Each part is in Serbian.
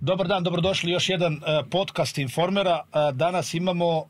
Dobar dan, dobrodošli još jedan podcast Informera. Danas imamo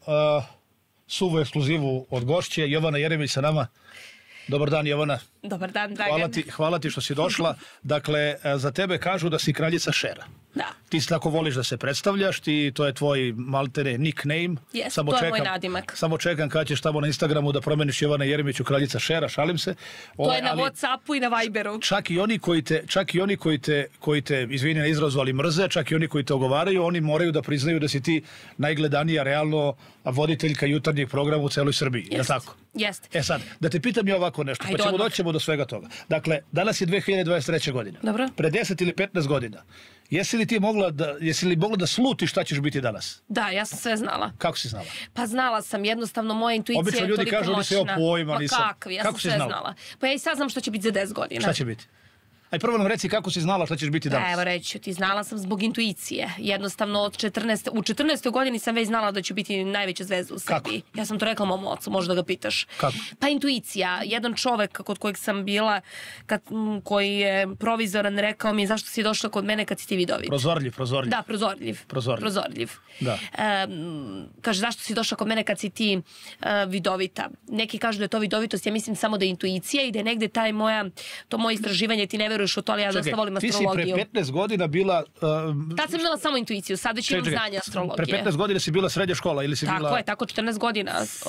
suvu ekskluzivu od gošće, Jovana Jeremić sa nama. Dobar dan, Jovana. Dobar dan, Dragan. Hvala ti što si došla. Dakle, za tebe kažu da si kraljica šera. Da. Ti si tako voliš da se predstavljaš, to je tvoj maltene nickname. Jes, to je moj nadimak. Samo čekam kad ćeš tamo na Instagramu da promeniš Jovana Jeremić u kraljica šera, šalim se. To je na Whatsappu i na Viberu. Čak i oni koji te izvini na izrazu, ali mrze, čak i oni koji te ogovaraju, oni moraju da priznaju da si ti najgledanija realno voditeljka jutarnjeg programa u celoj Srbiji. Je tako? Jeste. E sad, da te pitam ja ovako nešto, pa ćemo do svega toga. Dakle, danas je 2023. godina. Dobro. Pre 10 ili 15 godina. Jesi li mogla da slutiš šta ćeš biti danas? Da, ja sam sve znala. Kako si znala? Pa znala sam, jednostavno moja intuicija je toliko moćna. Obično ljudi kažu da se o pojma nisam. Ma kakvi, ja sam sve znala. Pa ja i sad znam što će biti za 10 godina. Šta će biti? Aj prvo nam reci kako si znala šta ćeš biti danas. Evo reći ću ti, znala sam zbog intuicije. Jednostavno u 14. godini sam već znala da ću biti najveća zvezda u Srbiji. Kako? Ja sam to rekla mom ocu, možda ga pitaš. Kako? Pa intuicija. Jedan čovek kod kojeg sam bila, koji je provizoran, rekao mi zašto si došla kod mene kad si ti vidovit. Prozorljiv. Da, prozorljiv. Da. Kaže, zašto si došla kod mene kad si ti vidovita? Neki kažu da je to vidovitost, ja mislim samo da je intuicija i da je negde to moje istraživanje, ti ne veruješ u to, ali ja dosta volim astrologiju. Ti si pre 15 godina bila... Tad sam imala samo intuiciju, sad već imam znanje astrologije. Pre 15 godina si bila srednja škola ili si bila... Tako je, tako 14 godina,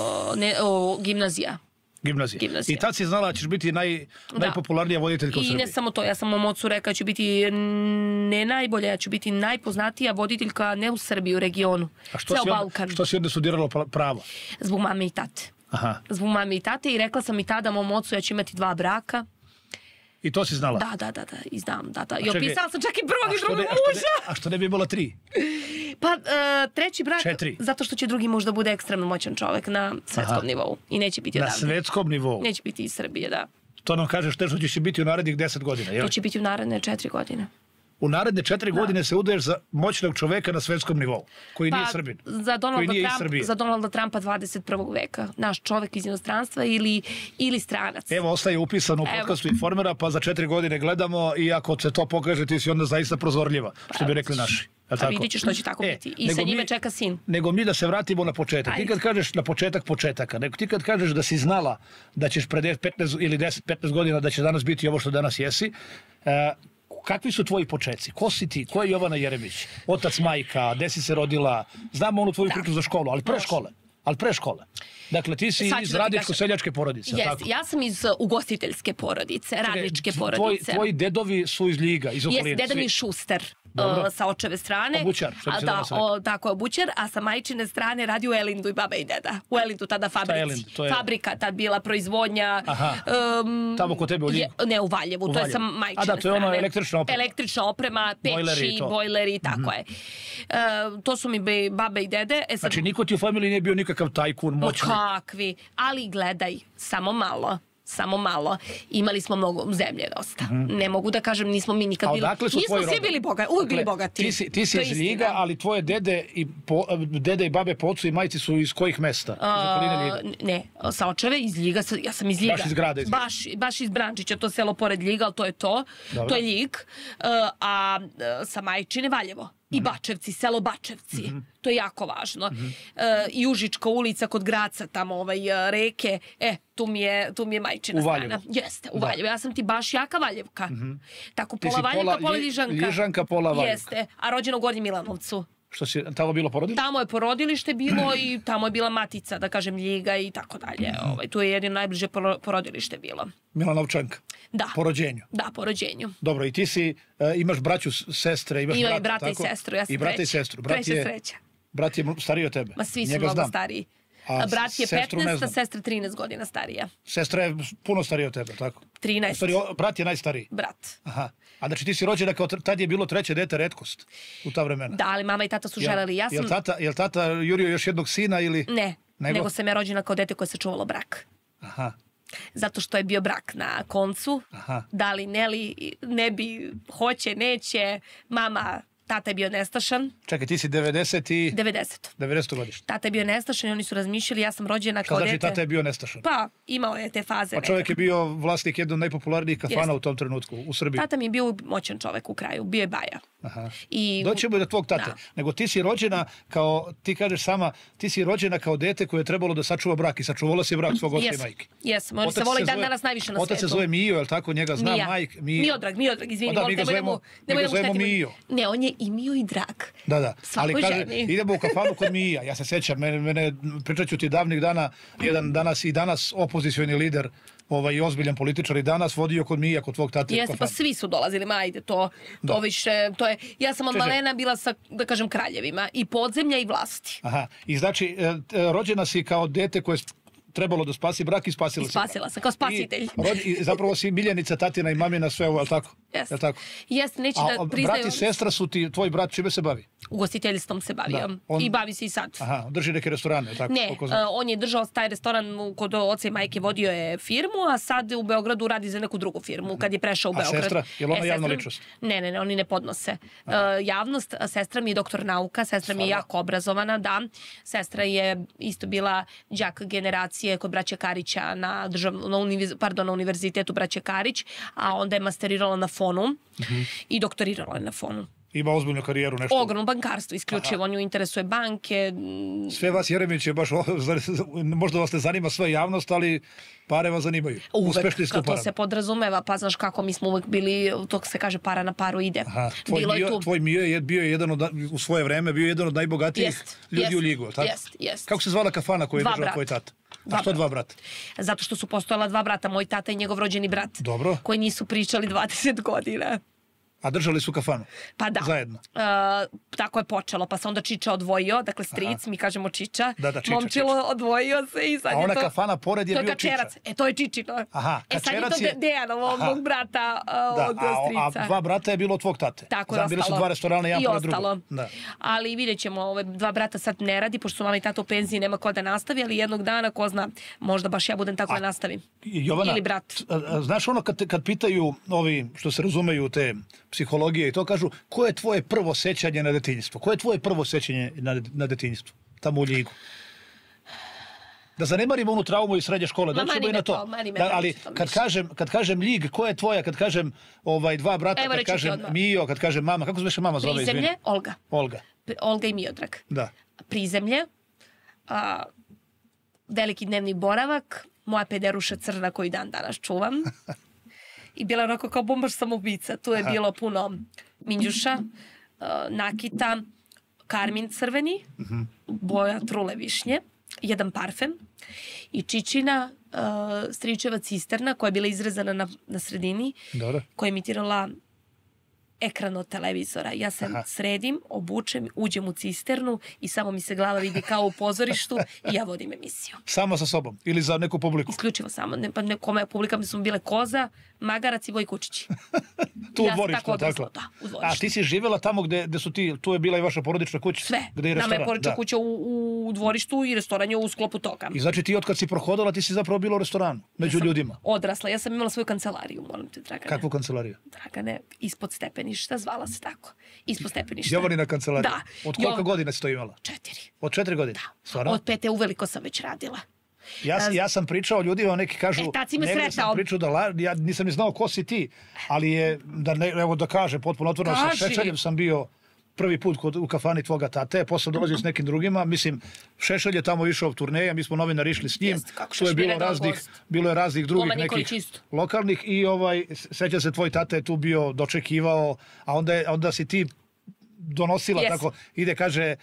gimnazija. I tad si znala da ćeš biti najpopularnija voditeljka u Srbiji. I ne samo to, ja sam mom ocu rekao da ću biti ne najbolja, ja ću biti najpoznatija voditeljka ne u Srbiji, u regionu. Ceo Balkan. Što si onda studirala pravo? Zbog mame i tate. Aha. Zbog mame i tate i rekla sam i tada mom ocu ja ću imati 2 braka. I to si znala? Da, i znam, da. I opisala sam čak i prvog i drugog muža. A što ne bi bilo 3? Pa, treći brak, 4. zato što će drugi muž da bude ekstremno moćan čovek na svetskom nivou. I neće biti odavde. Na svetskom nivou? Neće biti iz Srbije, da. To nam kažeš te što će biti u narednih 10 godina, jel? To će biti u naredne 4 godine. U naredne 4 godine se udaješ za moćnog čoveka na svetskom nivou, koji nije Srbin. Za Donalda Trumpa 21. veka. Naš čovek iz inostranstva ili stranac. Evo, ostaje upisano u podcastu Informera, pa za 4 godine gledamo i ako se to pokaže, ti si onda zaista prozorljiva, što bi rekli naši. Pa vidit ćeš što će tako biti. I sa njime čeka sin. Nego mi da se vratimo na početak. Ti kad kažeš na početaka, nego ti kad kažeš da si znala da ćeš pre 15 ili 10-15 godina da će danas biti ovo što danas jesi, kakvi su tvoji počeci? Ko si ti? Ko je Jovana Jeremić? Otac, majka, gde si se rodila? Znamo onu tvoju priču za školu, ali pre škole. Dakle, ti si iz radničko-seljačke porodice. Ja sam iz ugostiteljske porodice, radničke porodice. Tvoji dedovi su iz Ljiga, iz okoline. Jes, deda mi je šuster sa očeve strane. Obućar, što bi se danas rekao. Tako je, obućar, a sa majčine strane radi u Elindu i baba i deda. U Elindu tada fabrici. Fabrika tad bila proizvodnja. Tamo kod tebe u Ljigu? Ne, u Valjevu, to je sa majčine strane. A da, to je ono električna oprema. Električna oprema, peći, bojleri, tako je. To su mi baba i dede. Znači, niko ti u familiji nije bio nikakav tajkun, moćni? Kakvi, ali gledaj, samo malo. Imali smo mnogo zemlje dosta. Ne mogu da kažem, nismo mi nikad bili... Nismo svi bili bogati. Ti si iz Ljiga, ali tvoje dede i babe po ocu i majci su iz kojih mesta? Ne, sa očeve iz Ljiga, ja sam iz Ljiga. Baš iz grada iz Ljiga? Baš iz Brančića, to selo pored Ljiga, ali to je to. To je Ljig. A sa majčine Valjevo. I Bačevci, selo Bačevci. To je jako važno. I Užička ulica kod Graca, tamo reke. Tu mi je majčina strana. Jeste, u Valjevu. Ja sam ti baš jaka Valjevka. Tako pola Valjevka, pola Ližanka. Ližanka, pola Valjevka. Jeste, a rođena u Gornjem Milanovcu. Što si tamo bilo porodilište? Tamo je porodilište bilo i tamo je bila matica, da kažem, Ljiga i tako dalje. Tu je jedino najbliže porodilište bilo. Milanovčanka? Da. Po rođenju? Da, po rođenju. Dobro, i ti imaš braću, sestre, imaš brata, tako? Imam i brata i sestru, ja sam treća. I brata i sestru. Treća sreća. Brat je stariji od tebe? Ma svi su mnogo stariji. Brat je 15, a sestra 13 godina starija. Sestra je puno starija od tebe, tako? 13. Brat je najstariji? Brat. Aha. A znači ti si rođena kao tad je bilo treće dete retkost u ta vremena? Da, ali mama i tata su želeli. Jel tata jurio još jednog sina ili... Ne, nego sam ja rođena kao dete koje se čuvalo brak. Aha. Zato što je bio brak na koncu. Da li ne bi, hoće, neće, mama... Tata je bio nestašan. Čekaj, ti si 90. godište. Tata je bio nestašan i oni su razmišljali, ja sam rođena kao dete. Šta znači tata je bio nestašan? Pa, imao je te faze. Pa čovjek je bio vlasnik jednog od najpopularnijih kafana u tom trenutku u Srbiji. Tata mi je bio moćan čovjek u kraju, bio je baja. Doćemo i do tvog tate. Nego ti si rođena kao, ti kažeš sama, ti si rođena kao dete koje je trebalo da sačuva brak i sačuvala si brak svog oca i majke. Jesam, oni se vole i dan danas najviše na svijetu. Otac se zove Mio, je li tako? Njega zna majk. Miodrag, izvini. Da, mi ga zovemo Mio. Ne, on je i Mio i Drag. Da. Ali kaže, idemo u kafanu kod Mija. Ja se sjećam, pričat ću ti davnih dana, jedan danas opozicioni lider, i ozbiljan političar i danas vodio kod Mija, kod tvog tate. Jeste, pa svi su dolazili, ajde, to više, to je, ja sam od malena bila sa, da kažem, kraljevima, i podzemlja i vlasti. Aha, i znači, rođena si kao dete koje trebalo da spasi brak i spasila si. Spasila sam, kao spasitelj. I zapravo si miljenica tatina i mamina sve ovo, je li tako? Jeste, neće da priznaju. Brat i sestra su ti, tvoj brat čime se bavi? Ugostiteljstvom se bavio i bavi se i sad. Aha, drži neke restorane, je tako? Ne, on je držao taj restoran kod oca i majke, vodio je firmu, a sad u Beogradu radi za neku drugu firmu, kad je prešao u Beograd. A sestra? Je li ona javna ličnost? Ne, oni ne podnose javnost. Sestra mi je doktor nauka, sestra mi je jako obrazovana, da. Sestra je isto bila đak generacije kod braće Karića na univerzitetu braće Karić, a onda je masterirala na FON-u i doktorirala je na FON-u. Ima ozbiljnu karijeru, nešto? Ogromno bankarstvo, isključivo. On ju interesuje banke. Sve vas, Jeremić, je baš, možda vas ne zanima sva javnost, ali pare vas zanimaju. Uvek, to se podrazumeva, pa znaš kako mi smo uvek bili, to se kaže para na paru ide. Tvoj Mio je bio jedan od, u svoje vreme, bio jedan od najbogatijih ljudi u Ligu, tako? Jest. Kako se zvala kafana koju je držao tvoj tata? A što 2 brata? Zato što su postojala 2 brata, moj tata i njegov rođeni brat. Dobro. Koji nisu pričali 20 godina. A držali su kafanu? Pa da. Zajedno? Tako je počelo, pa se onda Čiča odvojio, dakle stric, mi kažemo Čiča. Čiča. Momčilo odvojio se i sad je to... A ona kafana pored je bio Čiča? To je Čičino. Aha, Kačerac je... Sad je to Dejanovo, mog brata od strica. A 2 brata je bilo od tvog tate? Tako je ostalo. Bili su 2 restorana, jedan pored drugog. I ostalo. Ali vidjet ćemo, ove 2 brata sad ne radi, pošto su mama i tata u penziji, nema ko da nastavi, ali jednog dana, ko zna, možda baš ja budem tako da nastavim. Jovana, ili brat. Znaš ono kad pitaju ovi što se razumeju te psihologije i to kažu, koje je tvoje prvo sećanje na detinjstvo? Koje je tvoje prvo sećanje na detinjstvo? Tamo u Ligu. Da zanemarimo onu traumu iz srednje škole. Mani me to. Ali kad kažem Lig, koja je tvoja? Kad kažem 2 brata, kad kažem Mio, kad kažem mama. Kako se mama zove? Prizemlje, Olga. Olga i Miodrag. Da. Prizemlje, veliki dnevni boravak, moja pederuša crna koju dan danas čuvam. I bila onako kao bombaš samoubica. Tu je bilo puno minđuša, nakita, karmin crveni, boja trule višnje, jedan parfem i Čičina stričeva cisterna koja je bila izrezana na sredini, koja je emitirala ekran od televizora. Ja se sredim, obučem, uđem u cisternu i samo mi se glava vidi kao u pozorištu i ja vodim emisiju. Samo sa sobom? Ili za neku publiku? Isključivo samo. Nekome publika mi su bile Koza, Magarac i Voj Kučići. Tu u dvorištu, tako? Da, u dvorištu. A ti si živjela tamo gde su ti, tu je bila i vaša porodična kuća? Sve. Nama je porodična kuća u dvorištu i restoran je u sklopu toga. I znači ti otkad si prohodala, ti si zapravo bila u restoranu, među ljudima? Odrasla. Ja sam imala svoju kancelariju, molim te, Dragane. Kakvu kancelariju? Dragane, ispod stepeništa, zvala se tako. Ispod stepeništa. Jovanina kancelarija? Da. Od koliko godina si to imala? 4. Od 4 godine? Da. Stvarno? Od 5 uveliko sam već radila. Ja sam pričao ljudima, neki kažu... Tad si me sretao. Ja nisam ni znao ko si ti, ali je, da kažem, potpuno otvoreno, sa Šešeljem sam bio prvi put u kafani tvoga tate, posle dolazio s nekim drugima, mislim, Šešelj je tamo išao u turneja, mi smo novinari išli s njim, tu je bilo je raznih drugih nekih lokalnih i seća se tvoj tata je tu bio, dočekivao, a onda si ti donosila, tako, ide, kaže,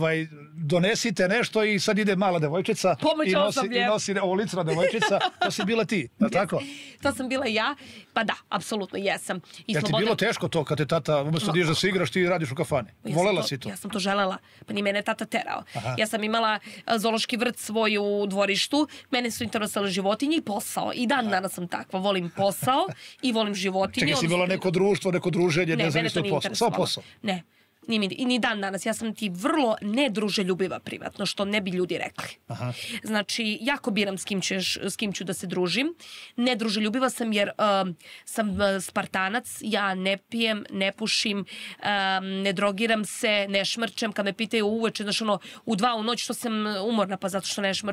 donesite nešto i sad ide mala devojčica i nosi licna devojčica, to si bila ti, tako? To sam bila ja, pa da, apsolutno, jesam. Jel ti bilo teško to kad te tata, umjesto da se igraš, ti radiš u kafani? Volela si to? Ja sam to želela, pa ni mene tata terao. Ja sam imala zoološki vrt svoj u dvorištu, mene su interesovale životinje i posao. I dan danas sam takva, volim posao i volim životinje. Čekaj, si imala neko društvo, neko druženje, nezavisno od posao? Samo posao? Ne. I ni dan danas. Ja sam ti vrlo nedruželjubiva privatno, što ne bi ljudi rekli. Znači, jako biram s kim ću da se družim. Nedruželjubiva sam jer sam Spartanac, ja ne pijem, ne pušim, ne drogiram se, ne šmrčem. Kad me pitaju uveče, znaš u 2 u noć što sam umorna, pa zato što ne šmrčem.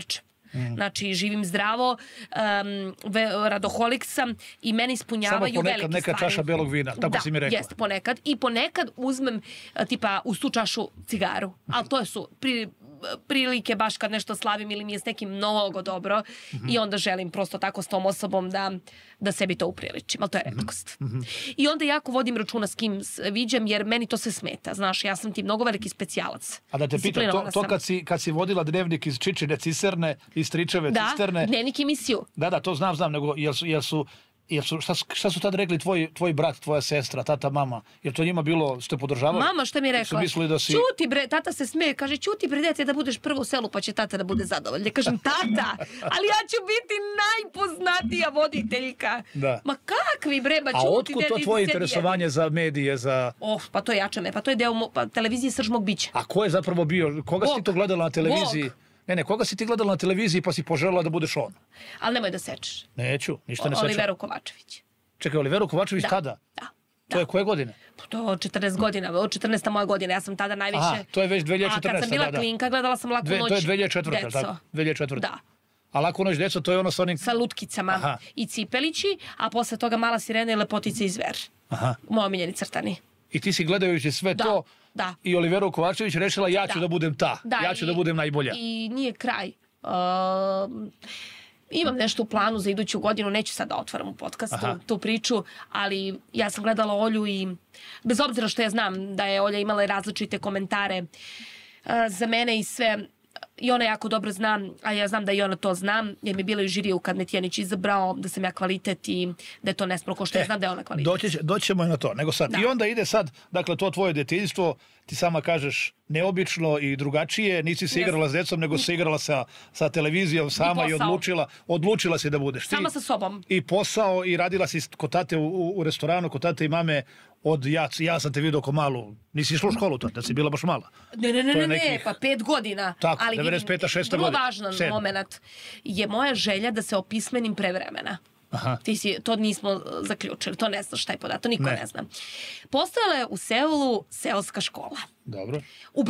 Znači, živim zdravo, radoholik sam i meni ispunjavaju velike stvari. Samo ponekad neka čaša belog vina, tako si mi rekla. Da, jest, ponekad. I ponekad uzmem, tipa, uz tu čašu cigaru. Ali to su prilike baš kad nešto slavim ili mi je s nekim mnogo dobro i onda želim prosto tako s tom osobom da sebi to upriličim, ali to je retkost. I onda jako vodim računa s kim viđem jer meni to se smeta, znaš, ja sam ti mnogo veliki specijalac. A da te pitam, to kad si vodila dnevnik iz Čičine cisterne, iz Stričeve cisterne... Da, dnevnik emisiju. Da, to znam, nego šta su tad rekli tvoj brat, tvoja sestra, tata, mama? Jer to njima bilo, ste podržavali? Mama šta mi je rekla? Čuti bre, tata se smeje, kaže čuti bre dete da budeš prvo u selu pa će tata da bude zadovoljna. Ja kažem tata, ali ja ću biti najpoznatija voditeljka. Da. Ma kakvi bre, ba čuti. A otkud to tvoje interesovanje za medije, za... Pa to jače me, pa to je deo televizije Srž mog bića. A ko je zapravo bio, koga si to gledala na televiziji? Ne, koga si ti gledala na televiziji pa si poželjela da budeš on? Ali nemoj da sečeš. Neću, ništa ne sečem. Oliveru Kovačević. Čekaj, Oliveru Kovačević tada? Da. To je koje godine? To 14 godina, 14. moja godina, ja sam tada najviše... Aha, to je već 2014. A kad sam bila klinka, gledala sam Laku noć, to je 2004. Deco. 2004. Da. A Laku noć, deco, to je ono sa onim... Sa lutkicama i cipelići, a posle toga Mala sirena i Lepotica i zver. Moji omiljeni crtani. I ti si gledajući sve to i Oliveru Kovačević rešila ja ću da budem ja ću da budem najbolja. I nije kraj. Imam nešto u planu za iduću godinu, neću sad da otvaram u podcastu tu priču, ali ja sam gledala Olju i bez obzira što ja znam da je Olja imala različite komentare za mene i sve, i ona jako dobro zna, a ja znam da i ona to zna, jer mi je bila i žiriju kad me Tijanić izabrao, da sam ja kvalitet i da je to nespravo, ko što ja znam da je ona kvalitet. Doćemo i na to, nego sad. I onda ide sad, dakle, to tvoje detinjstvo, ti sama kažeš neobično i drugačije, nisi se igrala s decom, nego se igrala sa televizijom sama i odlučila si da budeš ti. Sama sa sobom. I posao, i radila si kod tate u restoranu, kod tate i mame, ja sam te vidio ko malu, nisi išla u školu to, da si bila baš mala. Ne, pa 5 godina. Tako, 95. 6. godina. Vrlo važan moment je moja želja da se opismenim pre vremena. To nismo zaključili, to ne znaš taj podatak, to niko ne zna. Postojala je u Seulu seoska škola. Dobro. U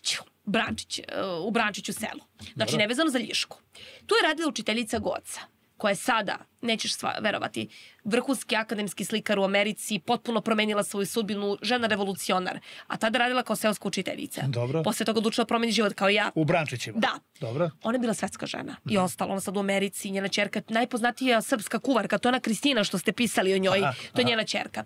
Brančiću selu. Znači, nevezano za Ljišku. Tu je radila učiteljica Goca, koja je sada, nećeš verovati, vrhunski akademski slikar u Americi, potpuno promenila svoju sudbinu, žena revolucionar, a tada radila kao seoska učiteljica. Dobro. Posle toga odlučila promeni život kao ja. U Brančićima? Da. Dobro. Ona je bila svetska žena i ostala. Ona sad u Americi, njena ćerka, najpoznatija srpska kuvarka, to je ona Kristina što ste pisali o njoj, to je njena ćerka.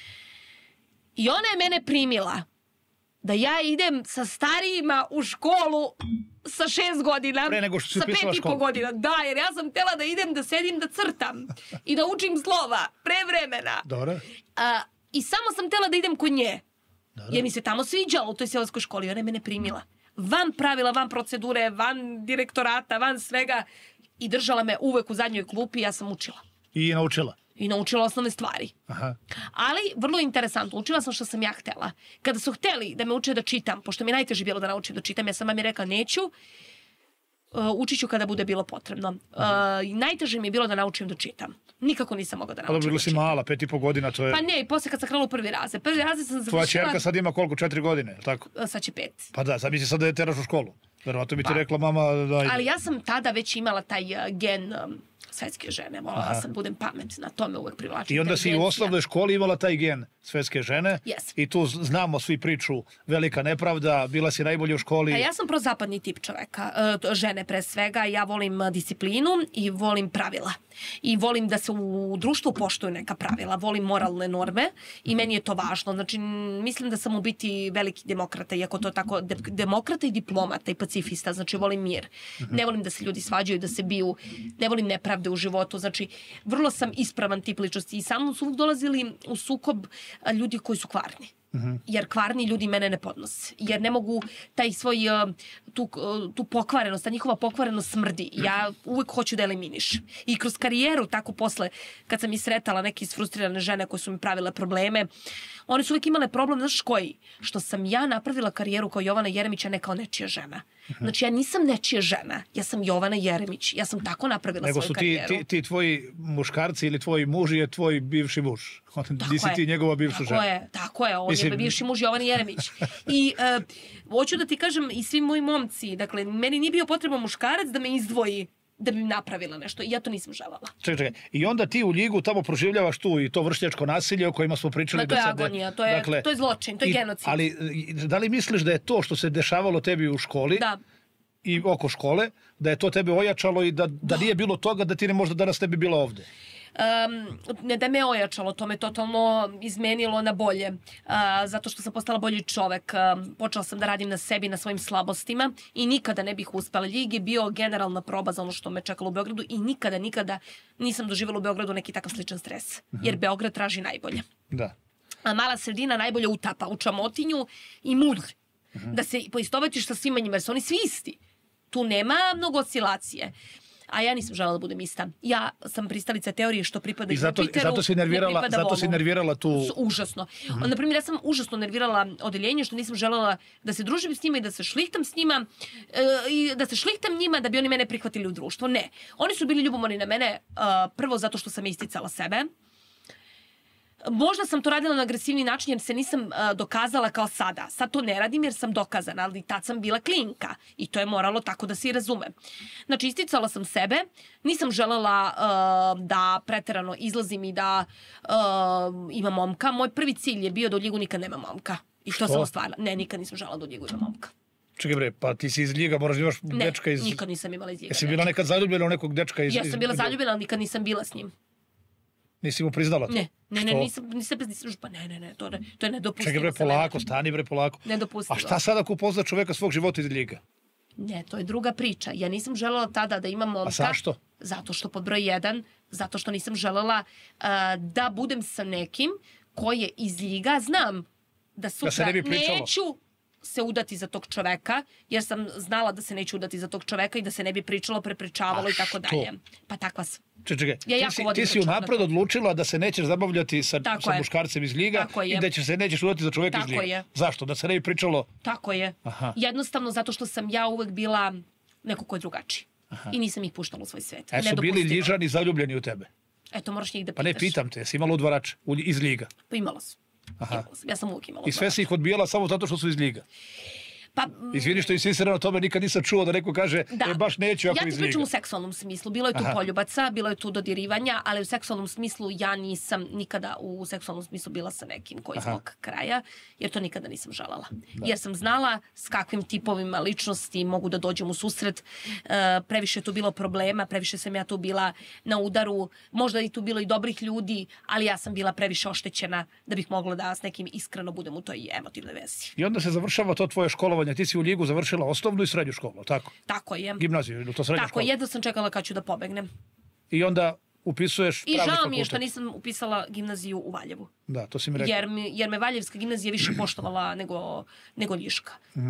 I ona je mene primila da ja idem sa starijima u školu sa 6 godina, pre nego što si upisala školu. Sa 5,5 godina. Da, jer ja sam htjela da idem, da sedim, da crtam i da učim slova pre vremena. Dobro. I samo sam htjela da idem kod nje. Jer mi se tamo sviđalo u toj seoskoj školi. Ona je mene primila. Van pravila, van procedure, van direktorata, van svega. I držala me uvek u zadnjoj klupi i ja sam učila. I naučila? I naučila osnovne stvari. Ali, vrlo interesantno, učila sam što sam ja htjela. Kada su htjeli da me uče da čitam, pošto mi je najteže bilo da naučim da čitam, ja sam mi rekla neću, učit ću kada bude bilo potrebno. Najteže mi je bilo da naučim da čitam. Nikako nisam mogla da naučim da čitam. Ali si mala, 5,5 godina, to je... Pa ne, i poslije kad sam krenula u prvi razred. Prvi razred sam završila... Tvoja čerka sad ima koliko, 4 godine, tako? Sad će 5. Pa da, sad misli sad da je teraš u školu. Verovatno bi ti rekla mama da... Ali ja sam tada već imala taj gen svetske žene. Volala sam budem pametna, to me uvek privlači. I onda si u osnovnoj školi imala taj gen svetske žene. I tu znamo svi priču velika nepravda, bila si najbolja u školi. Ja sam prozapadni tip čoveka, žene pre svega. Ja volim disciplinu i volim pravila. I volim da se u društvu poštuju neka pravila. Volim moralne norme i meni je to važno. Znači, mislim da sam u biti veliki demokrata, iako to tako, demokrata i diplomata i pacifista. Znači, volim mir. Ne volim da se ljudi svađaju, da se biju. Ne volim nepravde u životu. Znači, vrlo sam ispravan tip ličnosti i sa mnom su uvijek dolazili u sukob ljudi koji su kvarni. Jer kvarni ljudi mene ne podnose. Jer ne mogu taj svoj, tu pokvarenost, ta njihova pokvarenost smrdi. Ja uvijek hoću da eliminišem. I kroz karijeru, tako posle, kad sam i sretala neke isfrustrirane žene koje su mi pravile probleme, one su uvijek imale problem, znaš koji? Što sam ja napravila karijeru kao Jovana Jeremić, a ne kao nečija žena. Znači, ja nisam nečija žena. Ja sam Jovana Jeremić. Ja sam tako napravila svoju karijeru. Nego su ti tvoji muškarci ili tvoj muž je tvoj bivši muž. Di si ti njegova bivša žena. Tako je. On je bivši muž Jovana Jeremić. I hoću da ti kažem i svi moji momci, dakle, meni nije bio potreban muškarac da me izdvoji da bi napravila nešto. I ja to nisam želela. Čekaj. I onda ti u ljigu tamo proživljavaš tu i to vršnjačko nasilje o kojima smo pričali. To je agonija, to je zločin, to je genocid. Ali da li misliš da je to što se dešavalo tebi u školi i oko škole, da je to tebe ojačalo i da nije bilo toga da ti možda danas ne bi bila ovde? Ne da me ojačalo, to me totalno izmenilo na bolje, zato što sam postala bolji čovek. Počela sam da radim na sebi, na svojim slabostima i nikada ne bih uspela. Ljig je bio generalna proba za ono što me čekalo u Beogradu i nikada nisam doživjela u Beogradu neki takav sličan stres, jer Beograd traži najbolje. Da. A mala sredina najbolje utapa u čamotinju i mudr. Da se poistovetiš sa svima njima, jer su oni svi isti. Tu nema mnogo oscilacije. A ja nisam želela da budem ista. Ja sam pristalica teorije što pripada Jupiteru. I zato si nervirala tu... Užasno. Naprimjer, ja sam užasno nervirala odeljenje što nisam želela da se družim s njima i da se šlihtam s njima i da se šlihtam njima da bi oni mene prihvatili u društvo. Ne. Oni su bili ljubomorni na mene prvo zato što sam isticala sebe. Možda sam to radila na agresivni način jer se nisam dokazala kao sada. Sad to ne radim jer sam dokazana, ali tad sam bila klinka i to je moralo tako da se i razume. Znači, isticala sam sebe, nisam želela da preterano izlazim i da imam momka. Moj prvi cilj je bio da u Ljigu nikad nema momka. I to sam ostvarila. Ne, nikad nisam želela da u Ljigu ima momka. Čekaj bre, pa ti si iz Ljiga, moraš da imaš dečka iz... Ne, nikad nisam imala iz Ljiga. Jesi bila nekad zaljubljena u nekog dečka iz... Ja sam bila zaljubljena, ali nikad nisam bila s njim. Nisi mu priznala to? Ne, nisam pa ne, to je nedopustivo. Čekaj bre, polako, stani bre, polako. Nedopustivo. A šta sad ako upozna čoveka svog života iz Ljiga? Ne, to je druga priča. Ja nisam želela tada da imam momka. A zašto? Zato što pod broj 1, zato što nisam želela da budem sa nekim koji je iz Ljiga. Znam da sutra neću se udati za tog čoveka, jer sam znala da se neću udati za tog čoveka i da se ne bi pričalo, prepričavalo i tako dalje. Pa takva sam. Čekaj, ti si unapred odlučila da se nećeš zabavljati sa muškarcem iz Ljiga i da se nećeš udati za čoveka iz Ljiga. Zašto? Da se ne bi pričalo? Tako je. Jednostavno zato što sam ja uvek bila neko ko je drugačiji. I nisam ih puštala u svoj svet. A su bili Ljižani zaljubljeni u tebe? Eto, moraš njih da pitaš. Pa ne, pitam te, jesi imala udvarače iz Ljiga? Pa imala sam. Ja sam uvijek imala. I sve si ih odbijala samo zato što su iz Ljiga? Pa, izvini što insistiram na tome, nikad nisam čuo da neko kaže baš neću ako iz Ljiga. Ja ti pričam u seksualnom smislu. Bilo je tu poljubaca, bilo je tu dodirivanja, ali u seksualnom smislu ja nisam nikada u seksualnom smislu bila sa nekim koji iz mog kraja, jer to nikada nisam želela. Jer sam znala s kakvim tipovima ličnosti mogu da dođem u susret. Previše je tu bilo problema, previše sam ja tu bila na udaru, možda i tu bilo i dobrih ljudi, ali ja sam bila previše oštećena da bih mogla da s nekim iskreno budem u toj emotivnoj vezi. I onda se završava to tvoje školovanje. Ti si u Ljigu završila osnovnu i srednju školu, tako? Tako je. Gimnaziju, ili to srednja škola? Tako je, jedno sam čekala kad ću da pobegnem. I onda upisuješ pravni fakultet? I žao mi je što nisam upisala gimnaziju u Valjevu. Da, to si mi rekao. Jer me Valjevska gimnazija više poštovala nego Ljiška.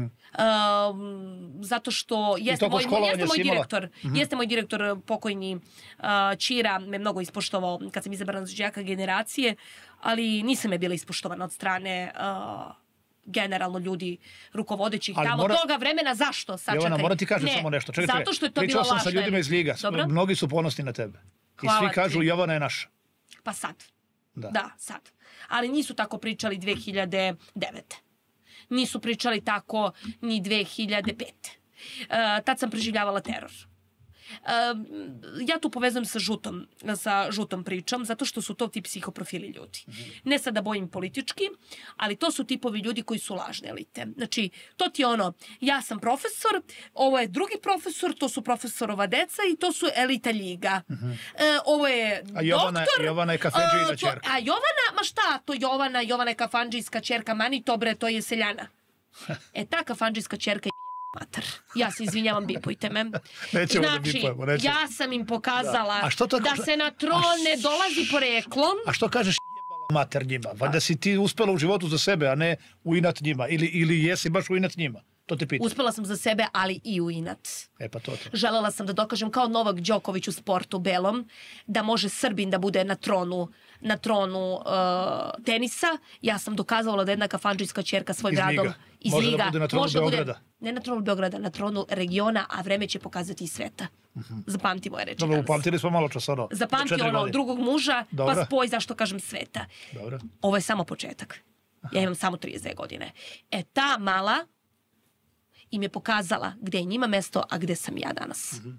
Zato što jeste moj direktor, pokojni Ćira, me mnogo ispoštovao kad sam izabrana za đaka generacije, ali nisam je bila ispoštovana od strane generalno ljudi rukovodećih tamo toga vremena. Zašto? Jovana, moram ti kažem samo nešto. Zato što je to bila lažna. Pričao sam sa ljudima iz Ljiga. Mnogi su ponosni na tebe. I svi kažu Jovana je naša. Pa sad. Da, sad. Ali nisu tako pričali 2009. Nisu pričali tako ni 2005. Tad sam preživljavala teror. Ja tu povezujem sa žutom pričom, zato što su to ti psihoprofili ljudi. Ne sad da bojim politički, ali to su tipovi ljudi koji su lažne elite. Znači, to ti je ono, ja sam profesor, ovo je drugi profesor, to su profesorova deca i to su elita Ljiga. Ovo je doktor. A Jovana je kafandžijska ćerka. A Jovana, ma šta to Jovana je kafandžijska ćerka, mani to bre, to je seljana. Ta kafandžijska ćerka je mater. Ja se izvinjavam, bipujte me. Znači, ja sam im pokazala da se na tron ne dolazi poreklom. A što kažeš jebala mater njima? Da si ti uspela u životu za sebe, a ne u inat njima? Ili jesi baš u inat njima? To te pitam. Uspela sam za sebe, ali i u inat. Pa to. Želela sam da dokažem kao Novak Đoković u sportu belom, da može Srbin da bude na tronu tenisa. Ja sam dokazovala da jedna kafandžijska ćerka svojim radom iz Ljiga može da bude na tronu Beograda. Ne na tronu Beograda, na tronu regiona, a vreme će pokazati i sveta. Zapamti moje reči. Dobro, upamtili smo malo čas. Zapamti drugog muža, pa spoj zašto kažem sveta. Ovo je samo početak. Ja imam samo 32 godine. Ta mala im je pokazala gde je njima mesto, a gde sam ja danas.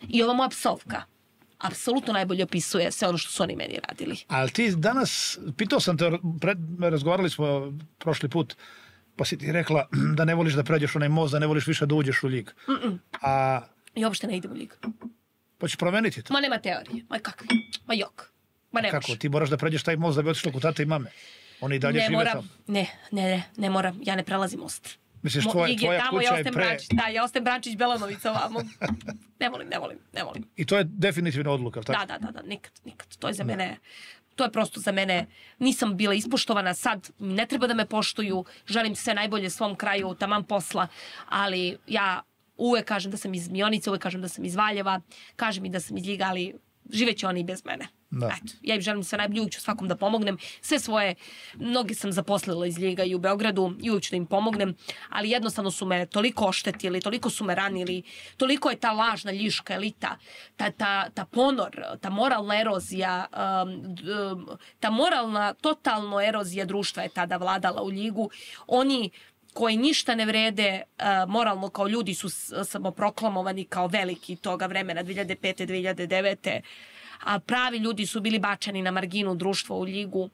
I ova moja psovka apsolutno najbolje opisuje sve ono što su oni meni radili. Ali ti danas, pitao sam te, razgovarali smo prošli put, pa si ti rekla da ne voliš da pređeš onaj most, da ne voliš više da uđeš u lig. I uopšte ne idem u ligu. Pa ćeš promeniti to. Ma nema teorije. Ma kakvi? Ma jok. Ma ne Kako? može. Ti moraš da pređeš taj most da bi otišla kod tate i mame. Oni i dalje žive tamo. Ne moram. Ja ne prelazim most. Misliš, tvoja kuća je pre... Da, ja ostajem Brančić, Belanovica ovamo. Ne volim. I to je definitivna odluka, tako? Da, nikad. To je za mene... To je prosto za mene, nisam bila ispoštovana, sad ne treba da me poštuju, želim sve najbolje svom kraju, taman posla, ali ja uvek kažem da sam iz Mionice, uvek kažem da sam iz Valjeva, kažem i da sam iz Ljiga, ali živeće oni i bez mene. Eto, ja im želim sve najbolje, uvijek ću svakom da pomognem. Sve svoje, mnogi sam zaposlila iz Ljiga i u Beogradu i uvijek ću da im pomognem, ali jednostavno su me toliko oštetili, toliko su me ranili, toliko je ta lažna ljiška elita, ta ponor, ta moralna erozija, ta moralna, totalno erozija društva je tada vladala u Ljigu. Oni koji ništa ne vrede, moralno kao ljudi su samoproklamovani kao veliki toga vremena, 2005. 2009. A pravi ljudi su bili bačeni na marginu društva u Ljigu.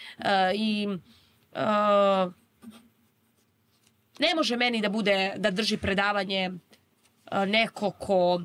Ne može meni da drži predavanje neko ko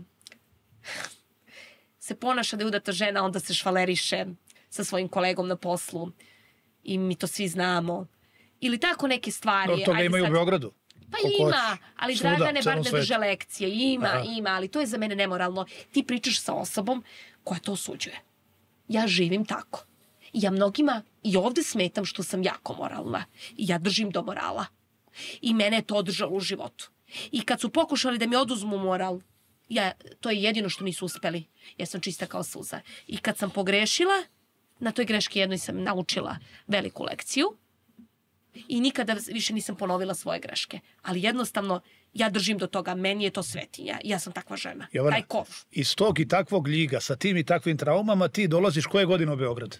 se ponaša da je udata žena, onda se švaleriše sa svojim kolegom na poslu i mi to svi znamo. Ili tako neke stvari. Od toga ima i u Beogradu. Pa ima, ali Dragane bar ne drže lekcije. Ima, ali to je za mene nemoralno. Ti pričaš sa osobom koja to osuđuje. Ja živim tako. I ja mnogima i ovde smetam što sam jako moralna. I ja držim do morala. I mene je to održalo u životu. I kad su pokušali da mi oduzmu moral, to je jedino što nisu uspeli. Ja sam čista kao suza. I kad sam pogrešila, na toj greški jednoj sam naučila veliku lekciju. I nikada više nisam ponovila svoje greške. Ali jednostavno, ja držim do toga. Meni je to svetinja. Ja sam takva žena. Jovana, taj kov. Iz tog i takvog Ljiga, sa tim i takvim traumama, ti dolaziš koje godine u Beograd?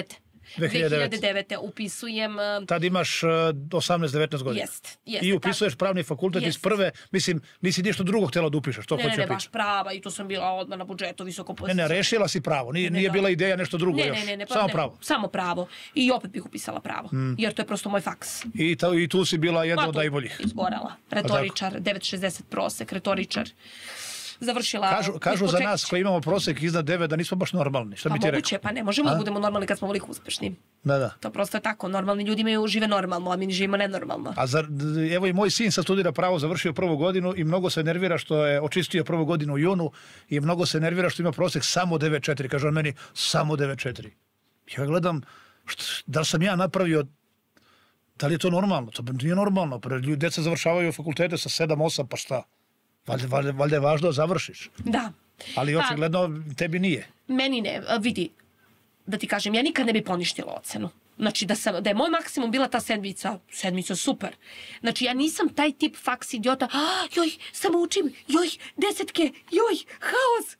2009. upisujem... Tad imaš 18-19 godina. Jest. I upisuješ pravni fakultet iz prve, mislim, nisi ništa drugo htjela da upišeš, to hoće pričati. Ne, baš prava i to sam bila odmah na budžetu, visoko pozicija. Ne, rešila si pravo, nije bila ideja nešto drugo još, samo pravo. Samo pravo. I opet bih upisala pravo, jer to je prosto moj faks. I tu si bila jedna od najboljih. Izborala. Retoričar, 9,60 prosek, retoričar. Završila... Kažu za nas koji imamo prosek iznad 9 da nismo baš normalni. Šta bi ti rekao? Moguće, pa ne možemo da budemo normalni kad smo ovoliko uspešni. Da. To prosto je tako. Normalni ljudi žive normalno, a mi živimo nenormalno. Evo i moj sin sad studira pravo, završio prvu godinu i mnogo se nervira što je očistio prvu godinu u junu i mnogo se nervira što ima prosek samo 9,4. Kaže on meni, samo 9,4. Ja gledam, da li sam ja napravio, da li je to normalno? To nije normalno. Djeca završavaju fakultete sa 7, 8, pa šta? Valjda je važno da završiš. Da. Ali očigledno tebi nije. Meni ne. Vidi, da ti kažem, ja nikad ne bi poništila ocenu. Znači, da je moj maksimum bila ta sedmica super. Znači, ja nisam taj tip faks idiota, joj, samo učim, joj, 10-ke, joj, haos,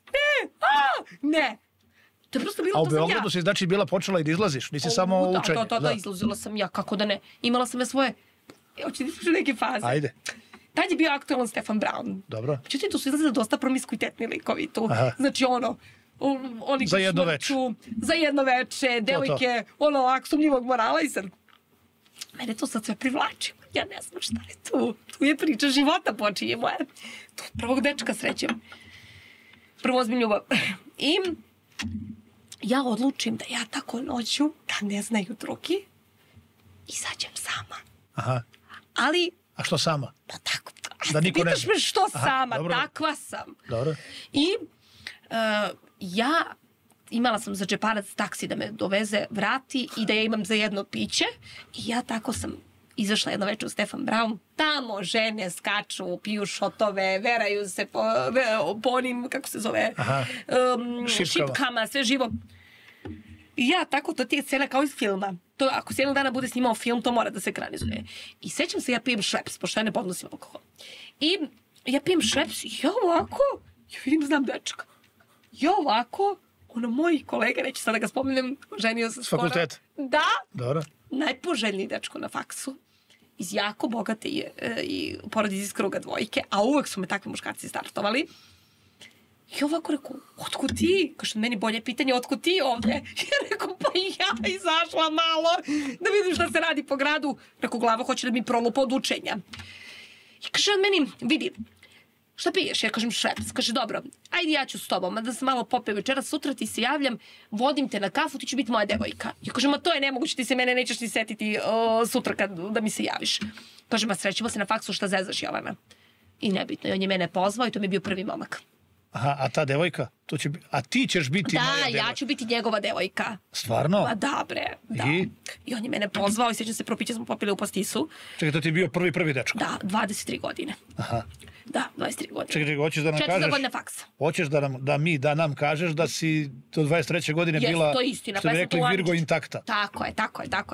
ne. To je prosto bilo, to sam ja. A u Beogradu si znači bila počela i da izlaziš, nisi samo učenje. Da, izlazila sam ja, kako da ne. Imala sam svoje, hoće da ispričam neke faze. Ajde. Tad je bio aktualan Stefan Brown. Dobro. Međutim, tu su izlazili dosta promiskuitetni likovi tu. Znači, oni za jedno veče. Za jedno veče, devojke, ovak sumnjivog morala i sad. Mene to sad sve privlači. Ja ne znam šta je tu. Tu je priča života počinje moja. Tu prvog dečka srećem. Prvo ozbiljnu ljubav. I ja odlučim da ja tako noću, da ne znaju drugi, izađem sama. Aha. Ali... A što sama? Pa tako. Da niko ne zna. Pitaš me što sama, takva sam. Dobro. I ja imala sam za džeparac taksi da me doveze, vrati i da ja imam za jedno piće. I ja tako sam izašla jedno večer u Stefan Brown. Tamo žene skaču, piju šotove, veraju se po onim, kako se zove, šipkama, sve živo. I ja tako, to ti je scena kao iz filma. To, ako se jednog dana bude snimao film, to mora da se ekranizuje. I sećam se, ja pijem šleps, pošto ja ne podnosim alkohol. I ja pijem šleps i ja ovako, ja vidim, znam dečka. Ja ovako, moj kolega, neću sada ga spomenem, ženio se skoro. Fakultet? Da. Dobro. Najpoželjniji dečko na faksu. Iz jako bogate i porodice iz kruga dvojke, a uvek su me takvi muškarci startovali. I ovako rekao, otkud ti? Kaže, meni bolje pitanje, otkud ti ovdje? Ja rekao, pa ja izašla malo da vidim šta se radi po gradu. Rekao, glava hoće da mi prolupa od učenja. I kaže on meni, vidi, šta piješ? Ja kažem, šeps. Kaže, dobro, ajde ja ću s tobom, da se malo popije večeras, sutra ti se javljam, vodim te na kafu, ti će biti moja devojka. Ja kažem, a to je nemoguće, ti se mene nećeš ni setiti sutra da mi se javiš. Kaže, ma srećemo se na faksu, šta zezaš, Jovana? I nebitno, i on je mene pozvao i to mi je bio prvi momak. Aha, a ta devojka? A ti ćeš biti moja devojka? Da, ja ću biti njegova devojka. Stvarno? Pa da, bre. Da. I on je mene pozvao i sjećam se, propiće smo popili u pastisu. Čekaj, to ti je bio prvi dečko? Da, 23 godine. Aha. Da, 23 godine. Čekaj, hoćeš da nam kažeš... 4 godine faksa. Hoćeš da nam kažeš da si do 23. godine bila... Jes, to je istina. Što bi rekli, Virgo intakta. Tako je.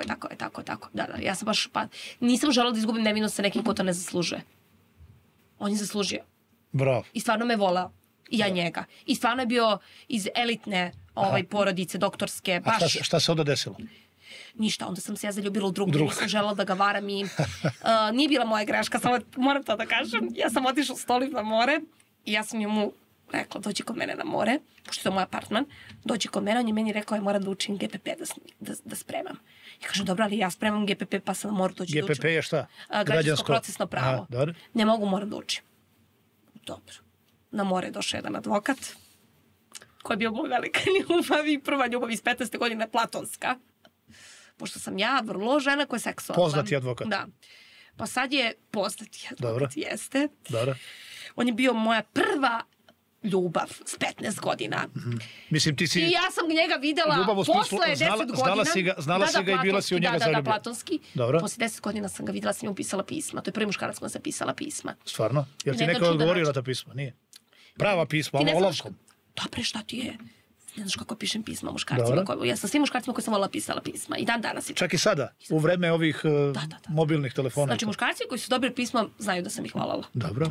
Da, ja sam baš... Nisam želela da izgubim nevinost sa nekim ko to ne zaslužuje. On je zaslužio. Bravo. I stvarno me volao. I ja njega. I stvarno je bio iz elitne porodice, doktorske. A šta se onda desilo? Ništa, onda sam se ja zaljubila u drugog. Nisam želela da ga varam i nije bila moja greška, samo moram to da kažem. Ja sam otišla s Tolim na more i ja sam mu rekla, dođi kod mene na more, pošto je to moj apartman, dođi kod mene, on je meni rekao, ja moram da učim GPP da spremam. Ja kažem, dobro, ali ja spremam GPP pa sam na moru dođi da učim. GPP je šta? Građansko procesno pravo. Ne mogu, moram da učim. Dobro. Na more došao jedan advokat, koji je bio moj velika ljubav i prva ljubav iz 15. godine, platonska. Pošto sam ja vrlo žena koja je seksualna. Poznati advokat. Da. Pa sad je poznati advokat, jeste. Dobro. On je bio moja prva ljubav s 15 godina. Mislim, ti si... I ja sam njega videla posle 10 godina. Znala si ga i bila si u njega zaljubljena. Da, platonski. Dobro. Posle 10 godina sam ga videla, sam njemu pisala pisma. To je prvi muškarac kojom sam pisala pisma. Stvarno? Jel ti neko odgovorio na ta pisma? Nije. Prava pisma, olovkom. Dobre, šta ti je? Ne znaš kako pišem pisma muškarcima. Ja sam svim muškarcima koji sam volila pisala pisma. I dan danas. Čak i sada, u vreme ovih mobilnih telefona. Znači, muškarci koji su dobili pisma znaju da sam ih volala. Dobro.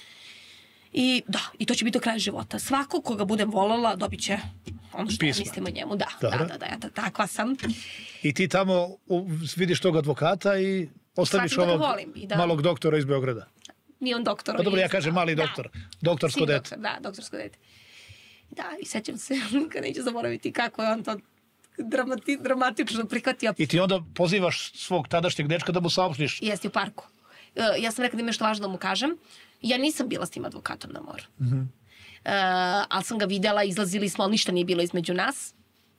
I da, i to će biti do kraja života. Svako koga budem volala dobit će ono što ja mislim o njemu. Da, ja takva sam. I ti tamo vidiš tog advokata i ostaviš ovog malog doktora iz Beograda. Nije on doktor. Pa dobro, ja kažem mali doktor. Doktorsko dete. Da, doktorsko dete. Da, i sećam se, kad neću zaboraviti kako je on to dramatično prihvatio. I ti onda pozivaš svog tadašnjeg dečka da mu saopštiš? Jeste, u parku. Ja sam rekla da ima nešto važno da mu kažem. Ja nisam bila s tim advokatom na moru. Ali sam ga videla, izlazili smo, ali ništa nije bilo između nas.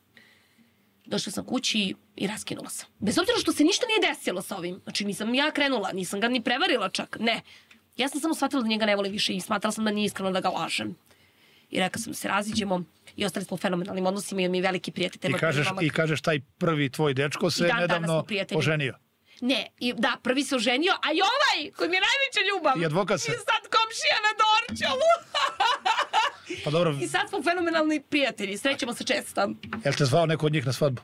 Došla sam kući i raskinula sam. Bez obzira što se ništa nije desilo sa ovim. Znači, nisam ja krenula, nisam ga ni prevarila čak. Ne. Ja sam samo shvatila da njega ne volim više i smatrala sam da nije iskreno da ga lažem. I rekao sam da se raziđemo i ostali smo u fenomenalnim odnosima i on mi je veliki prijatelj. I kažeš taj prvi tvoj dečko se nedavno oženio. Ne, da, prvi se oženio, a i ovaj, koji mi je najveća ljubav. I advokat se. I sad komšija na Dorčalu. Pa dobro. I sad smo fenomenalni prijatelji, srećemo se često. Jel te zvao neko od njih na svadbu?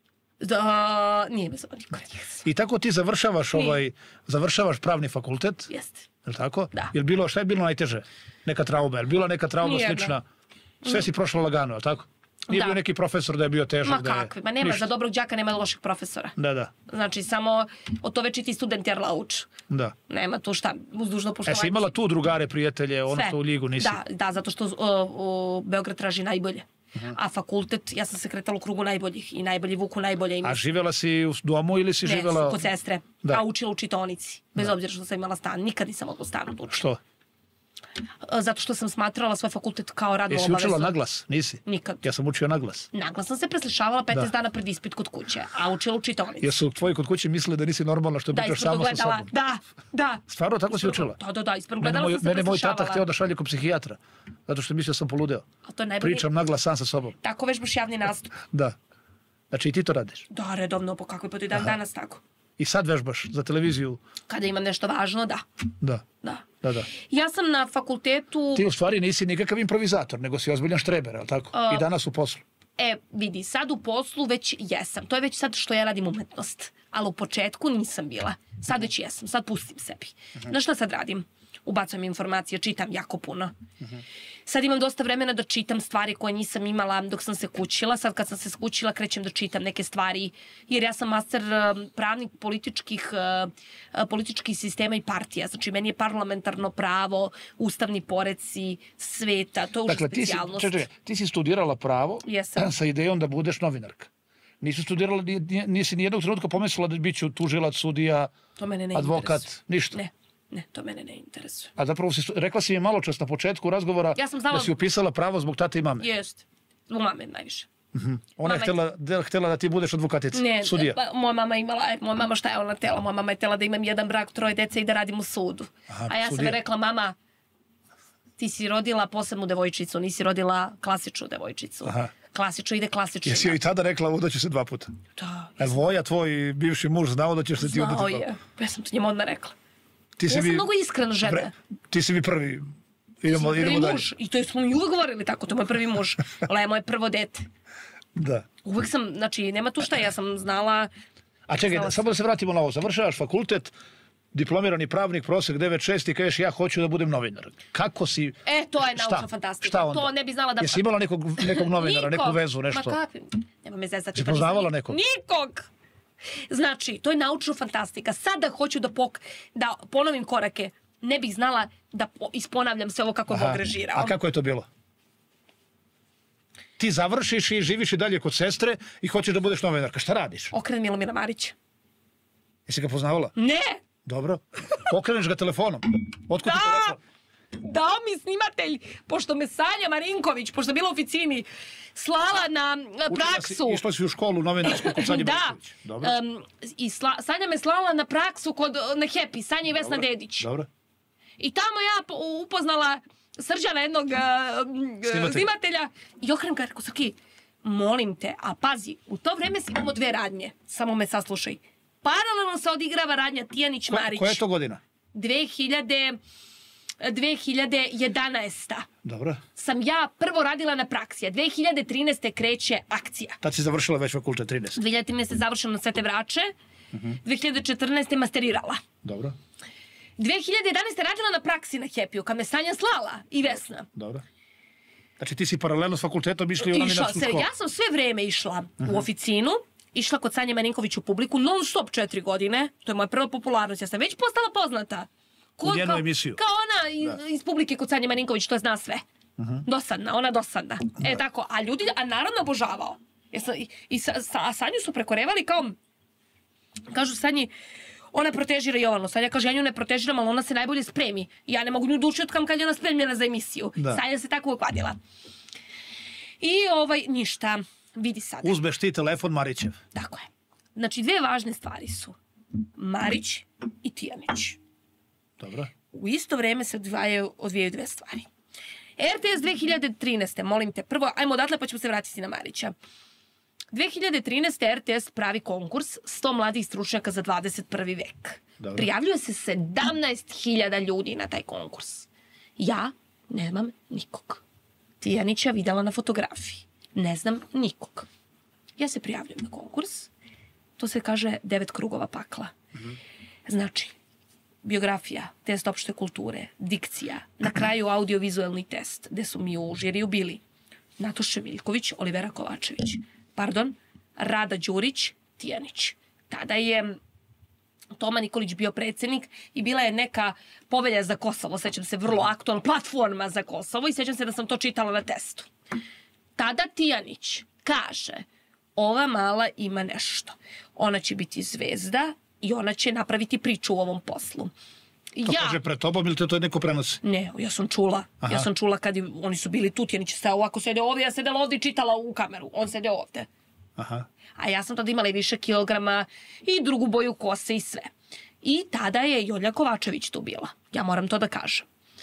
Da, nije me zvao niko od njih. I tako ti završavaš pravni fakultet? Jeste. Je li tako? Da. Šta je bilo najteže? Neka trauma, je li bila neka trauma slična? Sve si prošla lagano, je li tako? Nije bio neki profesor da je bio težak? Ma kakvi, ma nema, za dobrog đaka nema loših profesora. Da. Znači, samo od to večiti student jer lauč. Da. Nema tu šta, uz dužno poštovanje. Si imala tu drugare, prijatelje, odnosno u ligu nisi? Da, zato što Beograd traži najbolje. A fakultet, ja sam se kretala u krugu najboljih i najbolji vuku najbolje. A živjela si u domu ili si živjela... Ne, kod sestre, a učila u čitaonici. Bez obzira što sam imala stan, nikad nisam mogla u stanu da učim. Što? Zato što sam smatrala svoj fakultet kao radnu obavezu. Jesi učila naglas? Nisi? Nikad. Ja sam učio naglas. Naglas sam se preslišavala 15 dana pred ispit kod kuće, a učila u čitaonici. Jesu tvoji kod kuće mislili da nisi normalna što pričaš sama sa sobom? Da. Stvarno, tako si učila? Da, ispravo gledala sam se preslišavala. Mene moj tata htio da šalje kod psihijatra, zato što mislio sam poludeo. Pričam naglas sam sa sobom. Tako vežbaš javni nastup. Da. Znači i ti to radiš? Da, redovno, po kakvoj put i dan danas tako. I sad vežbaš za televiziju? Kada imam nešto važno, da. Da. Ja sam na fakultetu... Ti u stvari nisi nikakav improvizator, nego si ozbiljan štreber, je li tako? I danas u poslu. Vidi, sad u poslu već jesam. To je već sad što ja radim umetnost. Ali u početku nisam bila. Sad već jesam, sad pustim sebi. Znaš šta sad radim? ubacujem informacije, čitam jako puno. Sad imam dosta vremena da čitam stvari koje nisam imala dok sam se kućila. Sad kad sam se skućila krećem da čitam neke stvari, jer ja sam master pravnik političkih sistema i partija. Znači, meni je parlamentarno pravo, ustavni poreci sveta, to je uža specijalnost. Dakle, ti si studirala pravo sa idejom da budeš novinarka. Nisi nijednog trenutka pomislila da bit ću tužilac, sudija, advokat, ništa? Ne, to mene ne interesuje. A zapravo rekla si mi malo čas na početku razgovora da si upisala pravo zbog tate i mame. Jeste, zbog mame najviše. Ona je htjela da ti budeš advokatica, sudija. Ne, moja mama šta je ona htjela? Moja mama je htjela da imam jedan brak, 3 dece i da radim u sudu. A ja sam rekla, mama, ti si rodila posebnu devojčicu, nisi rodila klasičnu devojčicu. Klasično ide klasično. Jesi joj i tada rekla udaću se 2 puta? Da. Voja, tvoj bivši muž, znao da ćeš se ti udati 2 puta? Znao je. Ja sam to njemu odmah rekla. Ja sam mnogo iskrena žena. Ti si mi prvi. Idemo dalje. Muž. I to smo mi uvek govorili tako, to je moj prvi muž. Ale je moje prvo dete. Da. Uvek sam, znači, nema tu šta, ja sam znala... A čekaj, samo da se vratimo na ovo. Završavaš fakultet, diplomirani pravnik, prosek 9.6 i kažeš ja hoću da budem novinar. Kako si... to je naučna fantastika. Šta onda? To ne bi znala da... Jesi imala nekog novinara, neku vezu, nešto? Ma kakvi? Nema me zezati. Si poznavala nekog? Nikog! Znači, to je naučna fantastika. Sada hoću da ponovim korake. Ne bih znala da isponavljam sve ovo kako Bog režirao. A kako je to bilo? Ti završiš i živiš i dalje kod sestre i hoćeš da budeš novinarka. Šta radiš? Okrenem Milomira Marića. Jesi ga poznavala? Ne! Dobro. Okreneš ga telefonom. Otkud ti telefon? Dao mi snimatelj, pošto me Sanja Marinković, pošto je bila u oficini, slala na praksu. Išla si u školu novinarsku kod Sanje Marinković. Dobro. I Sanja me slala na praksu na Happy, Sanja i Vesna Dedić. Dobro. I tamo ja upoznala Srđana, jednog snimatelja, i okrenem ga, rekao, Saki, molim te, a pazi, u to vreme imamo 2 radnje, samo me saslušaj. Paralelno se odigrava radnja Tijanić-Marić. Koja je to godina? 2011. Dobro. Sam ja prvo radila na praksi, a 2013. kreće akcija. Tad si završila već fakultet 13. 2013. završila na Svete Vrače, 2014. masterirala. Dobro. 2011. radila na praksi na Happy-u, kad me Sanja slala i Vesna. Dobro. Znači ti si paralelno s fakultetom išli u novinarsku školu? Ja sam sve vreme išla u oficinu, išla kod Sanje Marinković u publiku, non stop 4 godine, to je moja prva popularnost, ja sam već postala poznata. U njenu emisiju. Kao ona iz publike kod Sanje Marinković, to zna sve. Dosadna, ona dosadna. Tako, a ljudi, naravno obožavao. A Sanju su prekorevali kao, kažu Sanji, ona protežira Jovanu. Sanja kaže, ja nju ne protežiram, ali ona se najbolje spremi. Ja ne mogu nju da učutkam kad je ona spremljena za emisiju. Sanja se tako ukladila. I ništa, vidi sad. Uzmeš ti telefon Marićev. Tako je. Znači, 2 važne stvari su Marić i Tijanić. Dobro. U isto vreme se odvijaju 2 stvari. RTS 2013. Molim te, prvo, ajmo odatle pa ćemo se vratiti na Marića. 2013. RTS pravi konkurs 100 mladih stručnjaka za 21. vek. Dobro. Prijavljuje se 17.000 ljudi na taj konkurs. Ja nemam nikog. Tijanića videla na fotografiji. Ne znam nikog. Ja se prijavljam na konkurs. To se kaže 9 krugova pakla. Znači, biografija, test opšte kulture, dikcija, na kraju audiovizualni test, gde su mi u žiriju bili Natoša Miljković, Olivera Kovačević, Rada Đurić, Tijanić. Tada je Toma Nikolić bio predsjednik i bila je neka povelja za Kosovo, sećam se, vrlo aktualna platforma za Kosovo i sećam se da sam to čitala na testu. Tada Tijanić kaže, ova mala ima nešto. Ona će biti zvezda i ona će napraviti priču u ovom poslu. To kaže pred tobom ili te to neko prenosi? Ne, ja sam čula. Ja sam čula kad oni su bili tu, Tijanić se ovako sedeo ovdje, ja sedela ovdje i čitala u kameru. On sedeo ovdje. A ja sam tada imala i više kilograma i drugu boju kose i sve. I tada je Jolja Kovačević tu bila. Ja moram to da kažem.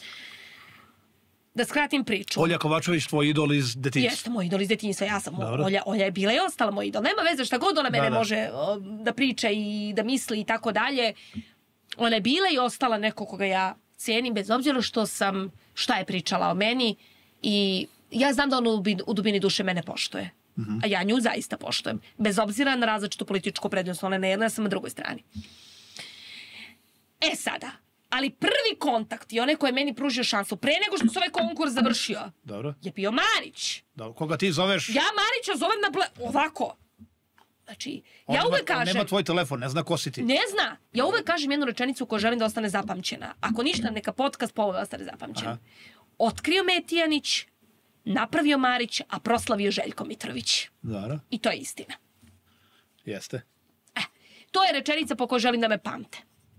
Da skratim priču. Olja Kovačević, tvoj idol iz detinjstva. Jeste, moj idol iz detinjstva. Ja sam Olja je bila i ostala moj idol. Nema veze šta god ona mene može da priča i da misli i tako dalje. Ona je bila i ostala neko koga ja cijenim, bez obzira šta je pričala o meni. I ja znam da ona u dubini duše mene poštuje. A ja nju zaista poštujem. Bez obzira na različitu političku prednost. Ona je na jednoj, ja sam na drugoj strani. Sada, Ali prvi kontakt i onaj koji je meni pružio šansu, pre nego što se ovaj konkurs završio, je bio Marić. Koga ti zoveš? Ja Marića zovem ovako. Znači, ja uvek kažem... On nema tvoj telefon, ne zna ko si ti. Ne zna. Ja uvek kažem jednu rečenicu koju želim da ostane zapamćena. Ako ništa, neka podcast po ovoj ostane zapamćen. Otkrio me je Tijanić, napravio Marić, a proslavio Željko Mitrović. Dobro. I to je istina. Jeste. To je rečenica po kojoj želim da me pamte.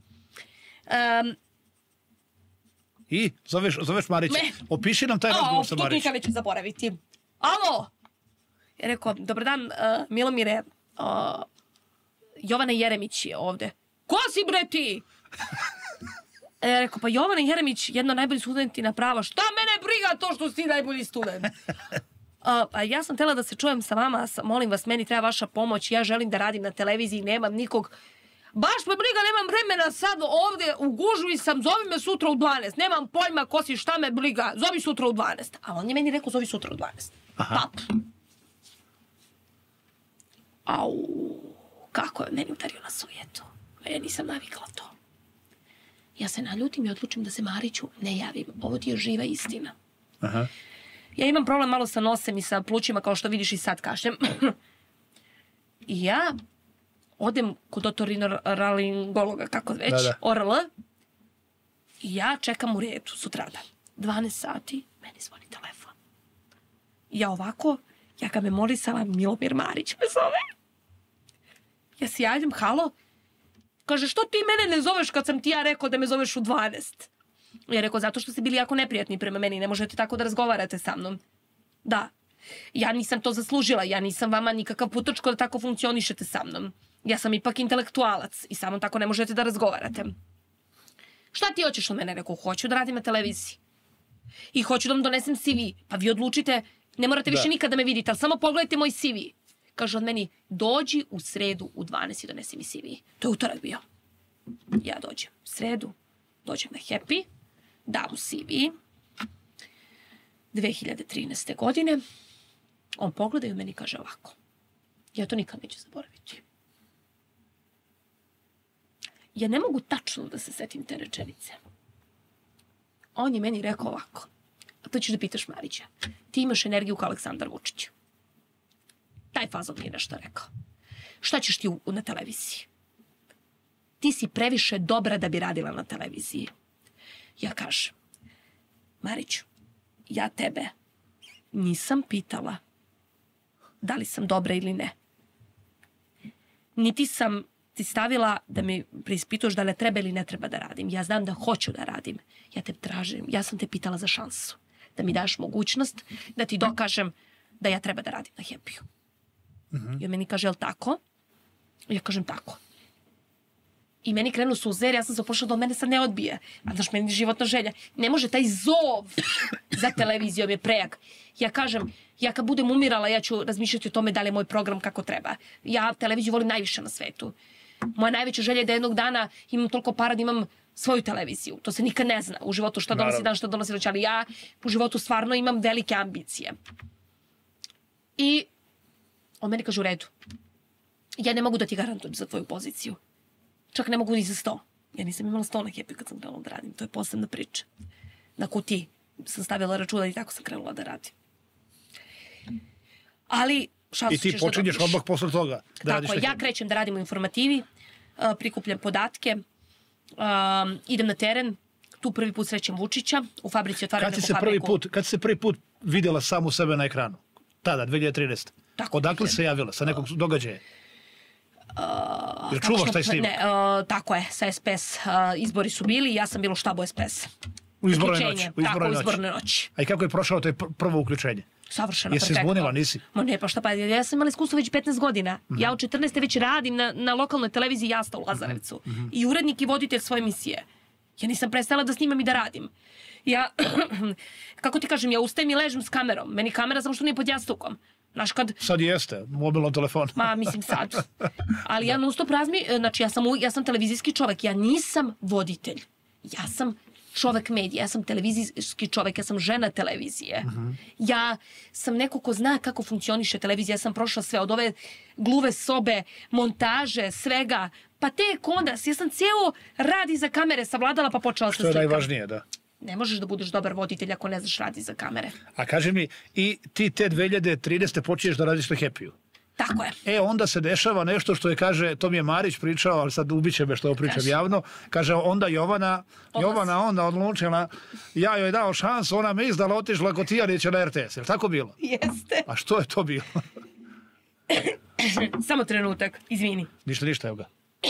I? Zoveš Marića. Opiši nam taj razgovor sa Marićem. To nikad neću zaboraviti. Alo! Je rekao, dobar dan, Milomire, Jovana Jeremić je ovde. Ko si bre ti? Je rekao, pa Jovana Jeremić, jedna od najboljih studentina prava. Šta mene briga to što si ti najbolji student? Ja sam htjela da se čujem sa vama, molim vas, meni treba vaša pomoć, ja želim da radim na televiziji, nemam nikog. Baš me briga, nemam vremena sad ovde, u gužvi sam, zovi me sutra u 12. Nemam pojma ko si, šta me briga, zovi sutra u 12. A on je meni rekao, zovi sutra u 12. Pap. Au, kako je meni udario na sujetu. Ja nisam navikla to. Ja se naljutim i odlučim da se Mariću ne javim. Ovo ti je živa istina. Ja imam problem malo sa nosem i sa plućima, kao što vidiš i sad kažem. I ja odem kod otorinolaringologa, kako već, ORL, i ja čekam u redu sutradan. 12 sati, meni zvoni telefon. Ja ovako, ja ga memorisala, Milomir Marić me zove. Ja se javljam, halo, kaže, što ti mene ne zoveš kad sam ti ja rekao da me zoveš u 12? Ja rekao, zato što ste bili jako neprijatni prema meni, ne možete tako da razgovarate sa mnom. Da, ja nisam to zaslužila, ja nisam vama nikakav putočko da tako funkcionišete sa mnom. Ja sam ipak intelektualac i samo tako ne možete da razgovarate. Šta ti hoćeš od mene? Rekao, hoću da radim na televiziji. I hoću da vam donesem CV. Pa vi odlučite, ne morate više nikad da me vidite, ali samo pogledajte moj CV. Kaže od meni, dođi u sredu u 12 i donesi mi CV. To je utorak bio. Ja dođem u sredu, dođem na Happy, dam mu CV. 2013. godine. On pogleda i u meni kaže ovako. Ja to nikad neću zaboraviti. Ja ne mogu tačno da se setim te rečenice. On je meni rekao ovako. A to ćeš da pitaš Marića. Ti imaš energiju kao Aleksandar Vučić. Taj fazon mi je nešto rekao. Šta ćeš ti na televiziji? Ti si previše dobra da bi radila na televiziji. Ja kažem, Mariću, ja tebe nisam pitala da li sam dobra ili ne. Niti sam ti stavila da mi preispituješ da li treba ili ne treba da radim. Ja znam da hoću da radim. Ja te tražim, ja sam te pitala za šansu. Da mi daš mogućnost da ti dokažem da ja treba da radim na Happy-u. I on meni kaže, jel tako? Ja kažem tako. I meni krenu suze, jer ja sam se opošla da on mene sad ne odbije. A znaš, meni je životna želja. Ne može, taj zov za televizijom je prejak. Ja kažem, ja kad budem umirala, ja ću razmišljati o tome da li je moj program kako treba. Ja televiziju volim najviše na svetu. Moja najveća želja je da jednog dana imam toliko para da imam svoju televiziju. To se nikad ne zna u životu šta donosi dan, šta donosi noć. Ali ja u životu stvarno imam velike ambicije. I on meni kaže u redu. Ja ne mogu da ti garantujem za tvoju poziciju. Čak ne mogu ni za 100. Ja nisam imala 100 na Happy kad sam krenula da radim. To je posebna priča. Na kutiji sam stavila računa i tako sam krenula da radim. Ali šansu ćeš da dobiješ. I ti počinješ odmah posle toga da radiš. Tako, ja krećem da radim u informativi, prikupljam podatke, idem na teren, tu prvi put srećem Vučića, u fabrici otvaram neku fabriku. Kad si se prvi put vidjela samu sebe na ekranu? Tada, 2013. Odakle se javila? Sa nekog događaja? Jer čuvaš taj snimak? Ne, tako je, sa SPS. Izbori su bili i ja sam bila u štabu SPS. U izbornoj noći. Tako, u izbornoj noći. A i kako je prošao to prvo uključenje? Savršeno, perfektno. Jesi zvonila, nisi? Ma ne, pa šta pa, ja sam imala iskustvo već 15 godina. Ja od 14. već radim na lokalnoj televiziji Jasta u Lazarevcu. I urednik i voditelj svoje emisije. Ja nisam prestala da snimam i da radim. Ja, kako ti kažem, ja ustajem i ležem s kamerom. Meni kamera samo što nije pod jastukom. Znaš kad... Sad jeste, mobilno telefon. Ma, mislim sad. Ali ja non stop znači ja sam televizijski čovek, ja nisam voditelj. Ja sam čovek medija, ja sam televizijski čovek, ja sam žena televizije. Ja sam neko ko zna kako funkcioniše televizija, ja sam prošla sve od ove gluve sobe, montaže, svega, pa tek onda, ja sam cijelo rad iza kamere savladala pa počela se slikam. Što je najvažnije, da. Ne možeš da budeš dobar voditelj ako ne znaš radi za kamere. A kaži mi, i ti te 2013. počinješ da radiš na Happy-u. Tako je. Onda se dešava nešto što je, kaže, to mi je Marić pričao, ali sad ubiće me što ovo pričam javno, kaže, onda Jovana onda odlučila, ja joj dao šansu, ona me izdala, otišla kod Tijanića na RTS. Je li tako bilo? Jeste. A što je to bilo? Samo trenutak, izvini. Ništa, evo ga.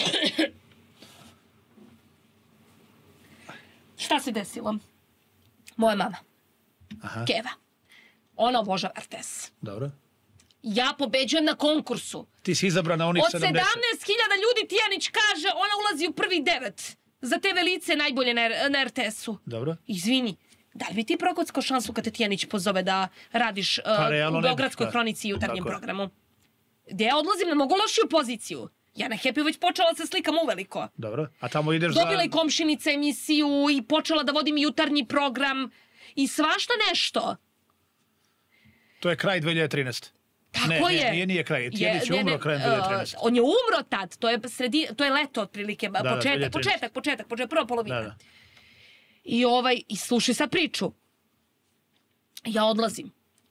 Šta se desilo? Moja mama, Keva, ona obožava RTS. Dobro. Ja pobeđujem na konkursu. Ti si izabrana onih 70. Od 17.000 ljudi Tijanić kaže, ona ulazi u prvi 9. Za te velice najbolje na RTS-u. Dobro. Izvini, da li bi ti prokockao šansu kad te Tijanić pozove da radiš u Beogradskoj hronici i jutarnjem programu? Gdje ja odlazim na mogu lošiju poziciju. Ja na Happy već počela se slikam uveliko. Dobro, a tamo ideš Dobila i komšinica emisiju i počela da vodim jutarnji program i svašta nešto. To je kraj 2013. Tako je. Nije kraj. Tijanić je umro krajem 2013. On je umro tad. To je leto otprilike. Početak, prva polovina. Da. I slušaj sad priču. Ja odlazim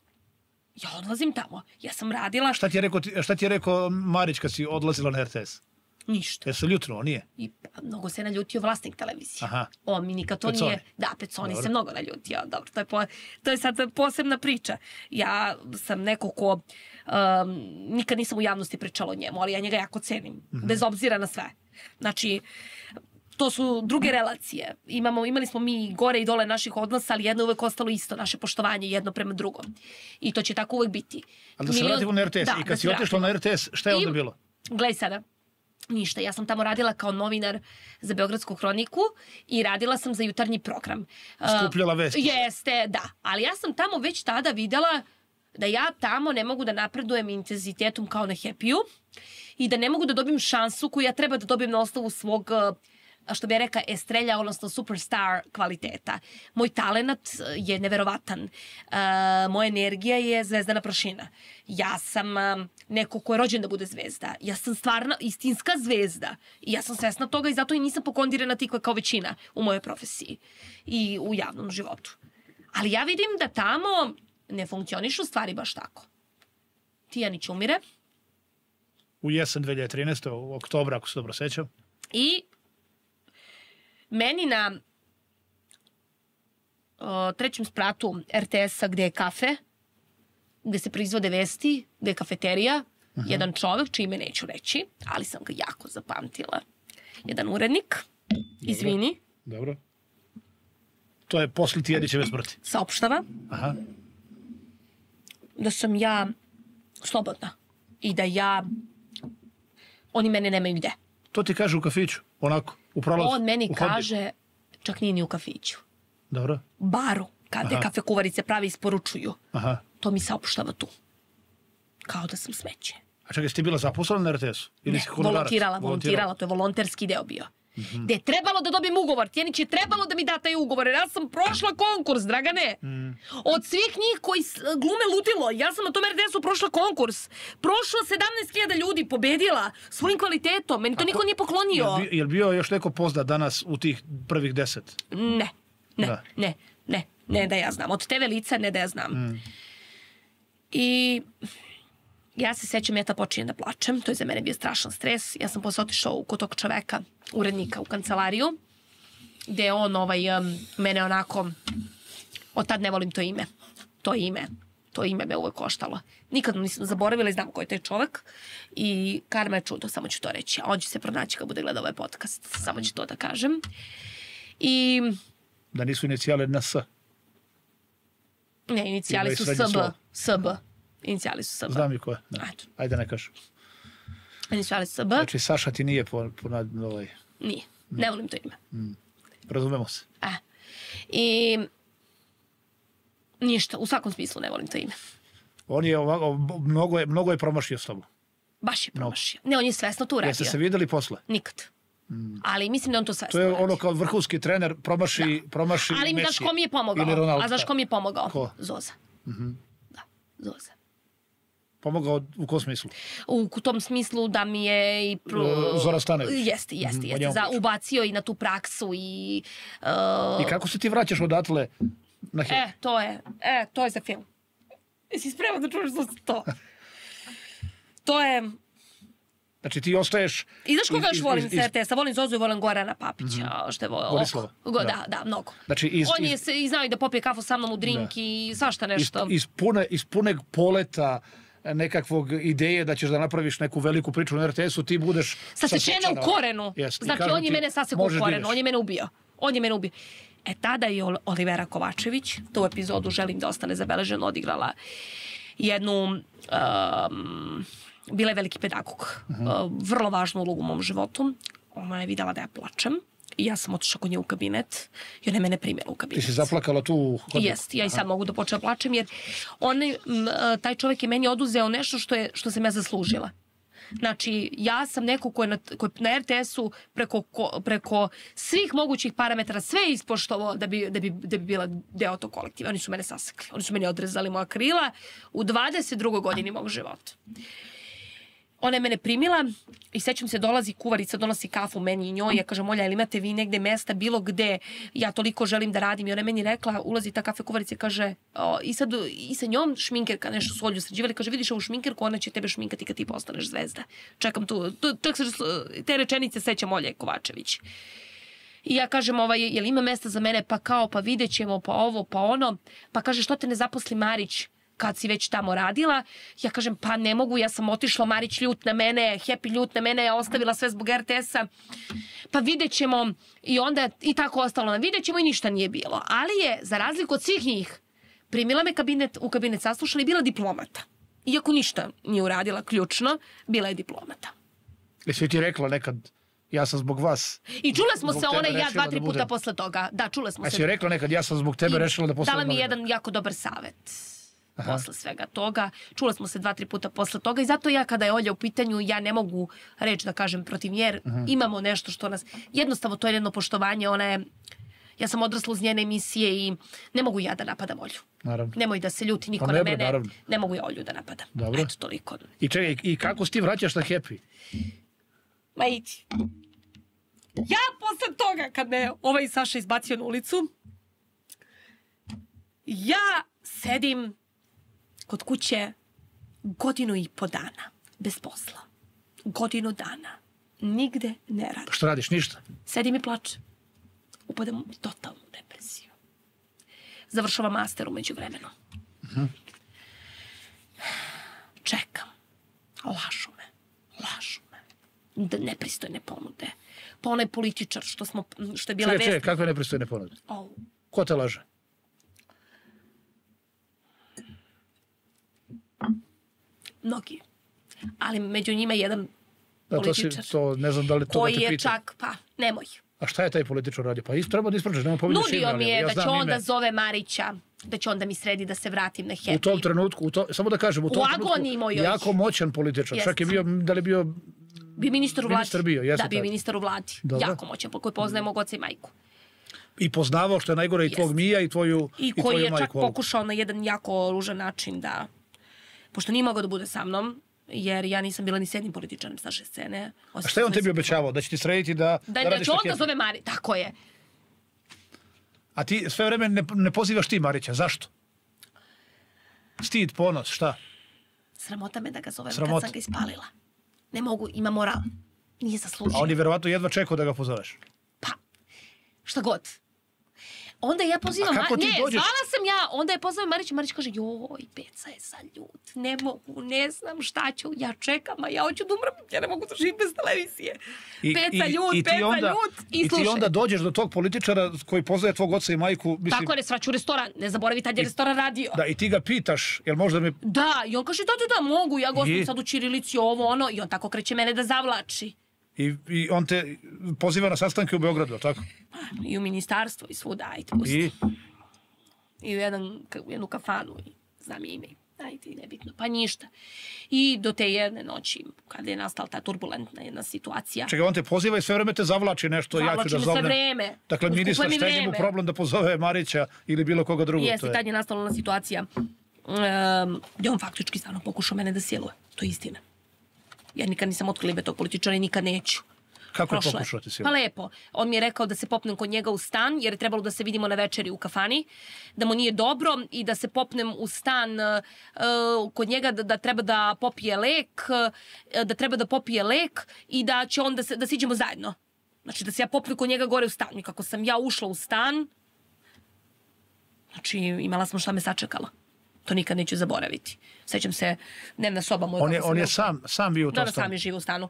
tamo. Ja sam radila... Šta ti je rekao Marić kad si odlazila na RTS? Ništa. Jesu ljutno, nije? I mnogo se naljutio vlasnik televizije. Aha. On mi nikad to Peconi. nije... Da, Peconi se mnogo naljutio. Dobro, to je sad posebna priča. Ja sam neko ko... nikad nisam u javnosti pričala o njemu, ali ja njega jako cenim. Bez obzira na sve. Znači... To su druge relacije. Imali smo mi gore i dole naših odnosa, ali jedno je uvek ostalo isto, naše poštovanje jedno prema drugom. I to će tako uvek biti. Ali da se vratimo na RTS. I kad si otišla na RTS, šta je onda bilo? Gledaj sada. Ništa. Ja sam tamo radila kao novinar za Beogradsku hroniku i radila sam za jutarnji program. Skupljala vesti. Jeste, da. Ali ja sam tamo već tada videla da ja tamo ne mogu da napredujem intenzitetom kao na Happy-u i da ne mogu da dobijem šansu koju ja treba da dobijem na osnovu svog... što bi rekla, estrelja, odnosno superstar kvaliteta. Moj talent je neverovatan. Moja energija je zvezdana prašina. Ja sam neko ko je rođen da bude zvezda. Ja sam stvarno istinska zvezda. I ja sam svesna toga i zato i nisam pokondirana tikva kao većina u mojoj profesiji i u javnom životu. Ali ja vidim da tamo ne funkcionišu stvari baš tako. Tijanić umire. U jesen 2013. u oktobra, ako se dobro sećam. I meni na trećem spratu RTS-a gde je kafe, gde se proizvode vesti, gde je kafeterija, jedan čovek, čije ime neću reći, ali sam ga jako zapamtila. Jedan urednik, izvini. Dobro. To je posle Tijanićeve smrti. Saopštava da sam ja slobodna i da oni mene nemaju gde. To ti kaže u kafiću, onako, u prolazu. On meni kaže, čak nije ni u kafiću. Dobro. Baru, kada kafe kuvarice pravi isporučuju. Aha. To mi saopštava tu. Kao da sam smeće. A čekaj, si ti bila zaposlena na RTS-u? Ne, volontirala, to je volonterski deo bio. Gde je trebalo da dobijem ugovor, Tijanić je trebalo da mi da taj ugovor, jer ja sam prošla konkurs, Dragane. Od svih njih koji glume ludilo, ja sam na tom RTS-u prošla konkurs. Prošla 17.000 ljudi, pobedila svojim kvalitetom, meni to niko nije poklonio. Je li bio još neko poznat danas u tih prvih 10? Ne da ja znam. Od te velice ne da ja znam. I... Ja se sećam, ja počinjem da plačem. To je za mene bio strašan stres. Ja sam posle otišao kod tog čoveka, urednika u kancelariju, gde on mene onako... Od tad ne volim to ime. To ime me uvek koštalo. Nikad nisam zaboravila i znam ko je taj čovek. I karma je čudo, samo ću to reći. A on će se pronaći kad bude gledao ovaj podcast. Samo ću to da kažem. I... Da nisu inicijale na S? Ne, inicijali su SB. Inicijali su SB. Znam i ko je. Ajde ne kažu. Inicijali su SB. Znači Saša ti nije Nije. Ne volim to ime. Razumemo se. I ništa, u svakom smislu ne volim to ime. On je mnogo je promašio s tobom. Baš je promašio. Ne, on je svesno to uradio. Jeste se videli posle? Nikad. Ali mislim da on to sve To je ono kao vrhunski trener, promaši ali Messi. znaš ko mi je pomogao? Ili Ronaldo. A znaš ko mi je pomogao? Ko? Zoza. Da, Zoza. Pomogao u kom smislu? U tom smislu da mi je i... Zoran Stanojević. Jeste. Ubacio i na tu praksu i... I kako se ti vraćaš odatle na HEP? To je za film. Jesi spreman da čuješ to? To je... Znači ti ostaješ... I znaš koga još volim s RTS-a? Volim Zozu i volim Gorana Papića. Borislava. Da, mnogo. Znači, on je i znao i da popije kafu sa mnom u drink i svašta nešto. Iz punog poleta nekakvog ideje da ćeš da napraviš neku veliku priču na RTS-u, ti budeš... Sasečena u korenu. Znači, on je mene sasekao u korenu. On je mene ubio. Tada je Olivera Kovačević, tu epizodu želim da ostane zabeleženo, odigrala jednu... bila je veliki pedagog. Vrlo važnu ulogu u mom životu. Ona je videla da ja plačem. I ja sam otišla kod nje u kabinet i ona je mene primjela u kabinet. Ti si zaplakala tu u hodniku? Jest, ja i sad mogu da počnem plačem jer taj čovjek je meni oduzeo nešto što sam ja zaslužila. Znači, ja sam neko ko je na RTS-u preko svih mogućih parametara sve ispoštovao da bi bila deo tog kolektiva. Oni su mene sasekli. Oni su meni odrezali moja krila u 22. godini mog života. Ona je mene primila i sećam se, dolazi kuvarica, donosi kafu meni i njoj. Ja kažem, Olja, ili imate vi negde mesta, bilo gde, ja toliko želim da radim. I ona je meni rekla, ulazi ta kafe kuvarica i kaže, i sa njom šminkerka, nešto su Olju sređivali, kaže, vidiš ovu šminkerku, ona će tebe šminkati kad ti postaneš zvezda. Čekam tu, čak se te rečenice sećam Olje Kovačević. I ja kažem, jel ima mesta za mene? Pa kao, pa vidjet ćemo, pa ovo, pa ono. Pa kaže, što te ne zaposli Marić kad si već tamo radila? Ja kažem, pa ne mogu, ja sam otišla, Marić ljut na mene, Happy ljut na mene, ja ostavila sve zbog RTS-a. Pa vidjet ćemo. I onda i tako ostalo. Vidjet ćemo i ništa nije bilo. Ali je, za razliku od svih njih, primila me u kabinet, saslušala i bila diplomata. Iako ništa nije uradila ključno, bila je diplomata. Jesi ti rekla nekad, ja sam zbog vas... I čule smo se ona i ja 2-3 puta posle toga. Da, čule smo se. A si rekla nekad, ja sam zbog tebe rešila da postanem... Dala mi jedan jako dobar savet posle svega toga. Čule smo se 2-3 puta posle toga i zato ja kada je Olja u pitanju, ja ne mogu reći da kažem protiv nje, jer imamo nešto što nas... Jednostavno, to je jedno poštovanje, ona je... Ja sam odrasla uz njene emisije i ne mogu ja da napadam Olju. Naravno. Nemoj da se ljuti niko na mene. Naravno. Ne mogu ja Olju da napadam. Dobro. Eto, toliko. I čekaj, i kako si ti vraćaš na Happy? Ma idi. Ja posle toga, kad me ovaj Saša izbacio na ulicu, ja sedim kod kuće 1,5 godinu dana. Bez posla. 1 godinu dana. Nigde ne radim. Što radiš? Ništa? Sedim i plačem. Upadem u totalnu depresiju. Završavam master umeđu vremenu. Čekam. Lažu me. Nepristojne ponude. Pa onaj političar što je bila vest. Čekaj, kakve nepristojne ponude? Ko te laže? Mnogi. Ali među njima jedan političar. To ne znam da li to da te pitam. Koji je čak, pa, nemoj. A šta je taj političar radio? Pa treba da isprađeš, nema pominješ ime. Nudio mi je da će on da zove Marića, da će on da mi sredi da se vratim na Happy. U tom trenutku, samo da kažem, u tom trenutku jako moćan političar. Čak je bio, da li bio... Bio ministar u vladi. Ministar bio, jeste. Da, bio ministar u vladi. Jako moćan, koji poznaje mog oca i majku. I poznavao, što je najgore, i tvog Mija i tvoju majku. I koji je čak pokušao na jedan jako ružan način da... Pošto nije mogao da bude sa mnom, jer ja nisam bila ni s jednim političarom s naše scene. A šta je on tebi obećavao? Da će ti srediti da radiš na Happy? Da će on da zove Marić, tako je. A ti sve vreme ne pozivaš ti Marića, zašto? Stid, ponos, šta? Sramota me da ga zovem kad sam ga ispalila. Ne mogu, ima moral. Nije zaslužio. A on je verovatno jedva čekao da ga pozoveš. Pa, šta god. Onda ja pozivam... zvala sam ja, onda je pozovem Marić i Marić kaže, joj, Peca je sad ljut, ne mogu, ne znam šta ću, ja čekam, a ja hoću da umram, ja ne mogu da živim bez televizije. Peca ljut, i slušaj. I ti onda dođeš do tog političara koji pozove tvog oca i majku. Tako je, svaću restoran, ne zaboravi, tad je restoran radio. Da, i ti ga pitaš, jel možda mi... Da, i on kaže, da, mogu, ja gostujem sad u ćirilici, ovo, ono, i on tako kreće mene da zavlači. I on te poziva na sastanke u Beogradu, tako? I u ministarstvo, i svuda, ajte, pusti. I u jednu kafanu, i znam ime. ajde, nebitno, pa ništa. I do te jedne noći, kada je nastala ta turbulentna jedna situacija. Čekaj, on te poziva i sve vreme te zavlači nešto, ja ću da Zavlači me zovnem. sve vreme. Dakle, ministar, šta je njemu problem da pozove Marića ili bilo koga drugog? Jeste, tad je nastala jedna situacija gdje on faktički stvarno pokušao mene da siluje. To je istina. Ja nikad nisam otkrila ime tog političara i nikad neću. Kako je pokušao ti siluje? Pa lepo. On mi je rekao da se popnem kod njega u stan, jer je trebalo da se vidimo na večeri u kafani, da mu nije dobro i da se popnem u stan kod njega, da treba da popije lek, i da će on da siđemo zajedno. Znači da se ja popnem kod njega gore u stan. I kako sam ja ušla u stan, znači imala sam šta me sačekala. To nikad neću zaboraviti. Sećam se, dnevna soba moja. On je sam bio u tom stanu? Da, sam je živio u stanu.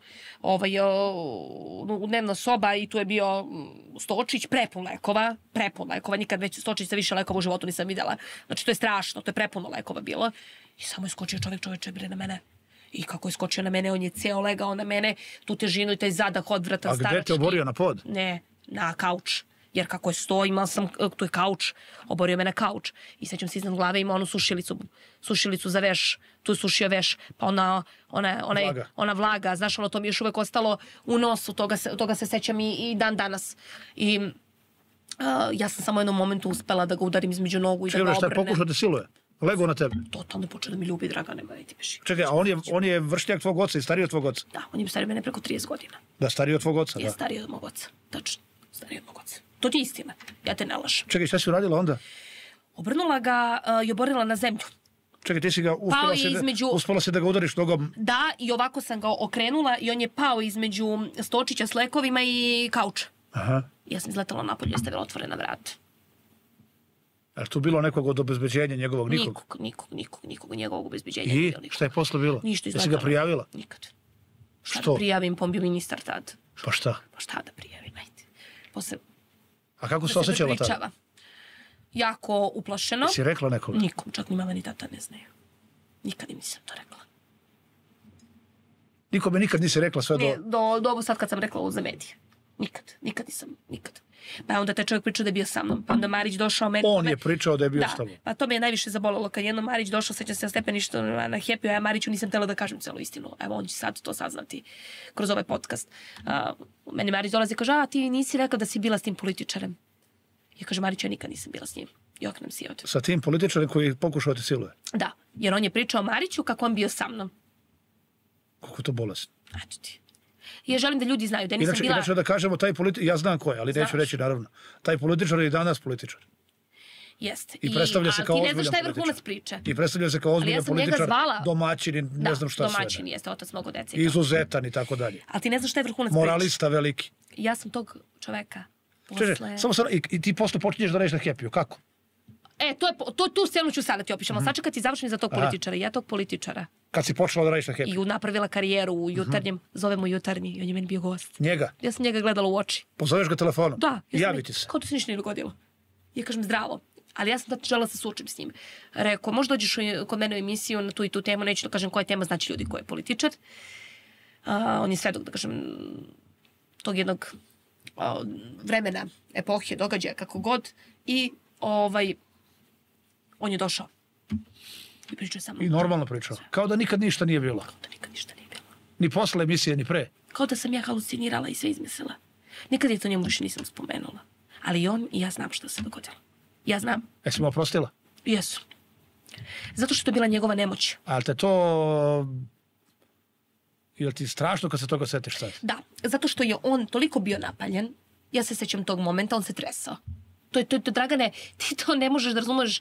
Dnevna soba i tu je bio stočić, prepun lekova. Nikad već stočić sa više lekova u životu nisam videla. Znači, to je strašno, to je prepuno lekova bilo. I samo je skočio čovječe bre na mene. I kako je skočio na mene, on je ceo legao na mene, tu težinu i taj zadah odvratan starački. A gde te oborio, na pod? Ne, na kauč. Jer kako je sto, imao sam, tu je kauč, oborio me na kauč. I sećam se iznad glave, ima onu sušilicu za veš, tu je sušio veš, pa ona vlaga, znaš, to mi je još uvek ostalo u nosu, toga se sećam i dan danas. I ja sam samo u jednom momentu uspela da ga udarim između nogu i da ga obrnem. Šta je pokušao da siluje? Lego na tebe? Totalno je počeo da mi ljubi, Dragane, ma ti beži. Čekaj, a on je vršnjak tvog oca i stariji od tvog oca? Da, on je stariji mene preko 30 godina. Da, stariji od tvog oca, da. Je stariji od mog oca, tačno, stariji od mog oca. To ti je istina, ja te ne lažem. Čekaj, šta si uradila onda? Obrnula ga i oborila na zemlju. Čekaj, ti si ga uspela se da ga udariš nogom? Da, i ovako sam ga okrenula i on je pao između stočića s lekovima i kauča. Aha. Ja sam izletala napolje i stavila otvorena vrata. Je tu bilo nekog od obezbeđenja njegovog? Nikog njegovog obezbeđenja. I šta je posle bilo? Ništa izletala. Jesi ga prijavila? Nikad. Što? Šta da prijavim, pa on bio ministar tad. Pa šta? Pa šta da prijavim, ajde. Posle... A kako se osjećala tada? Jako uplašeno. Si rekla nekoga? Nikom, čak ni mama ni tata ne znaju. Nikad im nisam to rekla. Nikome nikad nisi rekla sve do... Ne, do ovo sad kad sam rekla ovo za medije. Nikad nisam. Pa onda taj čovjek pričao da je bio sa mnom. Pa onda Marić došao meni... On je pričao da je bio s tobom. Pa to me je najviše zabolilo. Kad jednom Marić došao, sećam se na stepeništu na Happy, a ja Mariću nisam htjela da kažem celu istinu. Evo, on će sad to saznati kroz ovaj podcast. Meni Marić dolazi i kaže, a ti nisi rekla da si bila s tim političarem. Ja kažem, Marić, ja nikad nisam bila s njim. I oknem si od. Sa tim političarem koji je pokušao te siluje? Da, jer on je pričao o Mariću kako on bio sa mnom. Kako to bolesno? Eto ti. Ja želim da ljudi znaju da nisam bila... Inače da kažemo, taj političar, ja znam ko je, ali neću reći naravno. Taj političar je i danas političar. Jeste. I predstavlja se kao ozbiljan političar. Ti ne znaš šta je vrhunac priče. I predstavlja se kao ozbiljan političar, domaćin, ne znam šta sve. Da, domaćin jeste, otac mnogo dece. Izuzetan i tako dalje. Ali ti ne znaš šta je vrhunac priče. Moralista veliki. Ja sam tog čoveka I ti posle počinješ da radiš na Happy-u, kako? Tu scenu ću sada ti opišemo. Sačekati završim za tog političara. Ja tog političara. Kad si počela da radiš na Happy-u? I napravila karijeru u Jutarnjem. Zovemo Jutarnji i on je meni bio gost. Njega? Ja sam njega gledala u oči. Pozoveš ga telefonom? Da. Javi ti se. Kao da se ništa nije dogodilo. Ja kažem zdravo. Ali ja sam tad žela se sučim s njim. Rekao, možda dođeš kod mene u emisiju na tu i tu temu, neću da kažem koja je tema, znači ljudi ko je političar. On je svedok, da kažem, tog jednog vremena, epohije, događaja, kako god. I on je došao. I pričao sa mnom. I normalno pričao. Kao da nikad ništa nije bilo. Kao da nikad ništa nije bilo. Ni posle emisije, ni pre. Kao da sam ja halucinirala i sve izmislila. Nikad je to njemu više nisam spomenula. Ali on i ja znam što se dogodilo. Ja znam. Jesi mu oprostila? Jesu. Zato što je bila njegova nemoć. Ali te to... Je li ti strašno kad se toga setiš sad? Da, zato što je on toliko bio napaljen. Ja se sećam tog momenta, on se tresao. To, Dragane, ti to ne možeš da razumeš.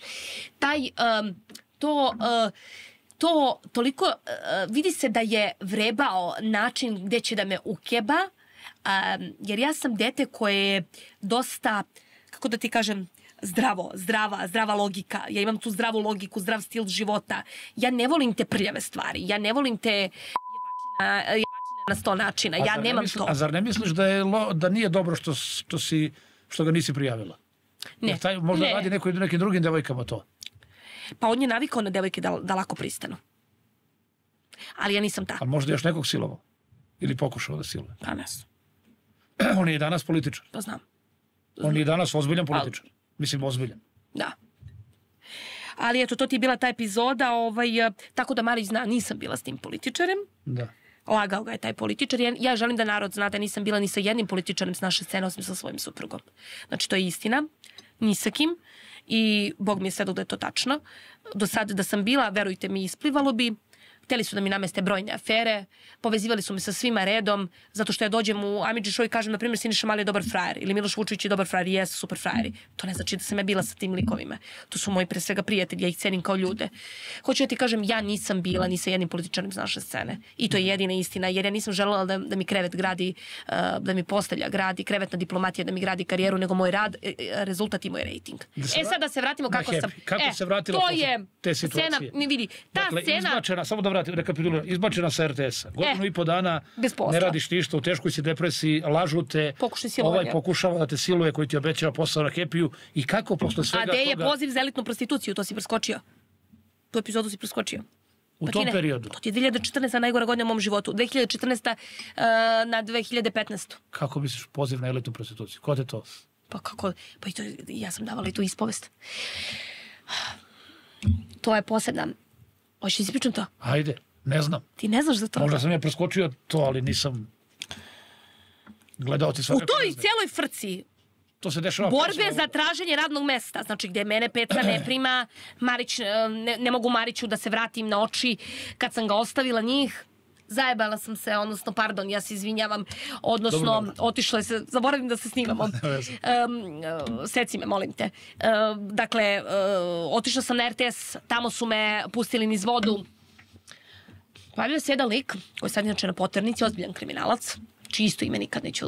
To toliko, vidi se da je vrebao način gdje će da me ukeba, jer ja sam dete koje je dosta, kako da ti kažem, zdrava logika. Ja imam tu zdravu logiku, zdrav stil života. Ja ne volim te prljave stvari. Ja ne volim te jebačine na 100 načina. Ja nemam to. A zar ne misliš da nije dobro što ga nisi prijavila? Ne. Možda radi nekim drugim devojkama to. Pa on je navikao na devojke da lako pristanu. Ali ja nisam ta. A možda još nekog silovao? Ili pokušao da siluje? Pa ne znam. On je i danas političar. Pa znam. On je i danas ozbiljan političar. Mislim, ozbiljan. Da. Ali eto, to ti je bila ta epizoda, tako da Marić zna, nisam bila s tim političarem. Da. Lagao ga je taj političar. Ja želim da narod zna da nisam bila ni sa jednim političarem s naše scene, osim sa svojim suprugom. Znači, to je istina. Ni sa kim. I Bog mi je svedao da je to tačno. Do sad da sam bila, verujte mi, isplivalo bi. Hteli su da mi nameste brojne afere, povezivali su me sa svima redom, zato što ja dođem u Amidži show i kažem, na primjer, Siniša Mali je dobar frajer, ili Miloš Vučević je dobar frajer, jesu super frajeri. To ne znači da sam ja bila sa tim likovima. To su moji pre svega prijatelji, ja ih cenim kao ljude. Hoću da ti kažem, ja nisam bila ni sa jednim političarem s naše scene. I to je jedina istina, jer ja nisam želela da mi krevet gradi, da mi postelja gradi, krevetna diplomatija da mi gradi karijeru, nego moj rad, rezultat i moj rating. Sad da se vratimo kako sam... Kako se vratila posle te situacije? Scena, vidi, ta scena... Samo da rekapituliram, izbačena sa RTS-a. Godinu i po dana ne radiš ništa, u teškoj si depresiji, lažu te, pokušava da te siluje koji ti obećava posao na Happy-u i kako posle svega toga... A gde je poziv za elitnu prostituciju, to si preskočio. Tu epizodu si preskočio. U tom periodu? To ti je 2014. najgora godina u mom životu. 2014. na 2015. Kako misliš poziv na elitnu prostituciju? Ko te to? Pa kako? Pa i to, ja sam davala i tu ispovest. To je posebna. Hoćeš da ispričam to? Ajde, ne znam. Ti ne znaš za to? Možda sam ja preskočio to, ali nisam gledao ti svakako. U toj cijeloj frci to se dešava borbe za traženje radnog mesta, znači gde mene Peca ne prima, Marić, ne mogu Mariću da se vratim na oči kad sam ga ostavila njih, zajebala sam se, odnosno, pardon, ja se izvinjavam, odnosno, otišla je se, zaboravim da se snimamo. Seci me, molim te. Dakle, otišla sam na RTS, tamo su me pustili niz vodu. Pojavio se jedan lik, koji je sad inače na poternici, ozbiljan kriminalac, čisto ime nikad neću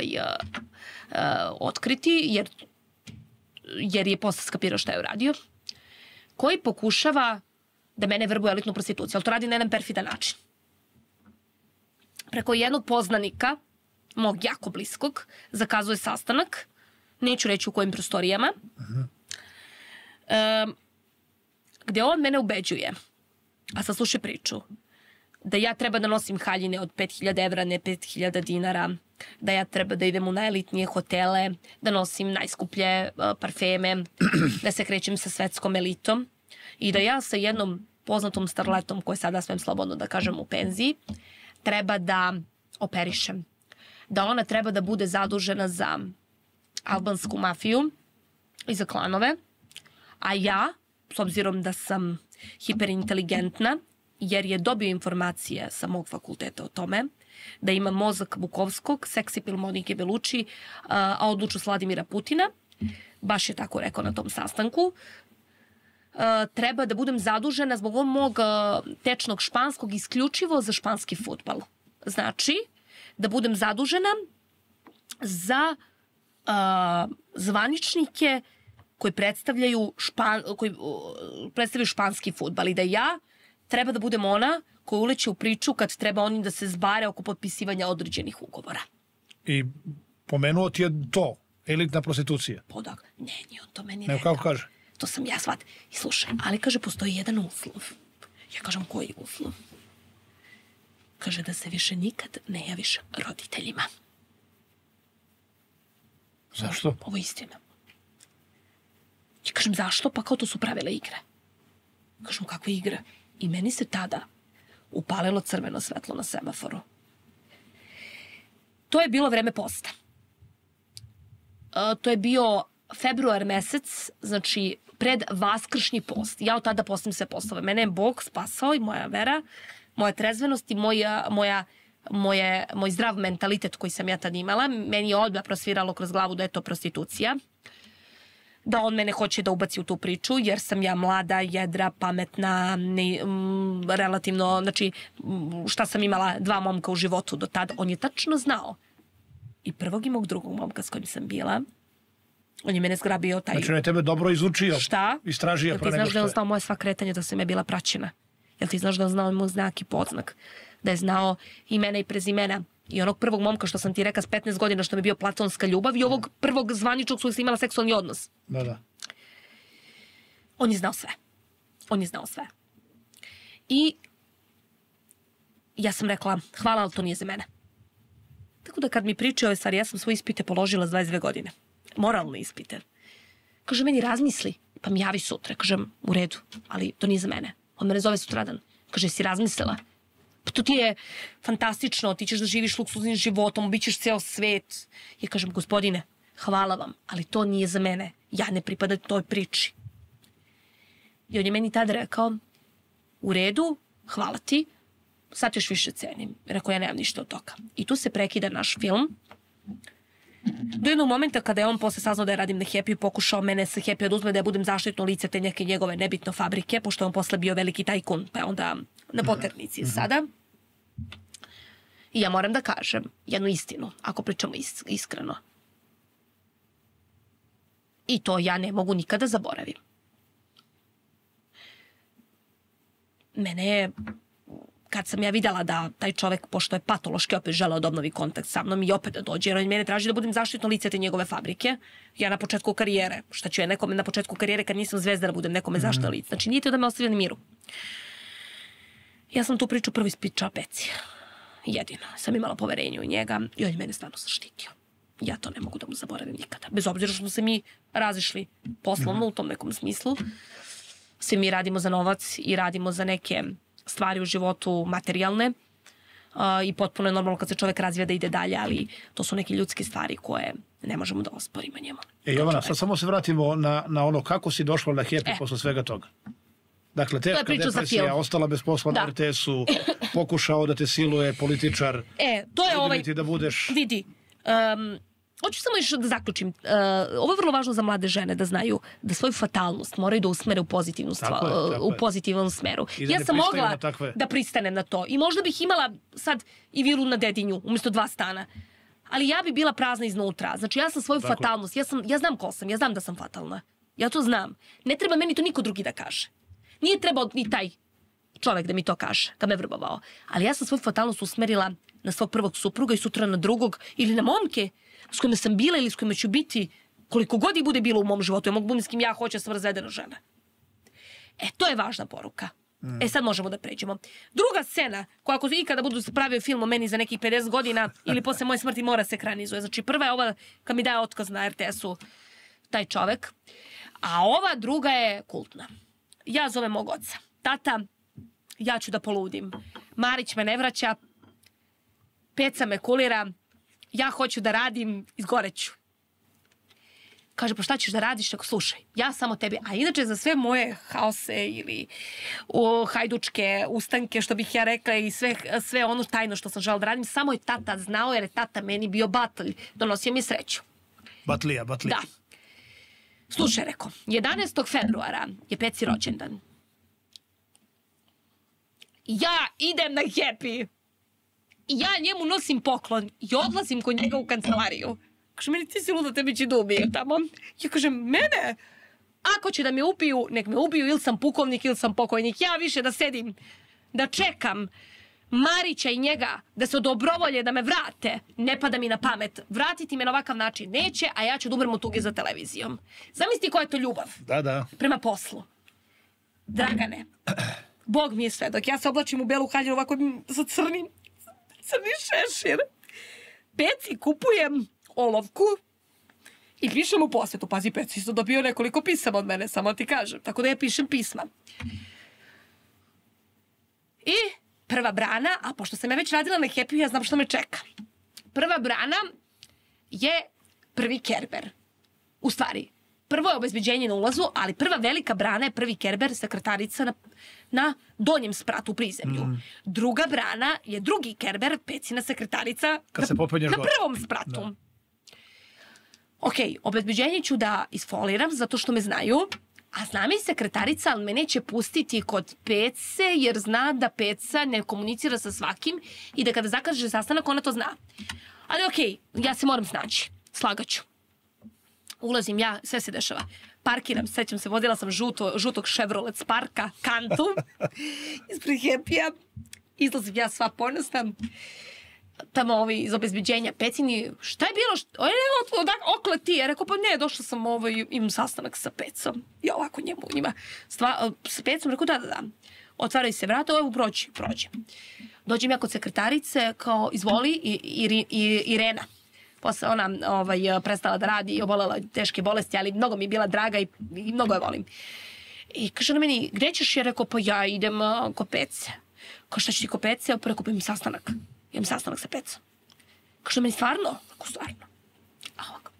otkriti, jer je posle skapirao šta je uradio, koji pokušava da mene vrbuje elitnu prostituciju, ali to radi na jedan perfidan način. Preko jednog poznanika, mog jako bliskog, zakazuje sastanak, neću reći u kojim prostorijama, gde on mene ubeđuje, a sad slušaj priču, da ja treba da nosim haljine od 5000 evra, ne 5000 dinara, da ja treba da idem u najelitnije hotele, da nosim najskuplje parfeme, da se krećem sa svetskom elitom i da ja sa jednom poznatom starletom, koja sada smem slobodno da kažem u penziji, treba da operišem. Da ona treba da bude zadužena za albansku mafiju i za klanove, a ja, s obzirom da sam hiperinteligentna, jer je dobio informacije sa mog fakulteta o tome, da ima mozak Bukovskog, seksipil Monike Belucci, a odluču Vladimira Putina, baš je tako rekao na tom sastanku, treba da budem zadužena zbog mog tečnog španskog isključivo za španski fudbal. Znači, da budem zadužena za zvaničnike koji predstavljaju španski fudbal i da ja treba da budem ona koja uleće u priču kad treba oni da se zbare oko potpisivanja određenih ugovora. I pomenuo ti je to, elitna prostitucija? Podak, ne, nije on to meni rekao. Ne, kako kaže? To sam ja shvat. I slušaj, ali kaže, postoji jedan uslov. Ja kažem, koji uslov? Kaže da se više nikad ne javiš roditeljima. Zašto? Ovo je istina. Ja kažem, zašto? Pa kao to su pravile igre. Kažem, kakve igre? I meni se tada upalilo crveno svetlo na semaforu. To je bilo vreme posta. To je bio februar mesec, znači pred vaskršnji post. Ja od tada postim sve postove. Mene je Bog spasao i moja vera, moja trezvenost i moj zdrav mentalitet koji sam ja tad imala. Meni je odmah prosviralo kroz glavu da je to prostitucija. Da on mene hoće da ubaci u tu priču, jer sam ja mlada, jedra, pametna, relativno, znači, šta sam imala 2 momka u životu do tada. On je tačno znao. I prvog i mog drugog momka s kojim sam bila, on je mene zgrabio taj... Znači, on je tebe dobro izučio. Šta? Istražio pre nego što je. Jel ti znaš da je on znao moje sva kretanja, da sam ja bila praćena? Jel ti znaš da je on znao moj znak i podznak? Da je znao imena i prezimena? I onog prvog momka što sam ti rekao s 15 godina što mi je bio platonska ljubav i ovog prvog zvaničnog što sam imala seksualni odnos. Da. On je znao sve. On je znao sve. I ja sam rekla, hvala, ali to nije za mene. Tako da kad mi pričaju ove stvari, ja sam svoje ispite položila s 22 godine. Moralne ispite. Kaže meni, razmisli. Pa mi javi sutra. Kažem, u redu, ali to nije za mene. On mene zove sutradan. Kaže, si razmislila? Pa to ti je fantastično, ti ćeš da živiš luksuznim životom, bit ćeš ceo svet. Ja kažem, gospodine, hvala vam, ali to nije za mene. Ja ne pripadam toj priči. I on je meni tada rekao, u redu, hvala ti, sad još više cenim. Rekao, ja nemam ništa od toga. I tu se prekida naš film. Do jednog momenta kada je on posle saznao da ja radim na Happy, pokušao mene sa Happy oduzme da ja budem zaštitno lice te neke njegove nebitno fabrike, pošto je on posle bio veliki tajkun, pa je onda na poternici sada. I ja moram da kažem jednu istinu, ako pričamo iskreno. I to ja ne mogu nikada zaboravim. Mene je, kad sam ja videla da taj čovek, pošto je patološki opet želeo da obnovi kontakt sa mnom i opet da dođe, jer on mene traži da budem zaštitno lice te njegove fabrike, ja na početku karijere, šta ću ja nekome na početku karijere kad nisam zvezda da budem nekome zaštitno lice. Znači nije to da me ostavlja na miru. Ja sam tu priču prvo ispričala Peci. Jedino. Sam imala poverenje u njega i on je mene stvarno zaštitio. Ja to ne mogu da mu zaboravim nikada. Bez obzira što smo se mi razišli poslovno u tom nekom smislu. Svi mi radimo za novac i radimo za neke stvari u životu materijalne. I potpuno je normalno kad se čovek razvija da ide dalje, ali to su neke ljudske stvari koje ne možemo da osporimo njemu. Jovana, sad samo se vratimo na ono kako si došla na Happy posle svega toga. Dakle, teška depresija, ostala bez posla na RTS-u, pokušao da te siluje političar. To je ovaj... Da budeš... Vidi, hoću samo još da zaključim. Ovo je vrlo važno za mlade žene da znaju da svoju fatalnost moraju da usmere u pozitivnom smeru. Ja sam mogla da pristanem na to. I možda bih imala sad i vilu na Dedinju umjesto 2 stana. Ali ja bi bila prazna iznutra. Znači ja sam svoju fatalnost, ja znam ko sam, ja znam da sam fatalna. Ja to znam. Ne treba meni to niko drugi da kaže. Nije trebao ni taj čovek da mi to kaže, da me vrbavao. Ali ja sam svoju fatalnost usmerila na svog prvog supruga i sutra na drugog ili na momke s kojima sam bila ili s kojima ću biti koliko god i bude bilo u mom životu. Ja mogu biti s kim ja hoću, sam razvedena žena. To je važna poruka. Sad možemo da pređemo. Druga scena, koja ako ikada budu se pravio film o meni za nekih 50 godina ili posle moje smrti mora se ekranizuje. Znači prva je ova kad mi daje otkaz na RTS-u taj čovek. A ova druga je kultna. Ja zovem mog oca. Tata, ja ću da poludim. Marić me ne vraća. Peca me kulira. Ja hoću da radim, izgoreću. Kaže, pa šta ćeš da radiš? Tako, slušaj, ja samo tebi, a inače za sve moje haose ili hajdučke ustanke, što bih ja rekla, i sve ono tajno što sam žela da radim, samo je tata znao, jer je tata meni bio batalj. Donosio mi sreću. Batlija. Da. Slušaj, rekao, 11. februara je Peci rođendan. Ja idem na Happy. I ja njemu nosim poklon i odlazim kod njega u kancelariju. Kaže, meni ti si luda, tebi će da ubiju tamo. Ja kažem, mene? Ako će da me ubiju, nek me ubiju, ili sam pukovnik, ili sam pokojnik. Ja više da sedim, da čekam Marića i njega, da se odobrovolje, da me vrate. Ne pada mi na pamet. Vratiti me na ovakav način neće, a ja ću da umrem u tuge za televizijom. Zamisli koja je to ljubav. Da. Prema poslu. Dragane, Bog mi je svedok. Ja se oblačim u belu haljinu ovako sa crni šešir. Peci kupujem olovku i pišem u posvetu. Pazi, Peci su dobio nekoliko pisama od mene, samo ti kažem. Tako da ja pišem pisma. I prva brana, a pošto sam ja već radila na Happy, ja znam što me čeka. Prva brana je prvi Kerber. U stvari, prvo je obezbeđenje na ulazu, ali prva velika brana je prvi Kerber, sekretarica na donjem spratu u prizemlju. Druga brana je drugi Kerber, Pecina sekretarica na prvom spratu. Ok, obezbeđenje ću da isfoliram zato što me znaju, a zna mi sekretarica, ali me neće pustiti kod Pece, jer zna da Peca ne komunicira sa svakim i da kada zakaže sastanak, ona to zna. Ali ok, ja se moram snaći. Slagaću. Ulazim ja, sve se dešava. Parkiram, sećam se, vodila sam žutog Chevrolet Sparka, kantu, ispred Happy-a. Izlazim ja sva ponosna. Tamo iz obezbeđenja Pecini, šta je bilo? Okle ti? Ja rekao, pa ne, došla sam imam sastanak sa Pecom. I ovako njima. S Pecom rekao, da. Otvaraju se vrata, evo prođe. Dođem ja kod sekretarice, kao, izvoli, Irena. Posle ona prestala da radi i obolela teške bolesti, ali mnogo mi je bila draga i mnogo je volim. I kaže na meni, gde ćeš? Ja rekao, pa ja idem ko Pece. Kao šta ću ti ko Pece? Prvo kupim sastanak. Imam sastanak sa Pecom. Kaže na meni, stvarno? Ako stvarno. A ovako.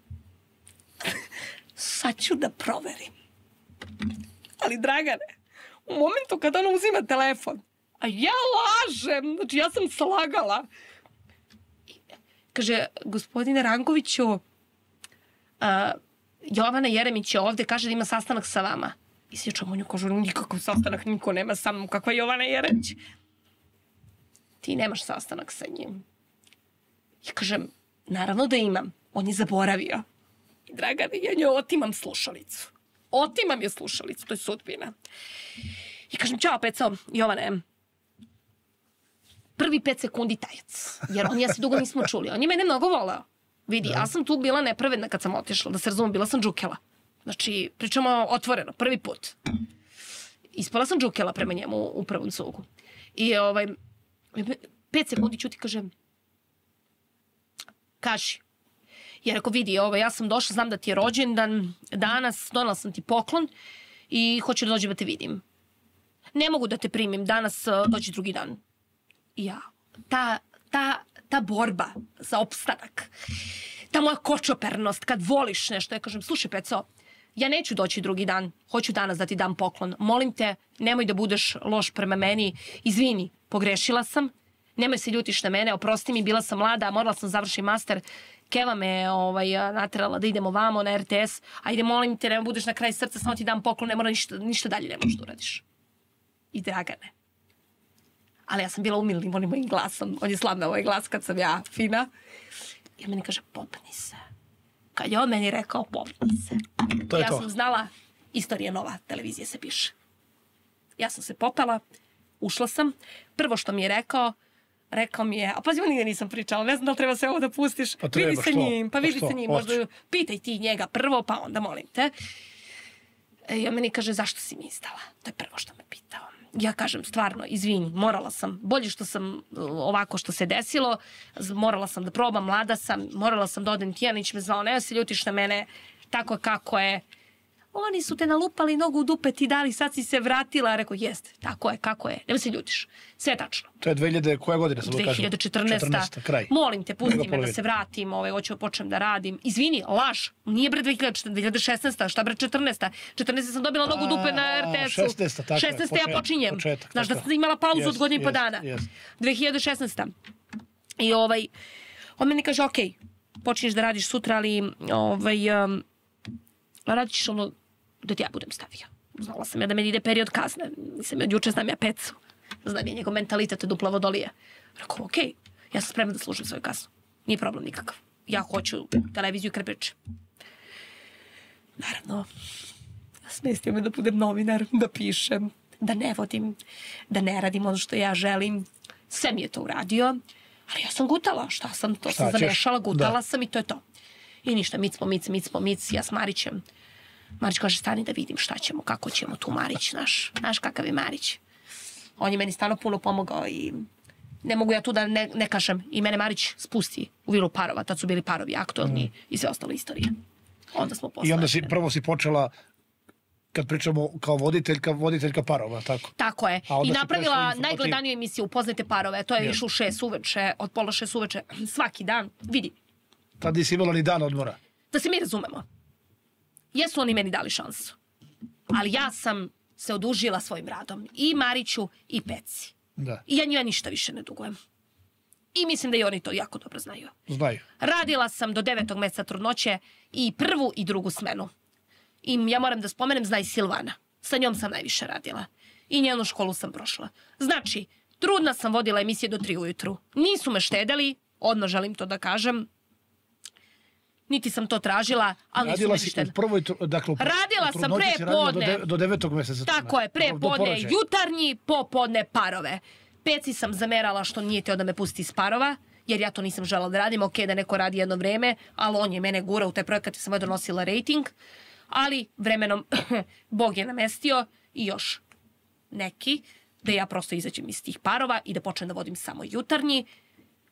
Sad ću da proverim. Ali Dragane, u momentu kada ona uzima telefon, a ja lažem, znači ja sam slagala. Kaže, gospodine Rankoviću, Jovana Jeremić je ovde, kaže da ima sastanak sa vama. I sjećam u nju, kažu, nikakav sastanak niko nema sa mnom, kakva je Jovana Jeremić. Ti nemaš sastanak sa njim. I kažem, naravno da imam. On je zaboravio. I Dragane, ja njoj otimam slušalicu. Otimam je slušalicu, to je sudbina. I kažem, ćao Peco, Jovane, prvi 5 sekundi tajac. Jer on i ja se dugo nismo čuli. On je mene mnogo voleo. Vidi, ja sam tu bila nepravedna kad sam otišla. Da se razumem, bila sam džukela. Znači, pričamo otvoreno, prvi put. Ispala sam džukela prema njemu u prvom cugu. I 5 sekundi ću ti kažem, kaži. Jer ako vidi, ja sam došla, znam da ti je rođendan, danas donala sam ti poklon i hoću da dođem da te vidim. Ne mogu da te primim, danas dođi drugi dan. Ja, ta borba za opstanak, ta moja kočopernost, kad voliš nešto, ja kažem, slušaj Peco, ja neću doći drugi dan, hoću danas da ti dam poklon. Molim te, nemoj da budeš loš prema meni, izvini, pogrešila sam, nemoj se ljutiš na mene, oprosti mi, bila sam mlada, morala sam završiti master, Keva me naterala da idemo vamo na RTS, ajde molim te, nemoj budeš na kraj srca, samo ti dam poklon, ne mora ništa dalje, ne možeš da uradiš. I Dragane. Ali ja sam bila umilnim onim mojim glasom, on je slavna ovaj glas kad sam ja fina. I on meni kaže, popni se. Kad je on meni rekao, popni se. Ja sam znala, istorija nova, televizija se piše. Ja sam se popela, ušla sam. Prvo što mi je rekao mi je, a pazi, nigde nisam pričala, ne znam da li treba sve ovo da pustiš. Pa treba, vidi se njim, možda pitaj ti njega prvo, pa onda molim te. I on meni kaže, zašto si mi izdala? To je prvo što me pitao. Ja kažem, stvarno, izvini, morala sam, bolje što sam ovako što se desilo, morala sam da probam, mlada sam, morala sam da odem Tijanić me zvao, ne se ljutiš na mene, tako je kako je. Oni su te nalupali nogu u dupe, ti dali, sad si se vratila. Rekao, jeste, tako je, kako je, nema se ljutiš. Sve je tačno. To je 2000, koja godina sam da kažem? 2014. Kraj. Molim te, pusti me da se vratim, hoću počnem da radim. Izvini, laž, nije bre 2016. Šta bre 14. 14. sam dobila nogu u dupe na RTS-u. 16. tako je. 16. ja počinjem. Znaš da sam imala pauzu od godinu i po dana. 2016. I on meni kaže, okej, počinješ da radiš sutra, ali radit ćeš ono da ti ja budem stavio. Znala sam ja da meni ide period kazne. Mislim, od juče znam ja Pecu. Znam je njegov mentalitet od upla vodolije. Rekao, okej, ja sam spremna da služim svoju kaznu. Nije problem nikakav. Ja hoću televiziju i krepiće. Naravno, smestio me da budem novinar, da pišem, da ne vodim, da ne radim ono što ja želim. Sve mi je to uradio, ali ja sam gutala. Šta sam? To sam zamešala, gutala sam i to je to. I ništa, mic, ja s Marićem. Marić kaže, stani da vidim šta ćemo, kako ćemo tu Marić, znaš kakav je Marić. On je meni stvarno puno pomogao i ne mogu ja tu da ne kažem. I mene Marić spusti u vilu parova, tad su bili parovi aktualni i sve ostalo istorije. Onda smo posle. I onda prvo si počela, kad pričamo kao voditeljka parova, tako? Tako je. I napravila najgledaniju emisiju Upoznajte parove. To je išlo u 6 uveče, od pola 6 uveče, svaki dan. Vidi. Tad nisi imala ni dan odmora. Da se mi razumemo. Jesu oni meni dali šansu. Ali ja sam se odužila svojim radom. I Mariću i Peci. Da. I ja njima ništa više ne dugujem. I mislim da i oni to jako dobro znaju. Znaju. Radila sam do 9. meseca trudnoće i prvu i drugu smenu. I ja moram da spomenem, zna i Silvana. Sa njom sam najviše radila. I njenu školu sam prošla. Znači, trudna sam vodila emisije do 3 ujutru. Nisu me štedeli, odmah želim to da kažem. Niti sam to tražila, ali nisu me štedeli. Radila sam pre podne. Do 9. meseca. Tako je, pre podne jutarnji, popodne parove. Peci sam zamerala što nije teo da me pusti iz parova, jer ja to nisam žela da radim. Ok, da neko radi jedno vreme, ali on je mene gura u taj projekat i sam je donosila rating. Ali vremenom Bog je namestio i još neki, da ja prosto izađem iz tih parova i da počnem da vodim samo jutarnji.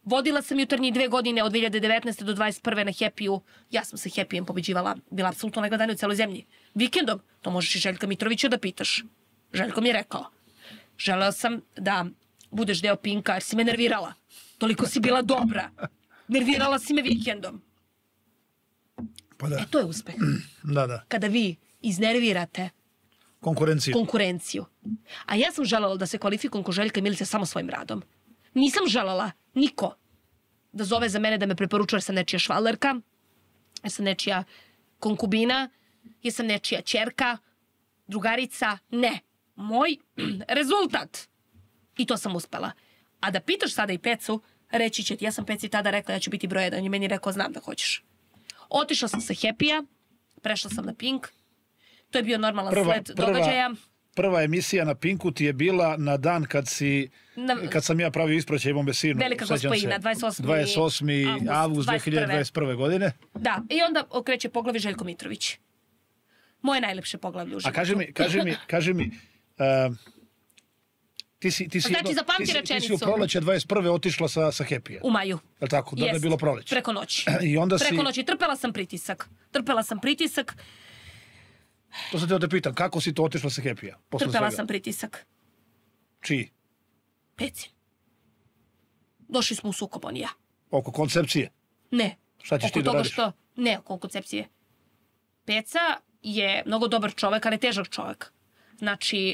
Vodila sam jutarnji 2 godine od 2019. do 21. na Happy-u. Ja sam sa Happy-em pobeđivala. Bila apsolutno najgledanija u celoj zemlji. Vikendom, to možeš i Željka Mitrovića da pitaš. Željko mi je rekao. Želeo sam da budeš deo Pinka jer si me nervirala. Toliko si bila dobra. Nervirala si me vikendom. Pa da. E, to je uspeh. Da. Kada vi iznervirate konkurenciju. A ja sam želela da se kvalifikujem ko Željka i Milica samo svojim radom. Nisam želela niko da zove za mene da me preporučuje jer sam nečija švalerka, jer sam nečija konkubina, jer sam nečija ćerka, drugarica. Ne. Moj rezultat. I to sam uspela. A da pitaš sada i Pecu, reći će ti, ja sam Peci tada rekla ja ću biti broj 1. On je meni rekao znam da hoćeš. Otišla sam sa Happy-a, prešla sam na Pink. To je bio normalan sled događaja. Prva emisija na Pinku ti je bila na dan kad sam ja pravio ispraćaj Ivo Mesinu. Velika gospojina, 28. avgust 2021. godine. Da, i onda okreće poglavlje Željko Mitrović. Moje najlepše poglavlje u životu. A kaži mi, ti si u proleće 21. otišla sa Happy-a. U maju. Je li tako? Da je bilo proleće. Preko noći. Preko noći. Trpela sam pritisak. To sam teo te pitam, kako si to otišla sa Happy-a? Trpela sam pritisak. Čiji? Peci. Došli smo u sukob, on i ja. Oko koncepcije? Ne. Šta ćeš ti da radiš? Ne, oko koncepcije. Peca je mnogo dobar čovek, ali težak čovek. Znači,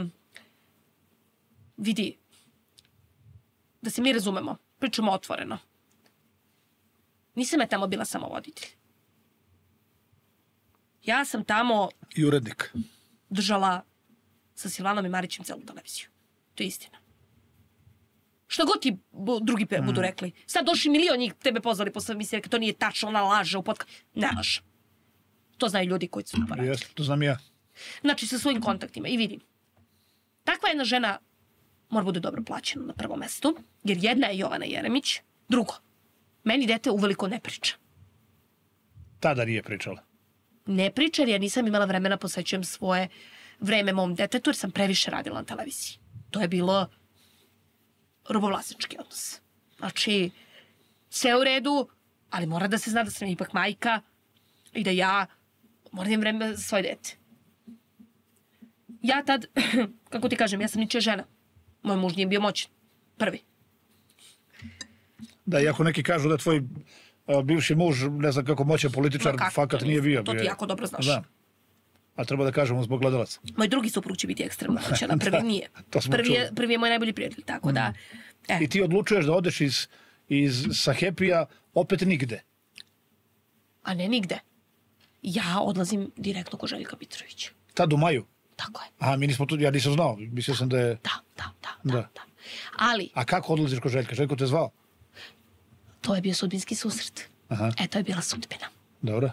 vidi, da se mi razumemo, pričamo otvoreno. Nisam ja tamo bila samo voditelj. Ja sam tamo... I urednik. Držala sa Silvanom i Marićem celu televiziju. To je istina. Šta god ti drugi budu rekli. Sad došli milion njih tebe pozvali posle emisije, to nije tačno, ona laže u podcast. Ne laže. To znaju ljudi koji su to radili. To znam ja. Znači, sa svojim kontaktima. I vidim. Takva jedna žena mora bude dobro plaćena na prvom mestu, jer jedna je Jovana Jeremić, drugo, meni dete uveliko ne priča. Tada nije pričala? Ne priča, jer ja nisam imala vremena, posvećujem svoje vreme mom detetu, jer sam previše radila na televiziji. To je bilo robovlasnički odnos. Znači, sve u redu, ali mora da se zna da sam ipak majka i da ja moram imam vreme za svoje dete. Ja tad, kako ti kažem, ja sam ničija žena. Moj muž nije bio moćan. Prvi. Da, iako neki kažu da tvoj bivši muž, ne znam kako moćan političar, fakat nije bio. To ti jako dobro znaš. Da. A treba da kažemo zbog gledalaca. Moj drugi suprug će biti ekstremno moćan, a prvi nije. Prvi je moj najbolji prijatelj, tako da... I ti odlučuješ da odeš sa Happy-a opet nigde? A ne nigde. Ja odlazim direktno ko Željka Mitrovića. Tad u maju? Tako je. Aha, ja nisam znao. Mislio sam da je... Da. Ali... A kako odlaziš ko Željka? Željko te zvao? To je bio sudbinski susret. Aha. To je bila sudbina. Dobro.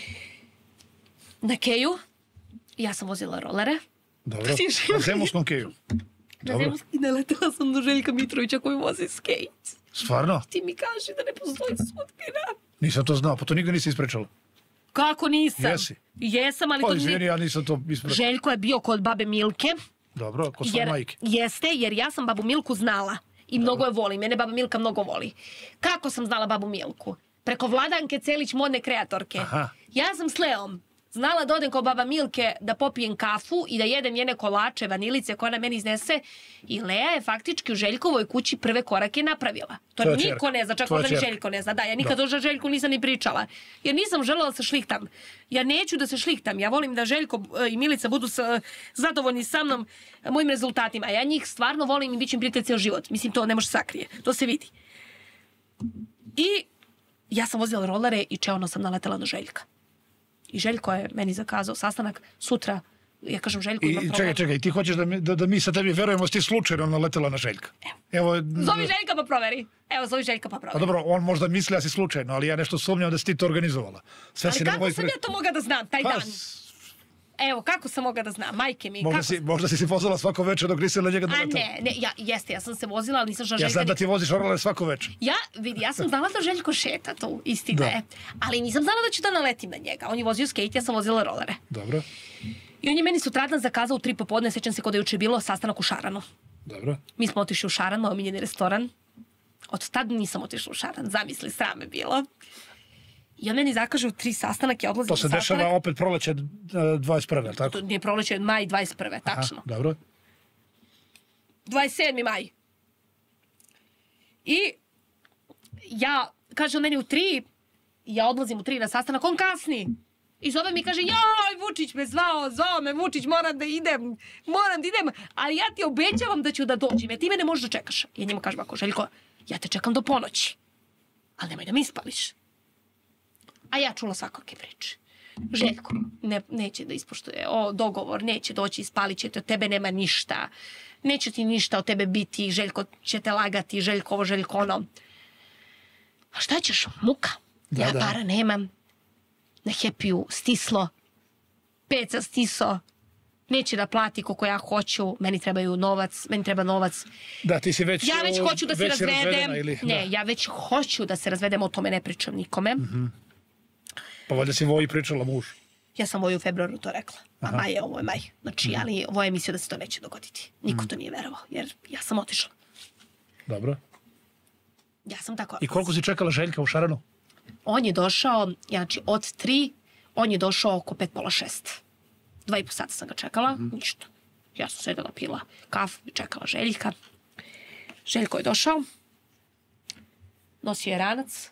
Na keju ja sam vozila rolere. Dobro. Na zemunskom keju? Dobro. I naletela sam do Željka Mitrovića koji vozi skejt. Stvarno? Ti mi kaži da ne postoji sudbina. Nisam to znao, pa to nigde nisi isprečala. Kako nisam? Jesi. Jesam, ali to... Izvini, ja nisam to isprečala. Željko je bio kod babe Milke. Dobro, kod svoje majke. Jeste, jer ja sam babu Milku znala. I mnogo je volim. Mene baba Milka mnogo voli. Kako sam znala babu Milku? Preko Vladanke Celić, modne kreatorke. Aha. Ja sam s Leom znala da odem kod baba Milke da popijem kafu i da jedem njene kolače, vanilice koje ona meni iznese. I Lea je faktički u Željkovoj kući prve korake napravila. To niko ne zna, čak možda ni Željko ne zna. Da, ja nikad o Željku nisam ni pričala. Jer nisam želela da se šlihtam. Ja neću da se šlihtam. Ja volim da Željko i Milica budu zadovoljni sa mnom, mojim rezultatima. Ja njih stvarno volim i bit ću im prijatelj ceo život. Mislim, to ne može sakrije. To se vidi. I ja sam vozila rolere i čeono sam naletela na Željka. I Željko je meni zakazao sastanak sutra. Ja kažem Željko ima problem. Čekaj, ti hoćeš da mi sa tebi verujemo da si slučajno naletela na Željka? Evo. Zovi Željka pa proveri. Zovi Željka pa proveri. A dobro, on možda misli da si slučajno, ali ja nešto sumnjam da si ti to organizovala. Ali kako sam ja to mogla da znam, taj dan? Evo, kako sam mogla da znam, majke mi. Možda si se vozila svako večer dok nisi na njega doletela. A ne, ja sam se vozila, ali nisam Željka... Ja znam da ti voziš rolere svako večer. Ja sam znala da Željko šeta tu, istina je. Ali nisam znala da ću da naletim na njega. On je vozio skejt, ja sam vozila rolere. Dobro. I on je meni sutradan zakazao u 3 popodne, sećam se kod je juče bilo sastanak u Šaranu. Dobro. Mi smo otišli u Šaran, moj omiljeni restoran. Od tad nisam otišla u šaran, zamisli, sram je bilo. I on meni zakaže u 3 sastanak, ja odlazim na sastanak. To se dešava opet proleće 21. tako? To nije proleće, maj 21. tačno. Dobro. 27. maj. I ja, kaže on meni u 3, ja odlazim u 3 na sastanak, on kasni. I zove mi i kaže, joj, Vučić me zvao me, Vučić, moram da idem, ali ja ti obećavam da ću da dođem, jer ti mene možda čekaš. Ja njemu kažem, ako Željko, ja te čekam do ponoći, ali nemoj da mi ispališ. A ja čula svakakve priče. Željko neće da ispoštuje dogovor, neće doći, ispalit će te, od tebe nema ništa, neće ti ništa od tebe biti, Željko će te lagati, Željko ovo, Željko ono. A šta ćeš? Muka. Ja para nemam. Na Happy-u stislo. Peca stiso. Neće da plati koliko ja hoću. Meni treba novac. Da, ti si već... Ja već hoću da se razvedem. Ne, ja već hoću da se razvedem, o tome ne pričam nikome. Pa valjda si Voji pričala muž. Ja sam Voji u februaru to rekla. A maj je, ovo je maj. Znači, ali Voja je mislio da se to neće dogoditi. Niko to nije verovao, jer ja sam otišla. Dobro. Ja sam tako... I koliko si čekala Željka u šaranu? On je došao, znači od 3, on je došao oko 5, pola 6. 2,5 sata sam ga čekala, ništa. Ja sam sedela, pila kafu i čekala Željka. Željko je došao, nosio je ranac,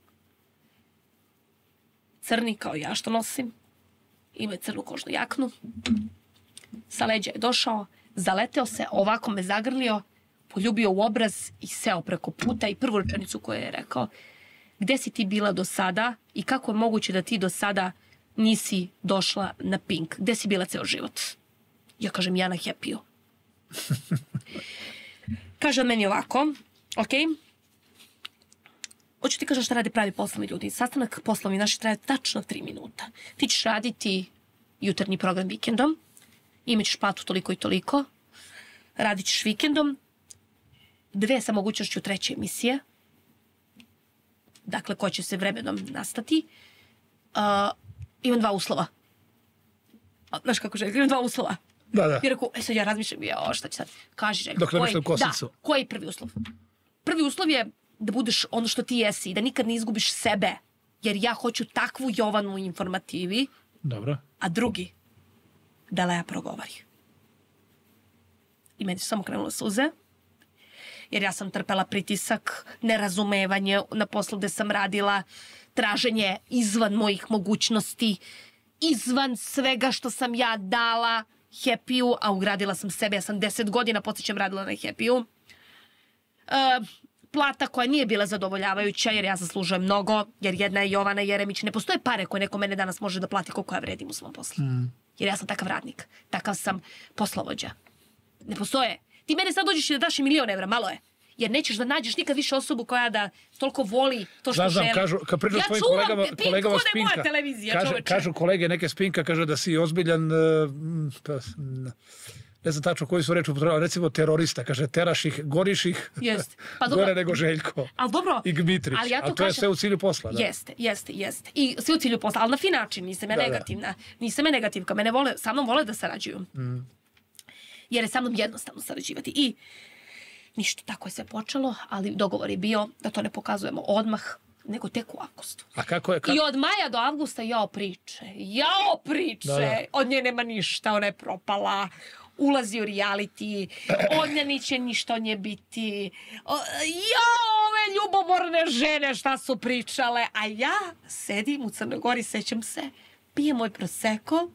crni kao ja što nosim, ima je crnu kožnu jaknu, sa leđa je došao, zaleteo se, ovako me zagrlio, poljubio u obraz i seo preko puta i prvu rečenicu koju je rekao, gde si ti bila do sada i kako je moguće da ti do sada nisi došla na Pink? Gde si bila ceo život? Ja kažem, ja na Happy-u. Kaže on meni ovako, ok, hoću ti kažem šta rade pravi poslovni ljudi. Sastanak poslovni naši traje tačno 3 minuta. Ti ćeš raditi jutarnji program vikendom, imaćeš platu toliko i toliko, radit ćeš vikendom, 2 sa mogućnošću 3. emisije, dakle, ko će se vremenom nastati. Imam 2 uslova. Znaš kako Željko, imam 2 uslova. Da. I rekao, sad ja razmišljam, šta će sad? Kaži Željko, koji je prvi uslov? Prvi uslov je da budeš ono što ti jesi i da nikad ne izgubiš sebe. Jer ja hoću takvu Jovanu u informativi. Dobro. A drugi, da Lea progovori. I meni su samo krenule suze. Jer ja sam trpela pritisak, nerazumevanje na poslu gde sam radila, traženje izvan mojih mogućnosti, izvan svega što sam ja dala Happy-u, a ugradila sam sebe, ja sam 10 godina, podsjećam, radila na Happy-u. Plata koja nije bila zadovoljavajuća, jer ja zaslužujem mnogo, jer jedna je Jovana Jeremić. Ne postoje pare koje neko mene danas može da plati koliko ja vredim u svom poslu. Jer ja sam takav radnik, takav sam poslovođa. Ne postoje. Ti mene sad dođeš i da daš i 1.000.000 evra, malo je. Jer nećeš da nađeš nikad više osobu koja da toliko voli to što želi. Kad pričam s tvojim kolegama Spinka, kažu kolege neke Spinka, kaže da si ozbiljan, ne znam tačno koji su reči upotrebali, recimo terorista, kaže teraš ih, goriš ih, gore nego Željko i Gmitrić, a to je sve u cilju posla. Jeste. I sve u cilju posla, ali na fin način, nisam ja negativna. Nisam ja negativka, sa mnom vole da sarađuju. Jer je sa mnom jednostavno sarađivati. I ništa, tako je sve počelo, ali dogovor je bio da to ne pokazujemo odmah, nego tek u avgustu. I od maja do avgusta jao priče. Od nje nema ništa, ona je propala, ulazi u reality, od nje neće ništa od nje biti. Ove ljubomorne žene šta su pričale. A ja sedim u Crnoj Gori, sećam se, pijem moj prosecco.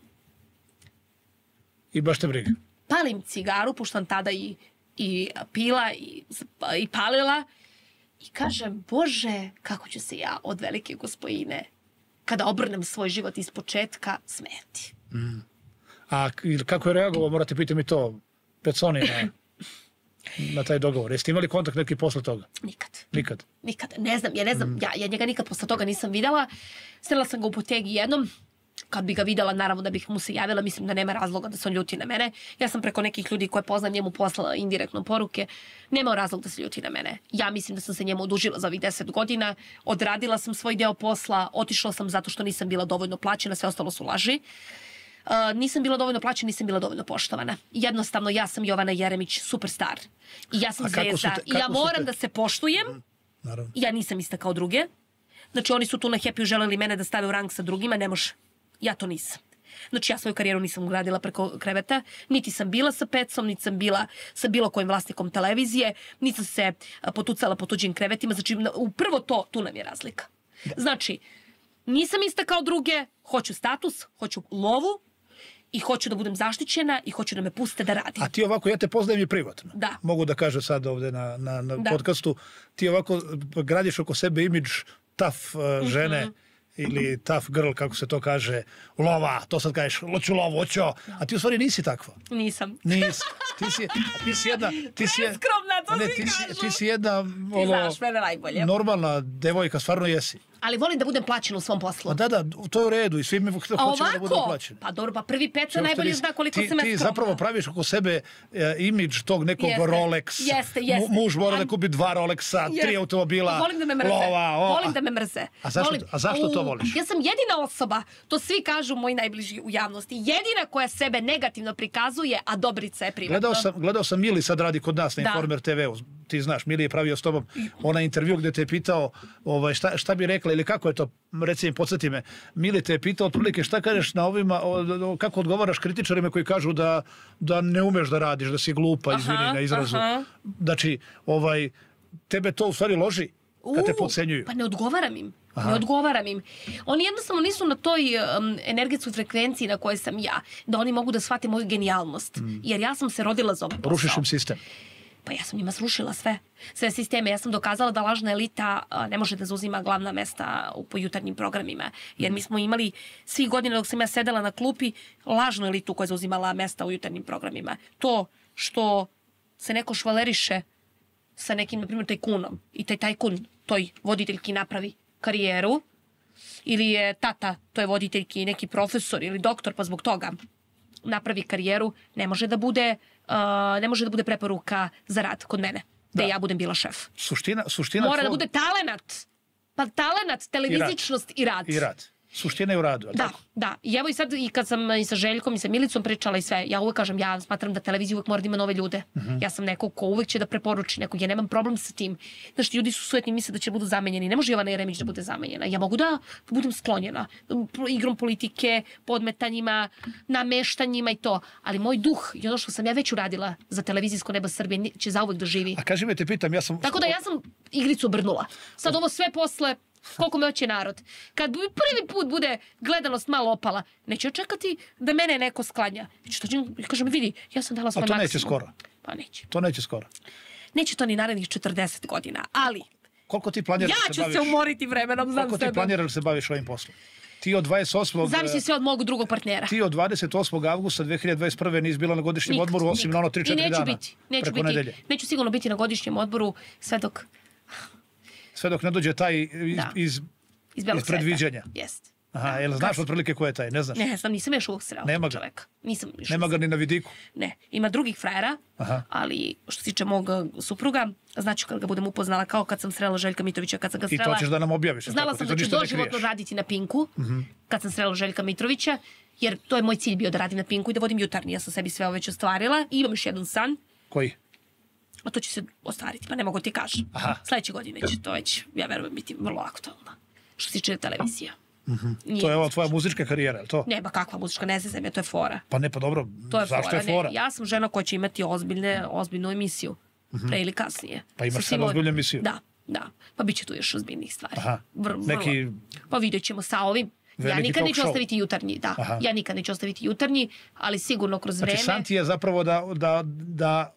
I baš te briga. Palim cigaru, pošto sam tada i pila i palila i kažem, Bože, kako ću se ja od velike gospojine, kada obrnem svoj život iz početka, smejati. A kako je reagovao, morate pitati mi to, Peconi na taj dogovor? Jeste imali kontakt neki posle toga? Nikad. Ne znam, ja njega nikad posle toga nisam videla. Srela sam ga u Potegi jednom. Kad bi ga videla, naravno da bih mu se javila, mislim da nema razloga da se on ljuti na mene. Ja sam preko nekih ljudi koje poznam njemu poslala indirektno poruke. Nema razloga da se ljuti na mene. Ja mislim da sam se njemu odužila za ovih 10 godina. Odradila sam svoj deo posla, otišla sam zato što nisam bila dovoljno plaćena, sve ostalo su laži. Nisam bila dovoljno plaćena, nisam bila dovoljno poštovana. Jednostavno, ja sam Jovana Jeremić, superstar. I ja sam zvezda. I ja moram da se poštujem Naravno. Ja nisam ista kao druge. Znači, oni su tu na Happy želeli mene da stave u rang sa drugima, ne može. Ja to nisam. Znači, ja svoju karijeru nisam ugradila preko kreveta, niti sam bila sa Pecom, niti sam bila sa bilo kojim vlasnikom televizije, niti sam se potucala po tuđim krevetima. Znači, upravo tu nam je razlika. Znači, nisam ista kao druge, hoću status, hoću lovu i hoću da budem zaštićena i hoću da me puste da radim. A ti ovako, ja te poznajem i privatno. Da. Mogu da kažem sad ovde na podcastu, ti ovako gradiš oko sebe imidž tough žene, ili tough girl, kako se to kaže, lova, to sad kažeš, hoću lovu, hoću, a ti u stvari nisi takva. Nisam. Nisi. Ti si jedna... Preskromna, to svi kažu. Ti si jedna... Ti znaš mene najbolje. Normalna devojka, stvarno jesi. Ali volim da budem plaćena u svom poslu. Da, to je u redu i svi mi hoćemo da budemo plaćeni. Pa dobro, pa prvi Peca najbolje zna koliko sam ja skromna. Ti zapravo praviš oko sebe imidž tog nekog Rolex. Jeste. Muž mora da kupi 2 Rolexa, 3 automobila, volim da me mrze. Volim da me mrze. A zašto to voliš? Ja sam jedina osoba, to svi kažu moji najbliži u javnosti, jedina koja sebe negativno prikazuje, a Dobrica je privatno. Gledao sam Mili sad radi kod nas na Informer TV-u. Ti znaš, Mili je pravio s tobom onaj intervju gde te je pitao šta bi rekla ili kako je to, recimo, podsjeti me, Mili te je pitao otprilike šta kažeš na ovima, kako odgovaraš kritičarima koji kažu da ne umeš da radiš, da si glupa, izvini na izrazu. Znači, tebe to u stvari loži kad te podcenjuju. Pa ne odgovaram im. Ne odgovaram im. Oni jednostavno nisu na toj energetskoj frekvenciji na kojoj sam ja, da oni mogu da shvate moju genijalnost. Jer ja sam se rodila za ovaj posao. Rušiš im sistem. Pa ja sam njima srušila sve sisteme. Ja sam dokazala da lažna elita ne može da zauzima glavna mesta po jutarnjim programima. Jer mi smo imali svih godina dok sam ja sedela na klupi lažnu elitu koja je zauzimala mesta u jutarnjim programima. To što se neko švaleriše sa nekim, na primjer, tajkunom i taj tajkun toj voditeljki napravi karijeru, ili je tata toj voditeljki neki profesor ili doktor pa zbog toga napravi karijeru, ne može da bude preporuka za rad kod mene, da ja budem bila šef. Suština mora da bude talenat. Pa talenat, televizičnost i rad. I rad. Suština je u radu, ali tako? Da. I evo i sad, i kad sam i sa Željkom i sa Milicom pričala i sve, ja uvek kažem, ja smatram da televizija uvek mora da ima nove ljude. Ja sam neko ko uvek će da preporuči nekog, ja nemam problem sa tim. Znaš, ljudi su sujetni, misle da će budu zamenjeni. Ne može Jovana Jeremić da bude zamenjena. Ja mogu da budem sklonjena igrom politike, podmetanjima, nameštanjima i to. Ali moj duh i ono što sam ja već uradila za televizijsko nebo Srbije će zauvek da živi. A kaži me, te pitam, Tako da ja sam igricu obrnula. Sad ovo sve posle koliko me hoće narod. Kad prvi put bude gledanost malo opala, neće očekati da mene neko sklanja. Kažem, vidi, ja sam dala svoj maksimum. A to neće skoro? Pa neće. To neće skoro? Neće to ni narednih 40 godina, ali koliko ti planiraš ja ću se umoriti vremenom, znam koliko ti planiraš da se baviš ovim poslom? Ti od 28. Zavisi sve od mog drugog partnera. Ti od 28. avgusta 2021. nisi bila na godišnjem odmoru, osim na ono 3-4 dana. Neću biti. Neću sigurno biti na godišnjem odboru sve dok ne dođe taj iz predviđanja. Jest. Aha, jel znaš otprilike ko je taj? Ne znaš? Ne znam, nisam još uvijek srela čoveka. Nema ga ni na vidiku? Ne, ima drugih frajera, ali što se tiče mog supruga, znaću kad ga budem upoznala, kao kad sam srela Željka Mitrovića, kad sam ga srela... I to ćeš da nam objaviš. Znala sam da ću doživotno raditi na Pinku, kad sam srela Željka Mitrovića, jer to je moj cilj bio da radim na Pinku i da vodim jutarnji. Ja sam sebi sve ovo već ostvarila i imam još jedan san. Koji? A to će se ostvariti, pa ne mogu ti kažem. Sljedeće godine će to već, ja verujem, biti vrlo aktualno. Što se tiče televizija. To je ova tvoja muzička karijera, je li to? Ne, ba kakva muzička, ne znam je, to je fora. Pa ne, pa dobro, zašto je fora? Ja sam žena koja će imati ozbiljnu emisiju, pre ili kasnije. Pa imaš sad ozbiljnu emisiju? Da. Pa bit će tu još ozbiljnih stvari. Neki... Pa vidjet ćemo sa ovim. Ja nikad neću ostaviti jutarnji, Ja nikad neću ostaviti jutarnji, ali sigurno kroz vreme... Znači, san ti je zapravo da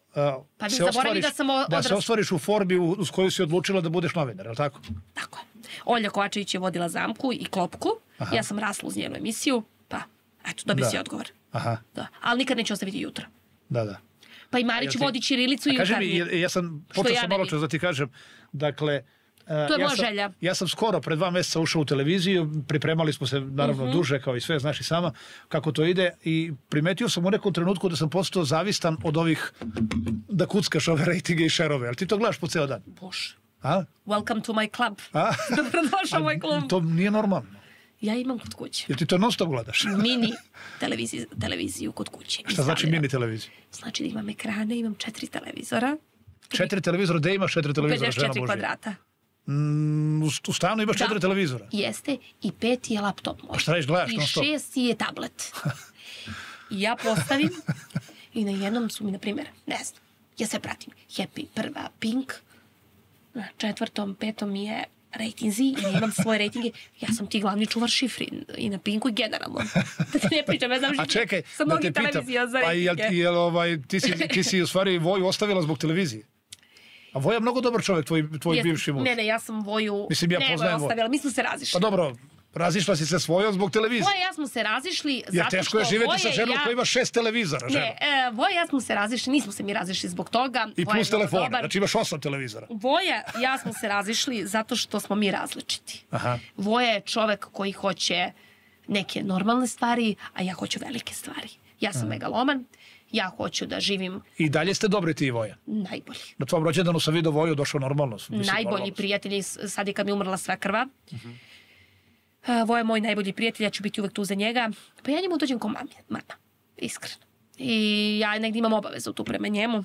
se ostvariš u formi uz koju si odlučila da budeš novinar, je li tako? Tako je. Olja Kovačević je vodila Zamku i Klopku. Ja sam rasla uz njenu emisiju, pa eto, dobio si odgovor. Ali nikad neću ostaviti jutro. Da. Pa i Marić vodi ćirilicu i jutarnji. Kaži mi, ja sam počeo malo čas da ti kažem, dakle... To je moja želja. Ja sam skoro pred 2 mjeseca ušao u televiziju, pripremali smo se naravno duže kao i sve, znaš i sama kako to ide i primetio sam u nekom trenutku da sam postao zavistan od ovih da kuckaš ove rejtinge i šerove. Ali ti to gledaš po ceo dan? Bože. Welcome to my club. Dobrodošao u moj klub. To nije normalno. Ja imam kod kuće. Jer ti to non stop gledaš? Mini televiziju kod kuće. Šta znači mini televiziju? Znači da imam ekrane, imam 4 televizora. 4 televizora, gde imaš 4 televizora, žena Božja? 54 kvadrata. U stanu imaš 4 televizora. Jeste, i 5 je laptop moj. Pa šta reš, gledaš I non stop? 6 je tablet. I ja postavim i na jednom su mi, na primjer, ne znam, ja sve pratim. Happy, prva, Pink, na 4., 5. je rejtinzi i imam svoje rejtinge. Ja sam ti glavni čuvar šifri i na Pinku i generalno. Da ti ne pričam, ja znam A čekaj, sa da te mnogih pitam, televizija za pa rejtinge. ti si u stvari Voju ostavila zbog televizije? A Voja je mnogo dobar čovjek, tvoj bivši muž. Ne, ja sam Voju... Mislim, ja poznajem Voju. Ostavila, mi smo se razišli. Pa dobro, razišla si se svojom zbog televizije. Voja i ja smo se razišli zato što... Jer teško je živjeti sa ženom koja ima 6 televizora. Ne, Voja i ja smo se razišli, nismo se mi razišli zbog toga. I plus telefona, znači imaš 8 televizora. Voja i ja smo se razišli zato što smo mi različiti. Aha. Voja je čovek koji hoće neke normalne stvari, a ja hoću velike stvari. Ja sam megaloman, ja hoću da živim... I dalje ste dobri ti i Voja? Najbolji. Na tvom rođendanu sam vidio Voju, došao normalno. Najbolji prijatelji, sad je kad mi umrla svekrva. Voja je moj najbolji prijatelj, ja ću biti uvek tu za njega. Pa ja njemu dođem ko mama, iskreno. I ja negdje imam obavezu tu prema njemu.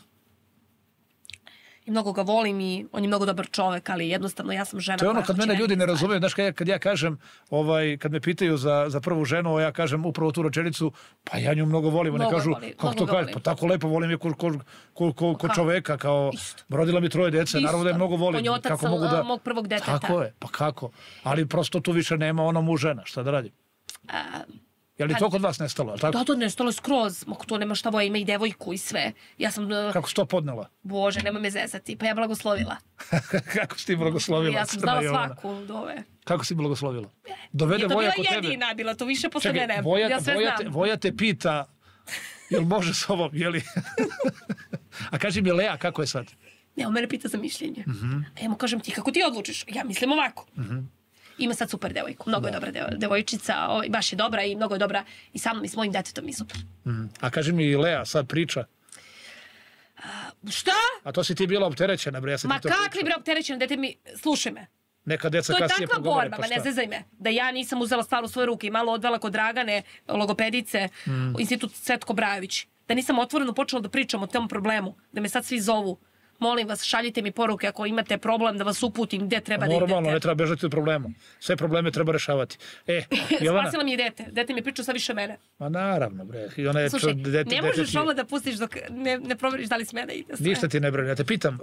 I mnogo ga volim i on je mnogo dobar čovek, ali jednostavno ja sam žena. To je ono koja kad hoće mene ljudi velike ne stvari. razumiju, znaš kad ja kažem, kad me pitaju za prvu ženu, ja kažem upravo tu rečenicu, pa ja nju mnogo volim. Oni Mnogo kažu, volim, kako mnogo to ga kažeš, volim. pa tako lepo volim je ko čoveka, kao Isto. rodila mi 3 dece, naravno da je Isto. mnogo volim. On je otac Kako mogu da... mog prvog deteta. Tako je, pa kako? Ali prosto tu više nema ona mu žena, šta da radim? Je li to kod vas nestalo, ali tako? Da, to nestalo skroz. Mok to nema šta, Voja ima i devojku i sve. Ja sam... Kako si to podnela? Bože, nemoj me zezati. Pa ja blagoslovila. Kako si ti blagoslovila? Ja sam znala svaku do ove. Kako si blagoslovila? Dovede Je to Voja bila kod tebe. jedina, bila to više posle Čekaj, mene. Voja, Ja sve znam. Voja te pita, jel može s ovom, jeli? A kaži mi, Lea, kako je sad? Ne, on mene pita za mišljenje. A ja mu kažem ti, kako ti odlučiš? Ja mislim ovako. Ima sad super devojku, mnogo je dobra devojčica, baš je dobra i mnogo je dobra i sa mnom i s mojim detetom i super. A kaži mi, Lea sad priča. Šta? A to si ti bila opterećena, bre, ja sam Ma ti to kakvi pričao. bre opterećen, dete mi, slušaj me. Neka deca To je kasnije takva progovore, borba, pa ma ne šta? zezaj me. Da ja nisam uzela stvar u svoje ruke i malo odvela kod Dragane, logopedice, institut Cvetko Brajović. Da nisam otvoreno počela da pričam o tom problemu. Da me sad svi zovu. Molim vas, šaljite mi poruke ako imate problem da vas uputim gde treba da idete. Normalno, ne treba bežati od problema. Sve probleme treba rešavati. Jovana, Spasila mi je dete. Dete mi je pričao sad više mene. ma naravno, bre. I ona je Slušaj, ne možeš ovo da pustiš dok ne proveriš da li sme da ide sve. Ništa ti ne brani. Ja te pitam,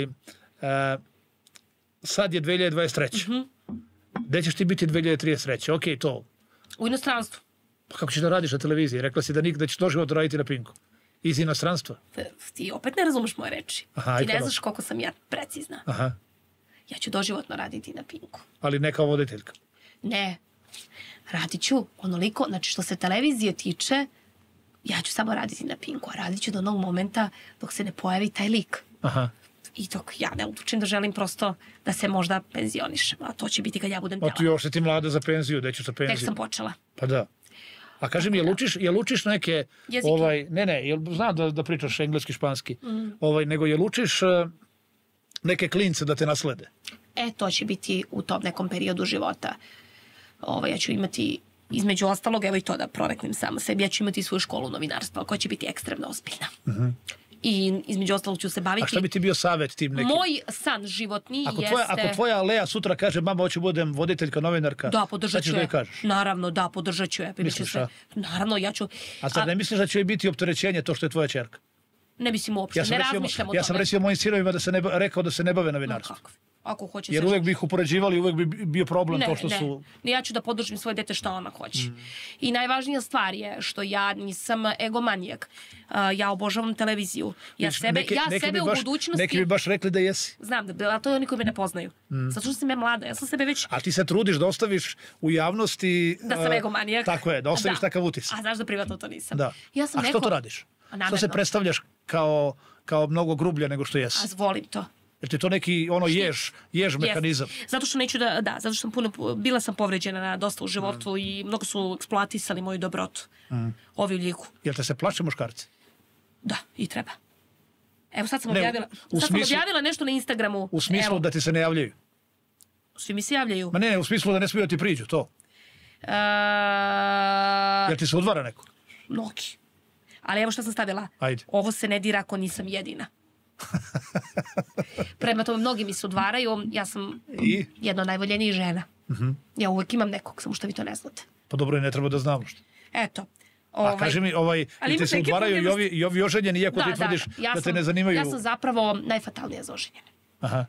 sad je 2023. Gde ćeš ti biti 2033? Okej, to. U inostranstvu. Pa kako ćeš da radiš na televiziji? Rekla si da ćeš doživotno raditi na Pinku. Iz inostranstva. Ti opet ne razumeš moje reči. Aha, Ti ajde, ne dobro. znaš koliko sam ja precizna. Aha. Ja ću doživotno raditi na Pinku. Ali ne kao voditeljka. Ne. Radit ću onoliko, znači što se televizije tiče, ja ću samo raditi na Pinku, a radit ću do onog momenta dok se ne pojavi taj lik. Aha. I dok ja ne odlučim da želim prosto da se možda penzionišem, a to će biti kad ja budem A tu tela. još si ti mlada za penziju, gde ćeš za penziju? Tek sam počela. Pa da. A kaži mi, jel učiš neke... Jezike. Ne, znam da pričaš engleski, španski. Nego jel učiš neke klince da te naslede? To će biti u tom nekom periodu života. Ja ću imati, između ostalog, evo i to da proreknem sama sebi, ja ću imati svoju školu novinarstva koja će biti ekstremno ozbiljna. I između ostalog ću se baviti... A šta bi ti bio savjet tim nekim? Moj san životni jeste... Ako tvoja Lea sutra kaže, mama, hoću budem voditeljka, novinarka, Da, podržat ću šta ćeš da je. joj kažeš? Naravno, da, podržat ću je. Misliš, a? Naravno, ja ću... A sad ne misliš da će joj biti opterećenje to što je tvoja ćerka? Ne mislim uopšte, ne razmišljam o tome. Ja sam recimo mojim sinovima rekao da se ne bave novinarstvom. Ako hoće Jer sve uvek bi ih upoređivali, uvek bi bio problem to što su... Ne, ja ću da podržim svoje dete što ona hoće. I najvažnija stvar je što ja nisam egomanijak. Ja obožavam televiziju. Ja sebe u budućnosti... Neki bi baš rekli da jesi. Znam, a to je oni koji me ne poznaju. Zato što sam ja mlada, ja sam sebe već... A ti se trudiš da ostaviš u javnosti... Da sam egomanijak. Tako je, da ostaviš takav utisak. A znaš da privatno to nisam. Da. A što to radiš? Što se predstavljaš kao mnogo grublja nego što jesi? A volim to. Jer ti je to neki jež mehanizam? Zato što neću zato što bila sam povređena na dosta u životu i mnogo su eksploatisali moju dobrotu. Ovi u liku. Jel te se plaše muškarci? Da, i treba. Evo sad sam objavila nešto na Instagramu. U smislu da ti se ne javljaju? Svi mi se javljaju. Ma ne, u smislu da ne smiju da ti priđu, to. Jel ti se udvara neko? Mnogi. Ali evo što sam stavila. Ajde. Ovo se ne dira ako nisam jedina. Prema tome, mnogi mi se udvaraju, ja sam jedna od najvoljenijih žena. Ja uvek imam nekog, samo što vi to ne znate. Pa dobro, i ne treba da znamo što. Eto. A kaži mi, i ti se udvaraju i ovi oženjeni, iako ti tvrdiš da te ne zanimaju... Ja sam zapravo najfatalnija za oženjene. Aha.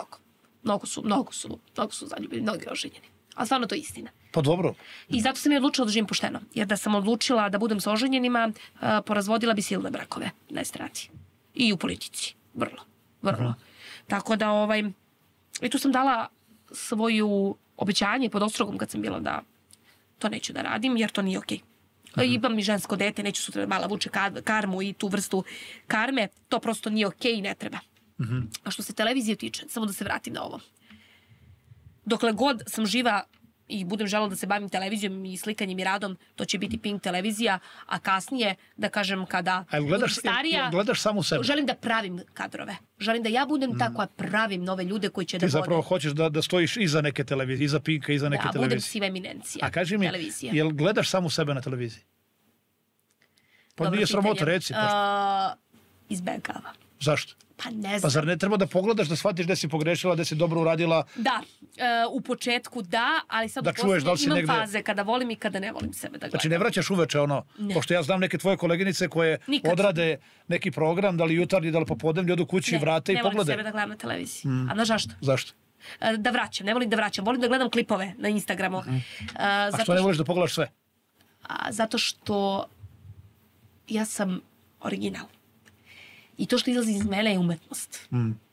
Mnogo su zaljubili, mnogi oženjeni. A stvarno to je istina. Pa dobro. I zato sam i odlučila da živim pošteno. Jer da sam odlučila da budem sa oženjenima, porazvodila bi silne brakove na estradi. I u politici. Vrlo. Tako da, i tu sam dala svoju obećanje pod ostrogom kad sam bila da to neću da radim, jer to nije okej. Imam i žensko dete, neću sutra da mala vuče karmu i tu vrstu karme. To prosto nije okej i ne treba. A što se televizije tiče, samo da se vratim na ovo. Dokle god sam živa i budem želela da se bavim televizijom i slikanjem i radom, to će biti Pink televizija, a kasnije, da kažem, kada budem starija, gledaš samo sebe? Želim da pravim kadrove. Želim da ja budem ta koja pravim nove ljude koji će da vode. Ti zapravo hoćeš da stojiš iza neke televizije, iza Pinka, iza neke televizije. Da, budem siva eminencija. A kaži mi, jel gledaš samo sebe na televiziji? Pa nije sramota, reci. Izbegava. Zašto? Pa ne znam. Pa zar ne treba da pogledaš, da shvatiš da si pogrešila, da si dobro uradila? Da, u početku da, ali sad da čuješ, da li si imam negde... faze kada volim i kada ne volim sebe da gledam. Znači ne vraćaš uveče ono, pošto ja znam neke tvoje koleginice koje odrade neki program, da li jutarnji, da li popodnevni, odu kući i vrate i poglede. Ne volim sebe da gledam na televiziji. A znaš zašto? Zašto? Da vraćam, ne volim da vraćam. Volim da gledam klipove na Instagramu. A što ne voliš da pogledaš sve? Zato što ja sam original. I to što izlazi iz mene je umetnost.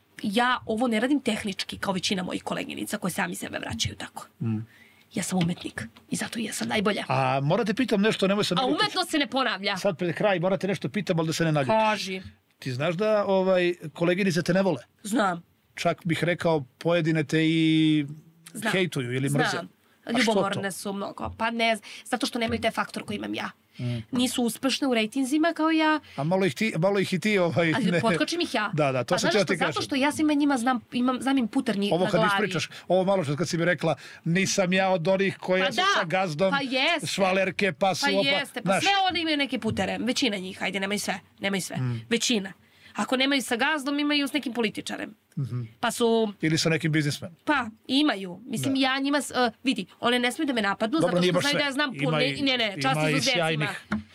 Ja ovo ne radim tehnički kao većina mojih koleginica koje sami sebe vraćaju tako. Ja sam umetnik i zato ja sam najbolja. A morate pitam nešto, nemoj se... A umetnost se ne ponavlja. Sad pred kraj morate nešto pitam, ali da se ne naljutiš. Kaži. Ti znaš da koleginice te ne vole? Znam. Čak bih rekao pojedine te i hejtuju ili mrze. Znam. Ljubomorne su mnogo. Pa ne, zato što nemaju taj faktor koji imam ja. Nisu uspešne u rejtinzima kao ja. A malo ih i ti... Ali potkočim ih ja. Da, to se ćeo ti kažem. Zato što ja svima njima znam im putarnji na glavi. Ovo kad ispričaš, ovo malo što kad si mi rekla, nisam ja od onih koja su sa gazdom, švalerke, pa su... Pa jeste, pa sve one imaju neke putere. Većina njih, ajde, nemaju sve. Većina. Ako nemaju sa gazdom, imaju s nekim političarem. Pa su... Ili sa nekim biznismenom. Pa, imaju. Mislim, ja njima... Vidi, one ne smiju da me napadnu, zato što znaju da ja znam puno... Ne, čast izuzecima.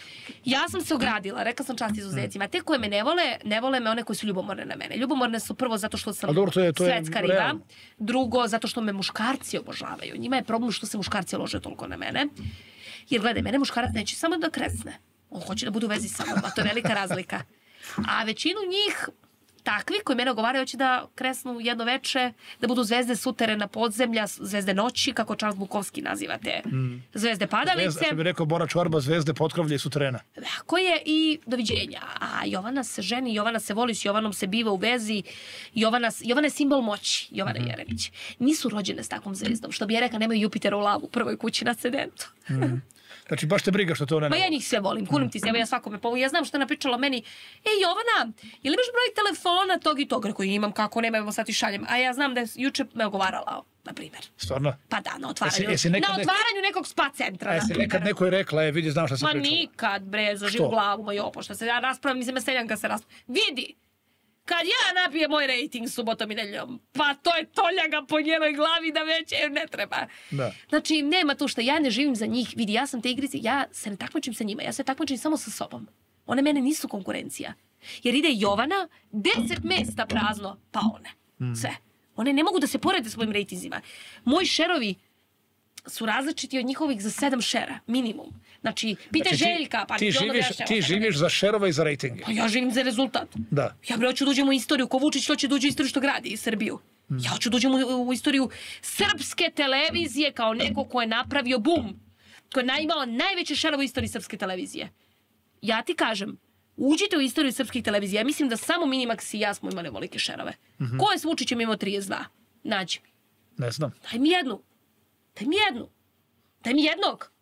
Ja sam se ogradila, rekla sam čast izuzecima. Te koje me ne vole me one koji su ljubomorne na mene. Ljubomorne su prvo zato što sam svetska riba. Drugo, zato što me muškarci obožavaju. Njima je problem što se muškarci lože toliko na mene. Jer gledaj, mene muškarac neće samo da kresne. On hoće da bude u vezi sa mnom, a to je velika razlika. A većinu njih, takvi koji mene ogovaraju, hoće da kresnu jedno veče, da budu zvezde suterena podzemlja, zvezde noći, kako Charles Bukowski naziva te zvezde padalice. Što bi rekao Bora Čorba, zvezde potkrovlje i suterena. Tako je i doviđenja. A Jovana se ženi, Jovana se voli, s Jovanom se biva u vezi. Jovana je simbol moći, Jovana Jeremić. Nisu rođene s takvom zvezdom. Što bi je rekla, nemaju Jupitera u lavu u prvoj kući na ascendentu. Znači, baš te briga što to ne... Ma ja njih sve volim, kunim ti se, evo ja svakome pomogu. Ja znam što je napričala meni, Jovana, je li imaš broj telefona tog i tog? Rekao, imam, kako nema, evo sad ti šaljem. A ja znam da je juče me ogovarala, na primjer. Stvarno? Pa da, na otvaranju nekog spa centra. Jesi nekad neko je rekla, vidi, znam šta sam pričala. Ma nikad, bre, zaživu glavu moj opošta. Se ja raspravim, mislim, Meseljanka se raspravim. Vidi! Kad ja napijem moj rejting subotom i nedeljom, pa to je toljaga po njenoj glavi da već ne treba. Znači, nema to što ja ne živim za njih. Vidi, ja sam te igrice, ja se ne takmačim sa njima, ja se takmačim samo sa sobom. One mene nisu konkurencija. Jer ide Jovana, 10 mesta prazno, pa one. Sve. One ne mogu da se porede svojim rejtinzima. Moji šerovi su različiti od njihovih za 7 šera, minimum. Znači, pitaj Željka, pa ti živiš za šerove i za rejtinge. Pa ja živim za rezultat. Da. Ja hoću da uđem u istoriju, ko Vučić hoće da uđe u istoriju što gradi Srbiju. Ja hoću da uđem u istoriju srpske televizije kao neko ko je napravio bum. Ko je imao najveće šerove u istoriji srpske televizije. Ja ti kažem, uđite u istoriju srpskih televizija. Ja mislim da samo Minimax i ja smo imali volike šerove. Ko je s Vučićem imao 32? Nađi mi. Ne znam. Daj mi jednu. Daj mi jednog.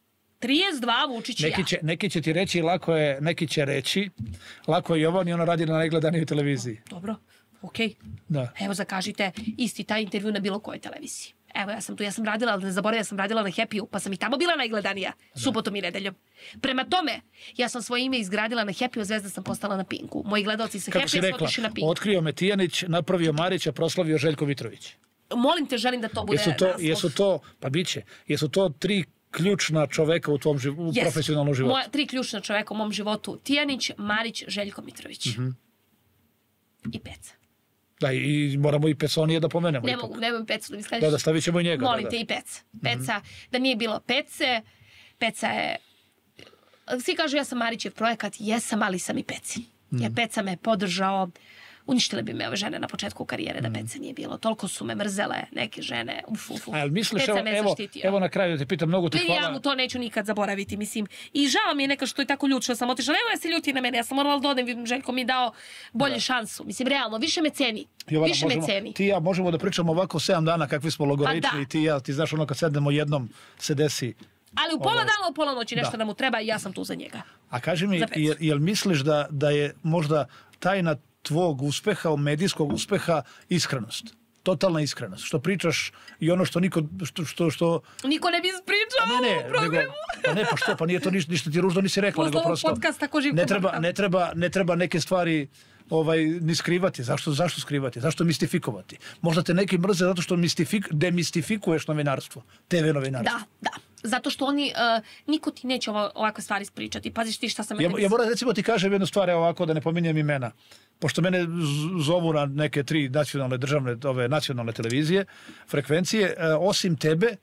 32 Vučić i ja. Neki će ti reći, neki će reći, lako je Jovan i ona radi na najgledanijoj televiziji. Dobro, okej. Da. Evo zakažite isti taj intervju na bilo kojoj televiziji. Evo, ja sam radila, ali ne zaboravim, ja sam radila na Happy-u, pa sam i tamo bila najgledanija, subotom i nedeljom. Prema tome, ja sam svoje ime izgradila na Happy-u, Zvezda sam postala na Pinku. Moji gledalci sa Happy-a su otišli na Pink. Otkrio me Tijanić, napravio Marića, proslavio Željko Mitrović. Molim te, želim da to bude naslov. Jesu to 3 ključna čoveka u tvom profesionalnom životu? 3 ključna čoveka u mom životu. Tijanić, Marić, Željko Mitrović. I Peca. Da, i moramo i Peconije da pomenemo. Ne mogu Pecu da mi skažeš. Da, stavit ćemo i njega. Molim te, i Peca. Peca, da nije bilo Pece, Peca je... Svi kažu ja sam Marićev projekat, jesam, ali sam i Peci. Jer Peca me podržao. Uništile bi me ove žene na početku karijere da Pece nije bilo. Toliko su me mrzele neke žene. A misliš, evo na kraju da te pitam, mnogo ti hvala. Ja mu to neću nikad zaboraviti, mislim. I žao mi je nekad što je tako ljut što sam otišla. Nemoj se ljuti na mene, ja sam morala da odem, Željko mi je dao bolju šansu. Mislim, realno, više me ceni. Više me ceni. Ti i ja možemo da pričamo ovako 7 dana kakvi smo logorični i ti i ja, ti znaš ono kad sednemo jednom se desi. Ali u pola dana, u pola noći nešto da mu treba i ja sam tu za njega. A kaži mi, jel misliš da je možda tajna tvog uspeha, medijskog uspeha, iskrenost? Totalna iskrenost. Što pričaš i ono što niko... Niko ne bi ispričao u programu. Pa što? Pa nije to ništa ti ružno nisi rekla, nego prosto... podcast tako živ ne treba neke stvari ni skrivati. Zašto skrivati? Zašto mistifikovati? Možda te neki mrze zato što demistifikuješ novinarstvo. TV novinarstvo. Da. Zato što niko ti neće ovakve stvari ispričati. Paziš ti šta sam... Ja moram recimo ti kažem jednu stvar ovako da ne pominjem imena. Pošto mene zovu na neke 3 nacionalne televizije, frekvencije, osim tebe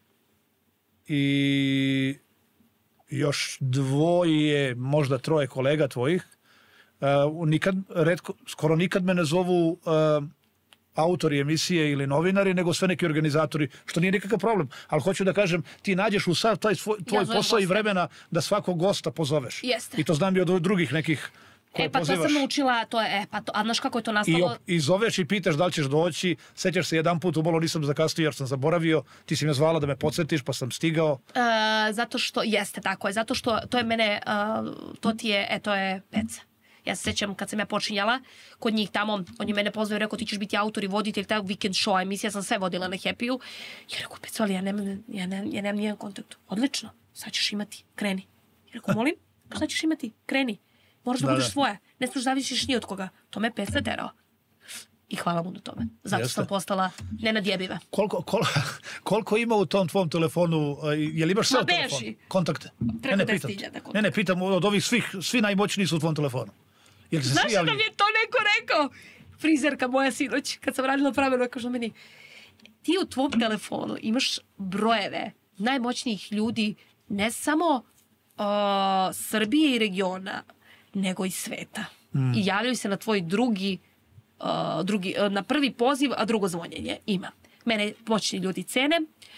i još 2, možda 3 kolega tvojih, skoro nikad me ne zovu autori emisije ili novinari, nego sve neki organizatori, što nije nikakav problem. Ali hoću da kažem, ti nađeš u sav taj tvoj posao i vremena da svakog gosta pozoveš. Jeste. I to znam i od drugih nekih koje pozivaš. To sam naučila, a znaš kako je to nastalo? I zoveš i pitaš da li ćeš doći, sećaš se jedan put u bolu nisam zakasnio jer sam zaboravio, ti si me zvala da me podsjetiš pa sam stigao. Zato što, jeste tako je, zato što to je mene, to je Peca. Ja se sjećam kad sam ja počinjala kod njih tamo, on je mene pozvao i rekao ti ćeš biti autor i voditelj taj weekend show emisija, sam sve vodila na Happy-u. Ja rekao, Peco, ali ja nemam nijedan kontakt. Odlično, sad ćeš imati, kreni. Ja rekao, molim, sad ćeš imati, kreni. Moraš da budeš svoja, ne smiješ zavisiš ni od koga. To me Peca terao. I hvala mu na tome. Zato sam postala nenadjebiva. Koliko ima u tom tvom telefonu, je li imaš sve telefon? Kontakte? Preko 10.000 kontakta. Ne, pitam od ovih svi najmoćniji su u tvom telefonu. Znaš da mi je to neko rekao? Frizerka moja sinoć, kad sam radila pravilno, kaže meni, ti u tvom telefonu imaš brojeve najmoćnijih ljudi, ne samo Srbije i regiona, nego i sveta. I javljaju se na tvoj na prvi poziv, a drugo zvonjenje. Ima. Mene moćni ljudi cene.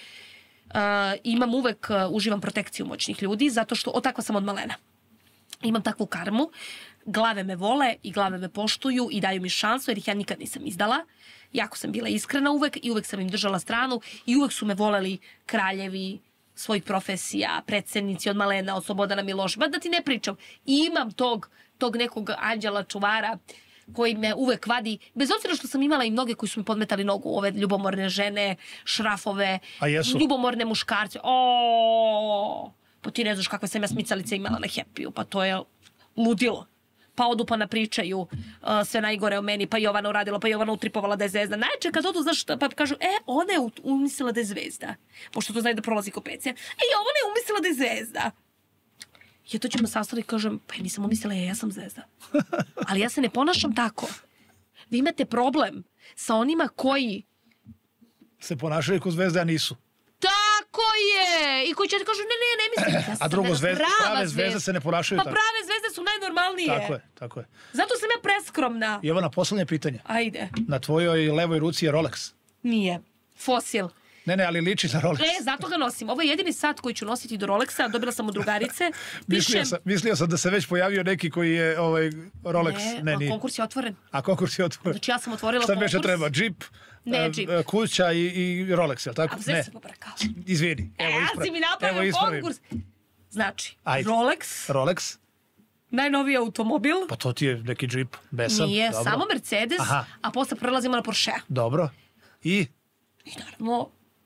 Uživam protekciju moćnih ljudi, zato što takva sam od malena. Imam takvu karmu. Glave me vole i glave me poštuju i daju mi šansu, jer ih ja nikad nisam izdala. Jako sam bila iskrena uvek i uvek sam im držala stranu i uvek su me voleli kraljevi svojih profesija, predsjednici od malena, od Slobodana Miloševića. Da ti ne pričam. I imam tog nekog anđela čuvara koji me uvek vadi, bez obzira što sam imala i mnoge koji su mi podmetali nogu, ove ljubomorne žene, šrafove, ljubomorne muškarce. Pa ti ne znaš kakve sam ja smicalice imala na Happy-u, pa to je ludilo. Pa odu pa napričaju sve najgore o meni, pa Jovana uradila, pa Jovana utripovala da je zvezda. Najče kad odu, znaš, pa kažu, ona je umislila da je zvezda, pošto to znaju da prolazi kopecija. Ona je umislila da je zvezda. Ja to ćemo sastaviti i kažem, pa ja nisam umislila, ja sam zvezda. Ali ja se ne ponašam tako. Vi imate problem sa onima koji se ponašaju kao zvezda, a nisu. Tako je! I koji će ti kažu, ne mislim. A drugo, prave zvezde se ne ponašaju tako. Pa prave zvezde su najnormalnije. Tako je. Zato sam ja preskromna. I evo na poslednje pitanje. Ajde. Na tvojoj levoj ruci je Rolex? Nije. Fosil. Ne, ali liči na Rolex. Zato ga nosim. Ovo je jedini sat koji ću nositi do Rolexa. Dobila sam od drugarice. Mislio sam da se već pojavio neki koji je Rolex. Ne, konkurs je otvoren. A konkurs je otvoren. Znači ja sam otvorila konkurs. Šta više treba? Džip, kuća i Rolex, je li tako? A sve se pobrakao. Izvini. Ja si mi napravio konkurs. Znači, Rolex. Najnoviji automobil. Pa to ti je neki džip, besan. Nije, samo Mercedes, a posle prelazimo na Porsche. Dobro. I naravno,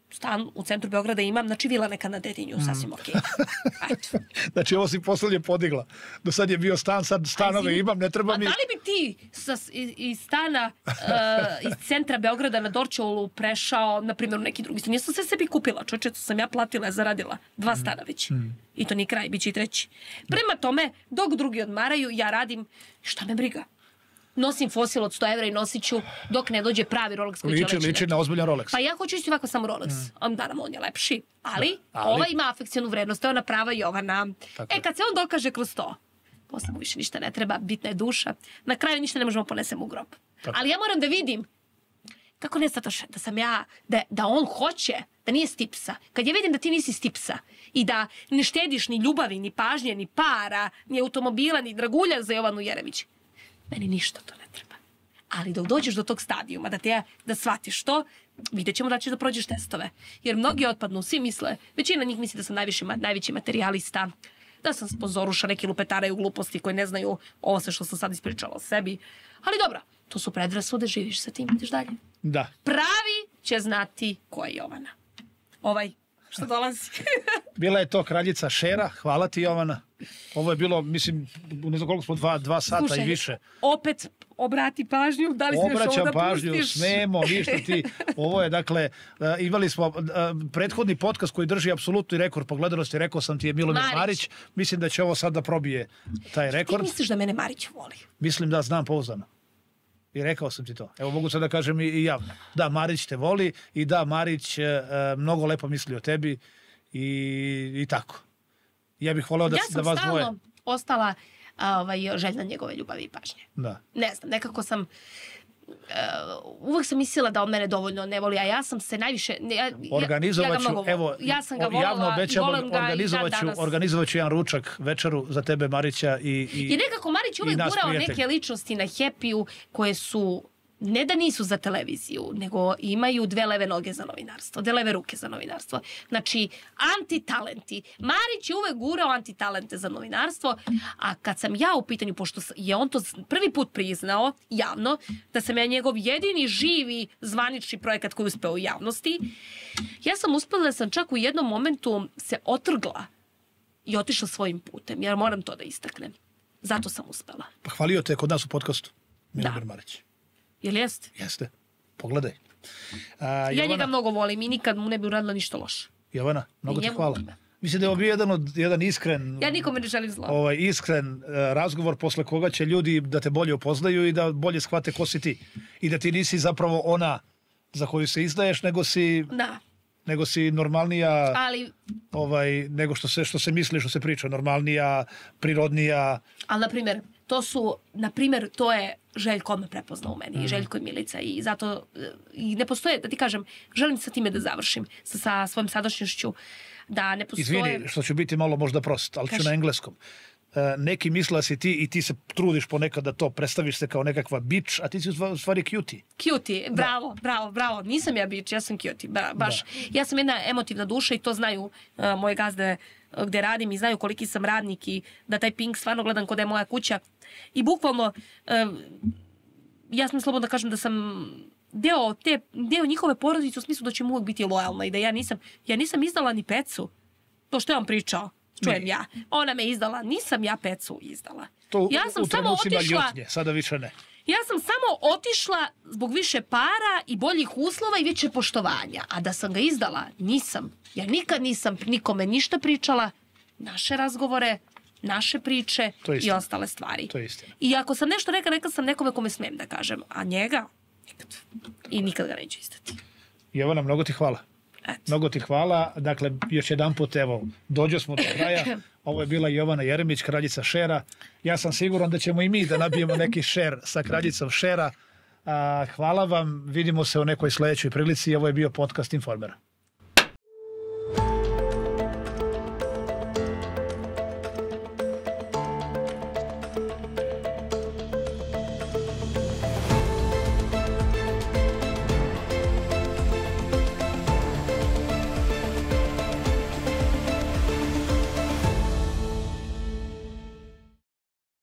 stan u centru Beograda imam, znači vila neka na Dedinju, sasvim okej. Ajde. Znači ovo si poslednje podigla. Do sad je bio stan, sad stanove imam, ne treba mi... A da li bi ti iz stana iz centra Beograda na Dorćolu prešao, na primjer, u neki drugi stan? Nisam sve sebi kupila, čoče, to sam ja platila, zaradila. 2 stana već. I to nije kraj, bit će i 3. Prema tome, dok drugi odmaraju, ja radim, šta me briga. Nosim fosil od 100 evra i nosit ću dok ne dođe pravi Rolex koji će leći. Liči na ozbiljan Rolex. Pa ja hoću isti ovako samo Rolex. Naravno, on je lepši. Ali ova ima afekcijonu vrednost. To je ona prava Jovana. Kad se on dokaže kroz to, posle mu više ništa ne treba, bitna je duša. Na kraju ništa ne možemo ponesemo u grob. Ali ja moram da vidim kako ne zato da sam ja, da on hoće, da nije stipsa. Kad ja vidim da ti nisi stipsa i da ne štediš ni ljubavi, ni pažnje, ni para, ni automobila, ni dragulja za Jovanu Jeremić, meni ništa to ne treba. Ali dok dođeš do tog stadijuma, da shvatiš to, vidjet ćemo da ćeš da prođeš testove. Jer mnogi otpadnu, svi misle, većina njih misli da sam najveći materijalista, da sam sponzoruša, neki lupetaraju gluposti koji ne znaju ovo sve što sam sad ispričala o sebi. Ali dobro, to su predrasude, živiš sa tim, ideš dalje. Da. Pravi će znati ko je Jovana. Ovaj što dolazi. Bila je to kraljica Šera, hvala ti Jovana. Ovo je bilo, mislim, ne znam koliko smo, 2 sata i više. Opet obrati pažnju, da li smiješ ovo da pustiš? Obraćam pažnju, smemo, ništa ti. Ovo je, dakle, imali smo prethodni podcast koji drži apsolutni rekord po gledanosti, rekao sam ti je Milomir Marić. Mislim da će ovo sad da probije taj rekord. Ti misliš da mene Marić voli? Mislim da znam pouzdano. I rekao sam ti to. Evo, mogu sad da kažem i javno. Da, Marić te voli i da, Marić mnogo lepo misli o tebi i tako. Ja bih voleo da vas dvoje... Ja sam stalno ostala željna njegove ljubavi i pažnje. Da. Ne znam, nekako sam... uvek sam mislila da on mene dovoljno ne voli, a ja sam se najviše... Ja sam ga volala i volim ga i dan danas. Organizovat ću jedan ručak večeru za tebe, Marića i nekako Marić uvek gurao neke ličnosti na Happy-u koje su ne da nisu za televiziju, nego imaju 2 leve noge za novinarstvo, 2 leve ruke za novinarstvo. Znači, antitalenti. Marić je uvek gurao antitalente za novinarstvo, a kad sam ja u pitanju, pošto je on to prvi put priznao javno, da sam ja njegov jedini živi zvanični projekat koji je uspeo u javnosti, ja sam uspela da sam čak u jednom momentu se otrgla i otišla svojim putem. Ja moram to da istaknem. Zato sam uspela. Pa hvalio te kod nas u podcastu, Milomir Marić. Jel jeste? Jeste. Pogledaj. Ja njega mnogo volim i nikad mu ne bi uradila ništa loše. Jovana, mnogo ti hvala. Mislim da je ovo bio jedan iskren... Ja nikome ne želim zlo. Iskren razgovor posle koga će ljudi da te bolje upoznaju i da bolje shvate ko si ti. I da ti nisi zapravo ona za koju se izdaješ, nego si normalnija, nego što se misli, što se priča, normalnija, prirodnija. Ali, na primjer, to je Željko me prepoznao u meni, i Željko i Milica, i zato i ne postoje, da ti kažem, želim sa time da završim, sa svojom sadašnjošću, da ne postoje... Izvini, što ću biti malo možda prost, ali ću na engleskom. Neki misle si ti i ti se trudiš ponekad da to predstaviš se kao nekakva bič, a ti si u stvari cutie. Cutie, bravo. Nisam ja bič, ja sam cutie, baš. Ja sam jedna emotivna duša i to znaju moje gazde gde radim i znaju koliki sam radnik i da taj Pink stvarno gledam kod je moja kuća. I bukvalno, ja sam slobodno da kažem da sam deo njihove porodice u smislu da će mu uvijek biti lojalna i da ja nisam izdala ni pecu. To što je on pričao. Čujem ja. Ona me izdala. Nisam ja pecu izdala. To u trenucima ljutnje. Sada više ne. Ja sam samo otišla zbog više para i boljih uslova i više poštovanja. A da sam ga izdala, nisam. Ja nikad nisam nikome ništa pričala. Naše razgovore, naše priče i ostale stvari. To je istina. I ako sam nešto rekla sam nekome kome smijem da kažem. A njega nikad. I nikad ga neću izdati. Jovana, mnogo ti hvala. Mnogo ti hvala. Dakle, još jedan put, evo, dođo smo do kraja. Ovo je bila Jovana Jeremić, kraljica Šera. Ja sam siguran da ćemo i mi da nabijemo neki šer sa kraljicom Šera. Hvala vam. Vidimo se u nekoj sledećoj prilici. Ovo je bio podcast Informera.